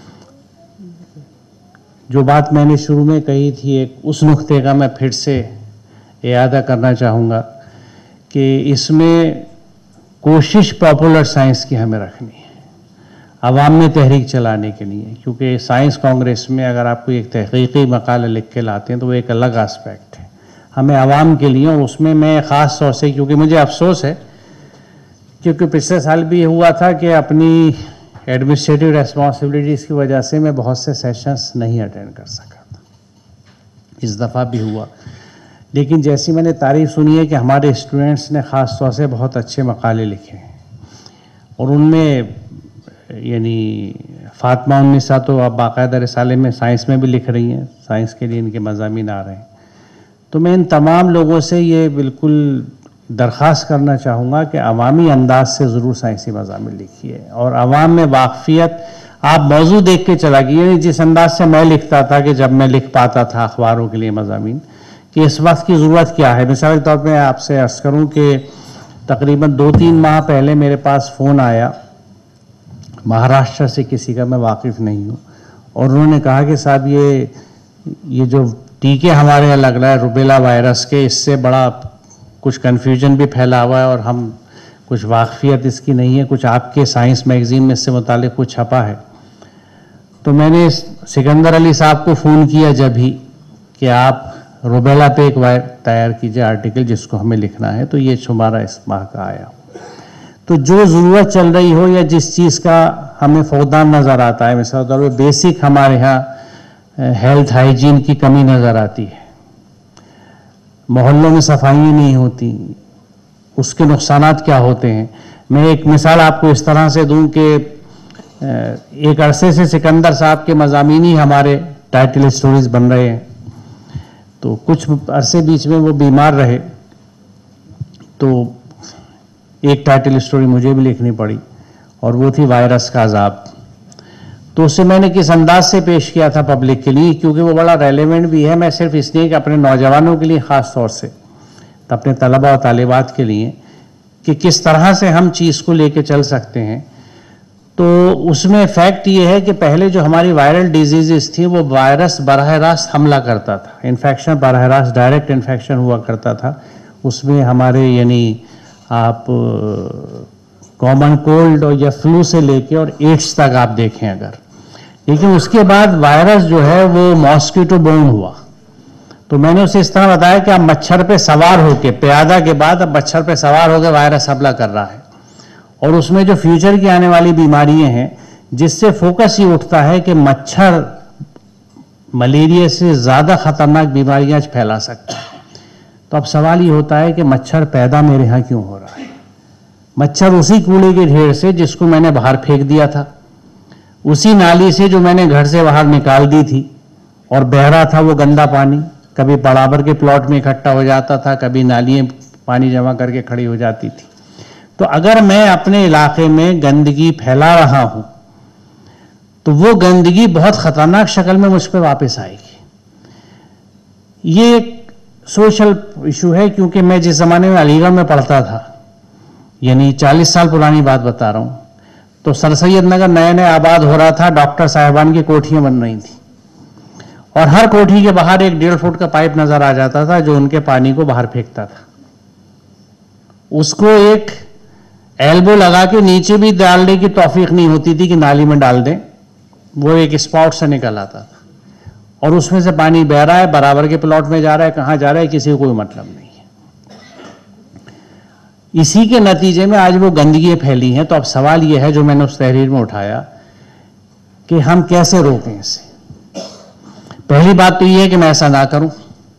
जो बात मैंने शुरू में कही थी, एक उस नुक्ते का मैं फिर से इयादा करना चाहूँगा कि इसमें कोशिश पॉपुलर साइंस की हमें रखनी है, आवाम में तहरीक चलाने के लिए, क्योंकि साइंस कांग्रेस में अगर आप कोई एक तहकीकी मकाला लिख के लाते हैं तो वो एक अलग आस्पेक्ट है, हमें आवाम के लिए। और उसमें मैं ख़ास तौर से, क्योंकि मुझे अफसोस है, क्योंकि पिछले साल भी हुआ था कि अपनी एडमिनिस्ट्रेटिव रेस्पॉन्सिबिलिटीज़ की वजह से मैं बहुत से सेशंस नहीं अटेंड कर सका था, इस दफ़ा भी हुआ। लेकिन जैसी मैंने तारीफ़ सुनी है कि हमारे स्टूडेंट्स ने ख़ास तौर से बहुत अच्छे मकाले लिखे हैं और उनमें यानी फ़ातिमा उन्निसा तो अब बाकायदा रिसाले में साइंस में भी लिख रही हैं, साइंस के लिए इनके मज़ामीन आ रहे हैं। तो मैं इन तमाम लोगों से ये बिल्कुल दरख्वास्त करना चाहूँगा कि अवामी अंदाज से ज़रूर साइंसी मज़ामीन लिखिए और अवाम में वाक़फ़ियत, आप मौजू देख के चला गया, जिस अंदाज से मैं लिखता था कि जब मैं लिख पाता था अखबारों के लिए मज़ामीन, कि इस वक्त की ज़रूरत क्या है। मिसाल के तौर पर आपसे अर्ज़ करूँ कि तकरीबन 2-3 माह पहले मेरे पास फ़ोन आया महाराष्ट्र से किसी का, मैं वाकिफ़ नहीं हूँ, और उन्होंने कहा कि साहब ये जो टीके हमारे यहाँ लग रहा है रुबेला वायरस के, इससे बड़ा कुछ कन्फ्यूजन भी फैला हुआ है और हम कुछ वाक़फ़ियत इसकी नहीं है, कुछ आपके साइंस मैगज़ीन में इससे मुतालिक कुछ छपा है। तो मैंने सिकंदर अली साहब को फ़ोन किया जब ही कि आप रुबेला पे एक तैयार कीजिए आर्टिकल जिसको हमें लिखना है, तो ये शुमारा इस माह का आया। तो जो ज़रूरत चल रही हो या जिस चीज़ का हमें फौदान नज़र आता है, मिसाल तौर पर बेसिक हमारे यहाँ हेल्थ हाइजीन की कमी नज़र आती है, मोहल्लों में सफाइयाँ नहीं होती, उसके नुकसानात क्या होते हैं। मैं एक मिसाल आपको इस तरह से दूं कि एक अरसे से सिकंदर साहब के मज़ामीन ही हमारे टाइटल स्टोरीज बन रहे हैं, तो कुछ अरसे बीच में वो बीमार रहे, तो एक टाइटल स्टोरी मुझे भी लिखनी पड़ी और वो थी वायरस का अजाब। तो उससे मैंने किस अंदाज से पेश किया था पब्लिक के लिए, क्योंकि वो बड़ा रेलेवेंट भी है, मैं सिर्फ इसलिए कि अपने नौजवानों के लिए ख़ास तौर से, अपने तलबा और तालिबात के लिए, कि किस तरह से हम चीज़ को लेके चल सकते हैं। तो उसमें फैक्ट ये है कि पहले जो हमारी वायरल डिजीज़ थी वो वायरस बराह रास्त हमला करता था, इन्फेक्शन बराह रास्त डायरेक्ट इन्फेक्शन हुआ करता था। उसमें हमारे यानी आप कॉमन कोल्ड और या फ्लू से लेके और एड्स तक आप देखें अगर, लेकिन उसके बाद वायरस जो है वो मॉस्किटो बोर्न हुआ। तो मैंने उसे इस तरह बताया कि आप मच्छर पे सवार होके, प्यादा के बाद अब मच्छर पे सवार होकर वायरस हमला कर रहा है, और उसमें जो फ्यूचर की आने वाली बीमारियां हैं जिससे फोकस ही उठता है कि मच्छर मलेरिया से ज़्यादा ख़तरनाक बीमारियां फैला सकता है। तो अब सवाल ये होता है कि मच्छर पैदा मेरे यहाँ क्यों हो रहा है। मच्छर उसी कूड़े के ढेर से जिसको मैंने बाहर फेंक दिया था, उसी नाली से जो मैंने घर से बाहर निकाल दी थी और बह रहा था वो गंदा पानी, कभी बराबर के प्लॉट में इकट्ठा हो जाता था, कभी नालियाँ पानी जमा करके खड़ी हो जाती थी। तो अगर मैं अपने इलाके में गंदगी फैला रहा हूँ तो वो गंदगी बहुत ख़तरनाक शक्ल में मुझ पर वापस आएगी। ये एक सोशल इशू है, क्योंकि मैं जिस ज़माने में अलीगढ़ में पढ़ता था, यानी 40 साल पुरानी बात बता रहा हूँ, तो सर सैयद नगर नया नया आबाद हो रहा था, डॉक्टर साहिबान की कोठियाँ बन रही थी और हर कोठी के बाहर एक 1.5 फुट का पाइप नज़र आ जाता था जो उनके पानी को बाहर फेंकता था। اس کو ایک ایلبو لگا کے نیچے بھی ڈالنے کی توفیق نہیں ہوتی تھی کہ نالی میں ڈال دیں، وہ ایک اسپاؤٹ سے نکل آتا تھا اور اس میں سے پانی بہ رہا ہے، برابر کے پلاٹ میں جا رہا ہے، کہاں جا رہا ہے کسی کو کوئی مطلب نہیں ہے۔ اسی کے نتیجے میں آج وہ گندگیاں پھیلی ہیں۔ تو اب سوال یہ ہے جو میں نے اس تحریر میں اٹھایا کہ ہم کیسے روکیں اسے۔ پہلی بات تو یہ ہے کہ میں ایسا نہ کروں،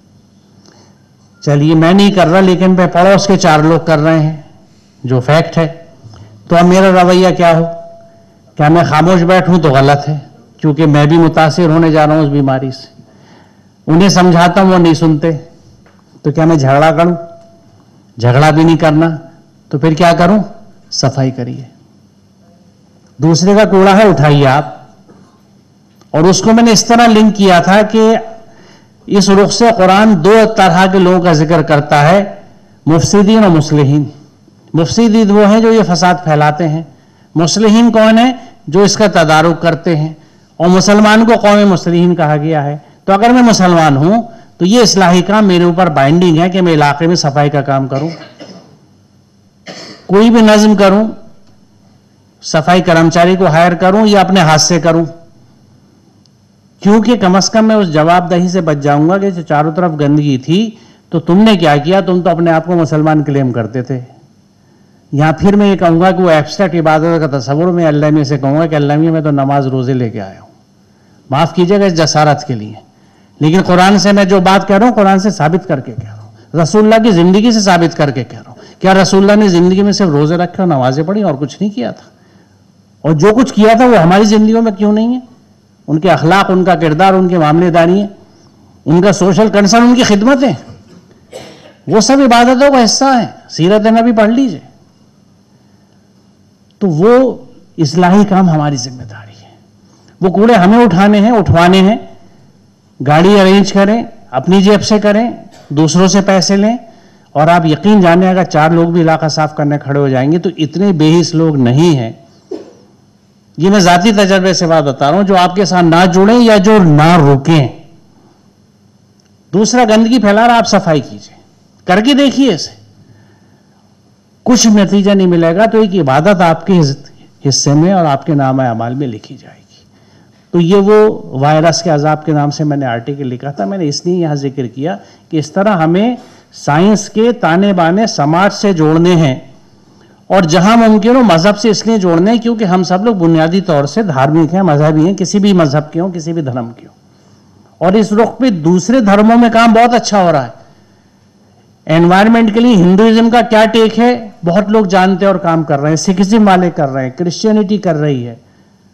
چلیے میں نہیں کر رہا لیکن میں پڑوس کے 4 لوگ کر رہے ہیں جو فیکٹ ہے، تو اب میرا رویہ کیا ہو؟ کیا میں خاموش بیٹھوں تو غلط ہے، کیونکہ میں بھی متاثر ہونے جا رہا ہوں اس بیماری سے۔ انہیں سمجھاتا ہوں وہ نہیں سنتے، تو کیا میں جھگڑا کروں؟ جھگڑا بھی نہیں کرنا تو پھر کیا کروں؟ صفائی کریے۔ دوسرے کا کوڑا ہے اٹھائیے آپ، اور اس کو میں نے اس طرح لنک کیا تھا کہ اس رخ سے قرآن 2 طرح کے لوگوں کا ذکر کرتا ہے، مفسدین اور مصلحین۔ مفسدین وہ ہیں جو یہ فساد پھیلاتے ہیں، مصلحین کون ہیں؟ جو اس کا تدارک کرتے ہیں، اور مسلمان کو قوم مصلحین کہا گیا ہے۔ تو اگر میں مسلمان ہوں تو یہ اصلاحی کام میرے اوپر بائنڈنگ ہے کہ میں علاقے میں صفائی کا کام کروں، کوئی بھی نظم کروں، صفائی کرمچاری کو ہائر کروں یا اپنے ہاتھ سے کروں، کیونکہ کم از کم میں اس جواب دہی سے بچ جاؤں گا کہ جو چاروں طرف گندگی تھی تو تم نے کیا کیا؟ تم تو اپنے آپ کو مسلمان کلیم کرتے تھے۔ یہاں پھر میں یہ کہوں گا کہ وہ ایبسٹریکٹ عبادت کا تصور میں اللہ میں سے کہوں گا کہ اللہ میں تو نماز روزے لے کے آیا ہوں، معاف کیجیے گا اس جسارت کے لیے، لیکن قرآن سے میں جو بات کہہ رہا ہوں قرآن سے ثابت کر کے کہہ رہا ہوں، رسول اللہ کی زندگی سے ثابت کر کے کہہ رہا ہوں۔ کیا رسول اللہ نے زندگی میں صرف روزے رکھے اور نمازیں پڑھی اور کچھ نہیں کیا تھا؟ اور جو کچھ کیا تھا وہ ہماری زندگیوں میں کیوں نہیں ہے؟ ان کے اخلاق، ان کا کردار، ان کے معاملے داری، ان کا سوشل کنسرن، ان کی خدمتیں، وہ سب عبادتوں کا حصہ ہیں۔ سیرت نبی پڑھ لیجئے۔ تو وہ اصلاحی کام ہماری ذمہ داری ہے، وہ کوڑے ہمیں اٹھانے ہیں، اٹھوانے ہیں، گاڑی ارینج کریں، اپنی جیب سے کریں، دوسروں سے پیسے لیں، اور آپ یقین جانیں اگر 4 لوگ بھی علاقہ صاف کرنے کھڑے ہو جائیں گے تو اتنے بے حس لوگ نہیں ہیں۔ یہ میں ذاتی تجربے سے بات بتا رہا ہوں، جو آپ کے ساتھ نہ جڑیں یا جو نہ روکیں۔ دوسرا، گندگی پھیلا رہا، آپ صفائی کیجئے، کر کے دیکھیے اسے، کچھ نتیجہ نہیں ملے گا تو ایک عبادت آپ کے حصے میں اور آپ کے نام اعمال میں لکھی جائے گی۔ تو یہ وہ وائرس کے عذاب کے نام سے میں نے آرٹیکل لکھا تھا، میں نے اس لیے یہاں ذکر کیا کہ اس طرح ہمیں سائنس کے تانے بانے سماج سے جوڑنے ہیں، اور جہاں ممکن ہو مذہب سے اس لیے جوڑنے ہیں کیونکہ ہم سب لوگ بنیادی طور سے دھارمک ہیں، مذہبی ہیں، کسی بھی مذہب کے ہوں، کسی بھی دھرم کے ہوں، اور اس رخ پہ دوسرے دھرموں میں کام بہت اچھا ہو رہا ہے۔ انوائرمنٹ کے لیے ہندوازم کا کیا ٹیک ہے بہت لوگ جانتے اور کام کر رہے ہیں، سکھزم والے کر رہے ہیں، کرسچینٹی کر رہی ہے۔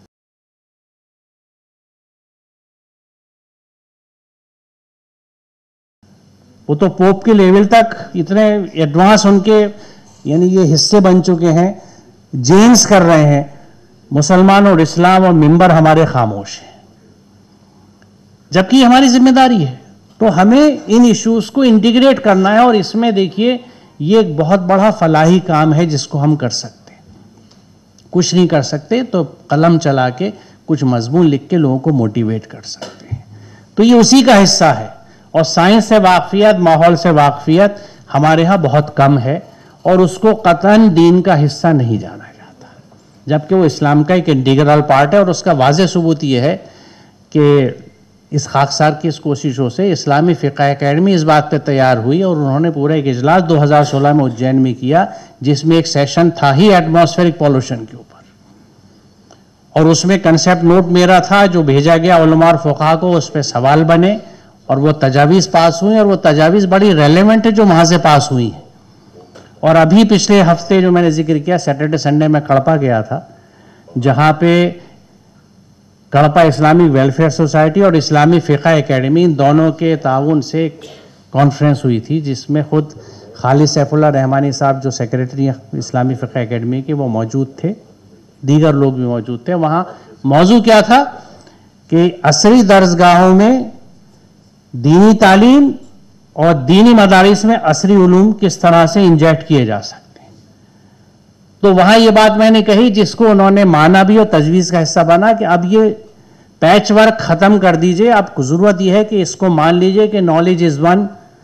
وہ تو پوپ کے لیول تک اتنے ایڈوانس ان کے یعنی یہ حصے بن چکے ہیں، جینز کر رہے ہیں، مسلمان اور اسلام اور منبر ہمارے خاموش ہیں، جبکہ یہ ہماری ذمہ داری ہے۔ تو ہمیں ان ایشوز کو انٹیگریٹ کرنا ہے، اور اس میں دیکھیے یہ ایک بہت بڑا فلاحی کام ہے جس کو ہم کر سکتے ہیں۔ کچھ نہیں کر سکتے تو قلم چلا کے کچھ مضمون لکھ کے لوگوں کو موٹیویٹ کر سکتے ہیں، تو یہ اسی کا حصہ ہے۔ اور سائنس سے واقفیت، ماحول سے واقفیت ہمارے ہاں بہت کم ہے، اور اس کو قطعاً دین کا حصہ نہیں جانا جاتا، جبکہ وہ اسلام کا ایک انٹیگرل پارٹ ہے۔ اور اس کا واضح ثبوت یہ ہے کہ اس خاکسار کی اس کوششوں سے اسلامی فقہ اکیڈمی اس بات پہ تیار ہوئی، اور انہوں نے پورا ایک اجلاس 2016 میں اجین میں کیا، جس میں ایک سیشن تھا ہی ایٹماسفیرک پولوشن کے اوپر، اور اس میں کنسیپٹ نوٹ میرا تھا جو بھیجا گیا علماء اور فقہاء کو، اس پہ سوال بنے اور وہ تجاویز پاس ہوئیں، اور وہ تجاویز بڑی ریلیونٹ ہے جو وہاں سے پاس ہوئی ہیں۔ اور ابھی پچھلے ہفتے جو میں نے ذکر کیا، سیٹرڈے سنڈے میں کڑپا گیا تھا، جہاں پہ کڑپا اسلامی ویلفیئر سوسائٹی اور اسلامی فقہ اکیڈمی ان دونوں کے تعاون سے ایک کانفرنس ہوئی تھی، جس میں خود خالد سیف اللہ رحمانی صاحب جو سیکریٹری اسلامی فقہ اکیڈمی کے وہ موجود تھے، دیگر لوگ بھی موجود تھے۔ وہاں موضوع کیا تھا کہ عصری درسگاہوں میں دینی تعلیم اور دینی مدارس میں عصری علوم کس طرح سے انجیکٹ کیے جا سکتے ہیں۔ تو وہاں یہ بات میں نے کہی جس کو انہوں نے مانا بھی اور تجویز کا حصہ بنا کہ اب یہ پیچ ورک ختم کر دیجئے، اب ضرورت یہ ہے کہ اس کو مان لیجئے کہ نالج از ون،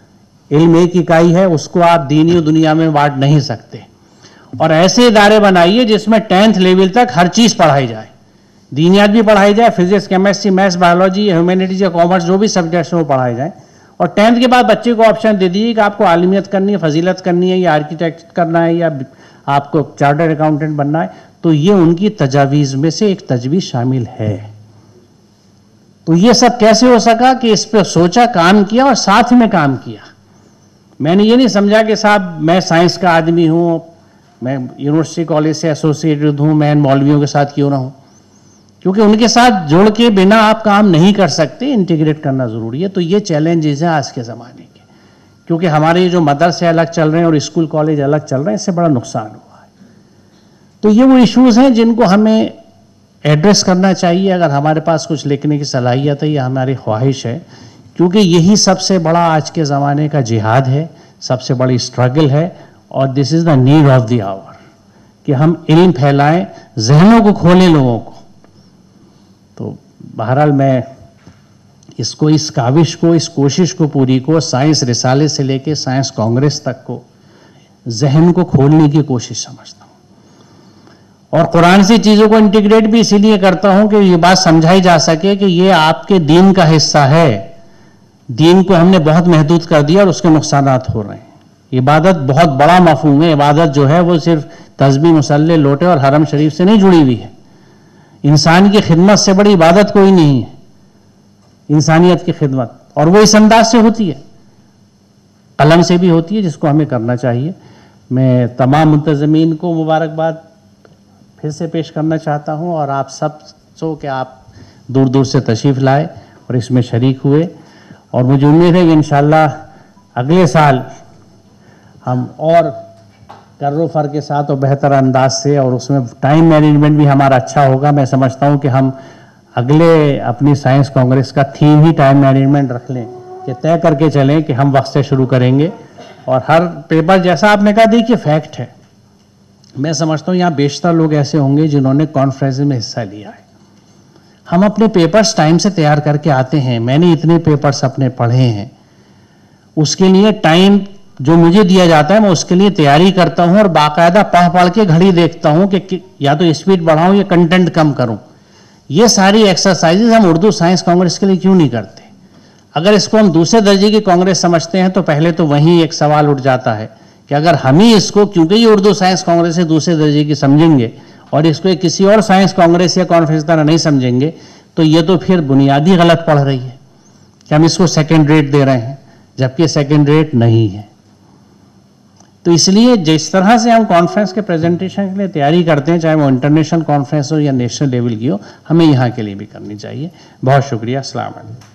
علم ایک اکائی ہے, اس کو آپ دینی و دنیا میں بانٹ نہیں سکتے. اور ایسے ادارے بنائیے جس میں 10th لیول تک ہر چیز پڑھائی جائے, دینیات بھی پڑھائی جائے, physics, chemistry, maths, biology, humanities یا کامرس جو بھی سبجیکٹس ہیں وہ پڑھائے جائیں. اور 10th کے بعد بچے کو آپشن دے دیجیے کہ آپ کو عالمیت کرنی ہے, فضیلت کرنی ہے, یا آرکیٹیکٹ کرنا ہے, یا آپ کو چارٹرڈ اکاؤنٹنٹ بننا ہے. تو یہ ان کی تجاویز میں سے ایک تجویز شامل ہے. تو یہ سب کیسے ہو سکا کہ اس پہ سوچا, کام کیا اور ساتھ میں کام کیا. میں نے یہ نہیں سمجھا کہ صاحب میں سائنس کا آدمی ہوں, میں یونیورسٹی کالج سے ایسوسیٹڈ ہوں, میں ان مولویوں کے ساتھ کیوں نہ ہوں, کیونکہ ان کے ساتھ جوڑ کے بنا آپ کام نہیں کر سکتے, انٹیگریٹ کرنا ضروری ہے. تو یہ چیلنجز ہیں آج کے زمانے کے, کیونکہ ہمارے جو مدرسے الگ چل رہے ہیں اور اسکول کالج الگ چل رہے ہیں, اس سے بڑا نقصان ہوا ہے. تو یہ وہ ایشوز ہیں جن کو ہمیں ایڈریس کرنا چاہیے اگر ہمارے پاس کچھ لکھنے کی صلاحیت ہے یا ہماری خواہش ہے, کیونکہ یہی سب سے بڑا آج کے زمانے کا جہاد ہے, سب سے بڑی اسٹرگل ہے, اور دس از دا نیڈ آف دی آور کہ ہم علم پھیلائیں, ذہنوں کو کھولیں لوگوں کو. تو بہرحال میں اس کو, اس کاوش کو, اس کوشش کو پوری کو, سائنس رسالے سے لے کے سائنس کانگریس تک کو ذہن کو کھولنے کی کوشش سمجھتا ہوں. اور قرآن سے چیزوں کو انٹیگریٹ بھی اسی لیے کرتا ہوں کہ یہ بات سمجھائی جا سکے کہ یہ آپ کے دین کا حصہ ہے. دین کو ہم نے بہت محدود کر دیا اور اس کے نقصانات ہو رہے ہیں. عبادت بہت بڑا مفہوم ہے. عبادت جو ہے وہ صرف تسبیح, مصلے, لوٹے اور حرم شریف سے نہیں جڑی ہوئی ہے. انسان کی خدمت سے بڑی عبادت کوئی نہیں ہے, انسانیت کی خدمت, اور وہ اس انداز سے ہوتی ہے, قلم سے بھی ہوتی ہے, جس کو ہمیں کرنا چاہیے. میں تمام منتظمین کو مبارکباد پھر سے پیش کرنا چاہتا ہوں, اور آپ سب سو کہ آپ دور دور سے تشریف لائے اور اس میں شریک ہوئے. اور مجھے امید ہے کہ انشاءاللہ اگلے سال ہم اور کر و فر کے ساتھ اور بہتر انداز سے, اور اس میں ٹائم مینجمنٹ بھی ہمارا اچھا ہوگا. میں سمجھتا ہوں کہ ہم اگلے اپنی سائنس کانگریس کا تھیم ہی ٹائم مینجمنٹ رکھ لیں, کہ طے کر کے چلیں کہ ہم وقت سے شروع کریں گے. اور ہر پیپر, جیسا آپ نے کہا, دیکھیے فیکٹ ہے, میں سمجھتا ہوں یہاں بیشتر لوگ ایسے ہوں گے جنہوں نے کانفرنس میں حصہ لیا ہے. ہم اپنے پیپرز ٹائم سے تیار کر کے آتے ہیں. میں نے اتنے پیپرز اپنے پڑھے ہیں, اس کے لیے ٹائم جو مجھے دیا جاتا ہے میں اس کے لیے تیاری کرتا ہوں, اور باقاعدہ پڑھ کے گھڑی دیکھتا ہوں کہ یا تو اسپیڈ بڑھاؤں یا کنٹینٹ کم کروں. یہ ساری ایکسرسائزز ہم اردو سائنس کانگریس کے لیے کیوں نہیں کرتے؟ اگر اس کو ہم دوسرے درجے کی کانگریس سمجھتے ہیں تو پہلے تو وہیں ایک سوال اٹھ جاتا ہے کہ اگر ہم ہی اس کو, کیونکہ یہ اردو سائنس کانگریس سے دوسرے درجے کی سمجھیں گے اور اس کو کسی اور سائنس کانگریس یا کانفرنس طرح نہیں سمجھیں گے, تو یہ تو پھر بنیادی غلط پڑھ رہی ہے کہ ہم اس کو سیکنڈ ریٹ دے رہے ہیں, جبکہ سیکنڈ ریٹ نہیں ہے. تو اس لیے جس طرح سے ہم کانفرنس کے پریزنٹیشن کے لیے تیاری کرتے ہیں, چاہے وہ انٹرنیشنل کانفرنس ہو یا نیشنل لیول کی ہو, ہمیں یہاں کے لیے بھی کرنی چاہیے. بہت شکریہ. السلام علیکم.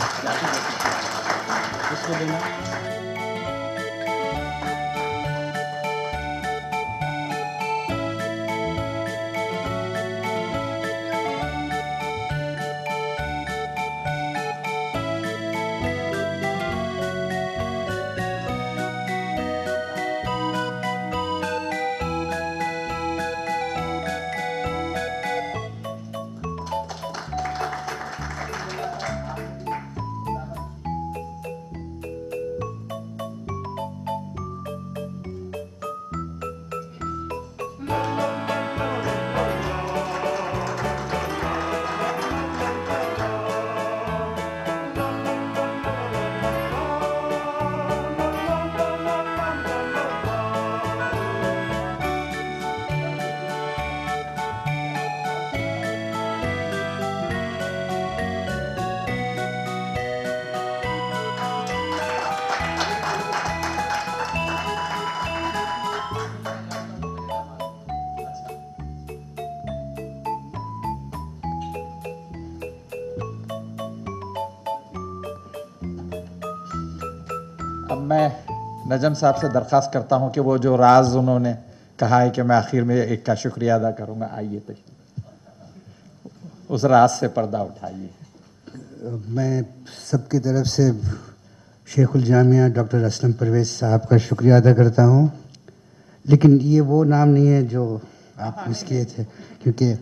اب میں نجم صاحب سے درخواست کرتا ہوں کہ وہ جو راز انہوں نے کہا ہے کہ میں آخر میں ایک کا شکریہ ادا کروں گا, آئیے تشریف اس راز سے پردہ اٹھائیے.
میں سب کی طرف سے شیخ الجامعہ ڈاکٹر اسلم پرویز صاحب کا شکریہ ادا کرتا ہوں, لیکن یہ وہ نام نہیں ہے جو آپ مس کیے تھے, کیونکہ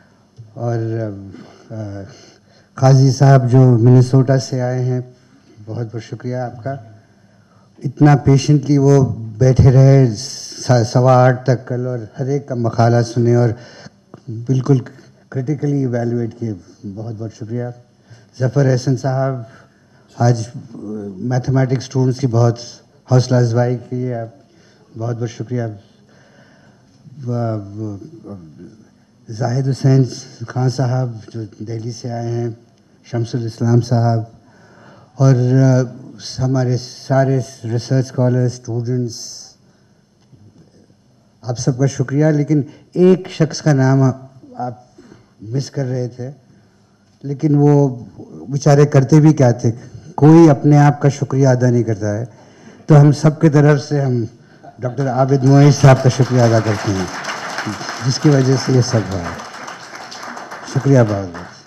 اور قاضی صاحب جو منیسوٹا سے آئے ہیں, بہت بہت شکریہ آپ کا. इतना पेशेंटली वो बैठे रहे 8:15 तक कल और हर एक का मकाला सुने और बिल्कुल क्रिटिकली इवेलुएट किए. बहुत बहुत शुक्रिया. ज़फ़र एहसन साहब, आज मैथमेटिक्स स्टूडेंट्स की बहुत हौसला अफजाई की है. आप बहुत बहुत शुक्रिया. जाहिद हुसैन खान साहब जो दिल्ली से आए हैं, शमसुल इस्लाम साहब और हमारे सारे रिसर्च स्कॉलर्स, स्टूडेंट्स, आप सबका शुक्रिया. लेकिन एक शख्स का नाम आप मिस कर रहे थे, लेकिन वो बेचारे करते भी क्या थे, कोई अपने आप का शुक्रिया अदा नहीं करता है. तो हम सब की तरफ से हम डॉक्टर आबिद मोइज साहब का शुक्रिया अदा करते हैं, जिसकी वजह से ये सब हुआ है. शुक्रिया बहुत बहुत.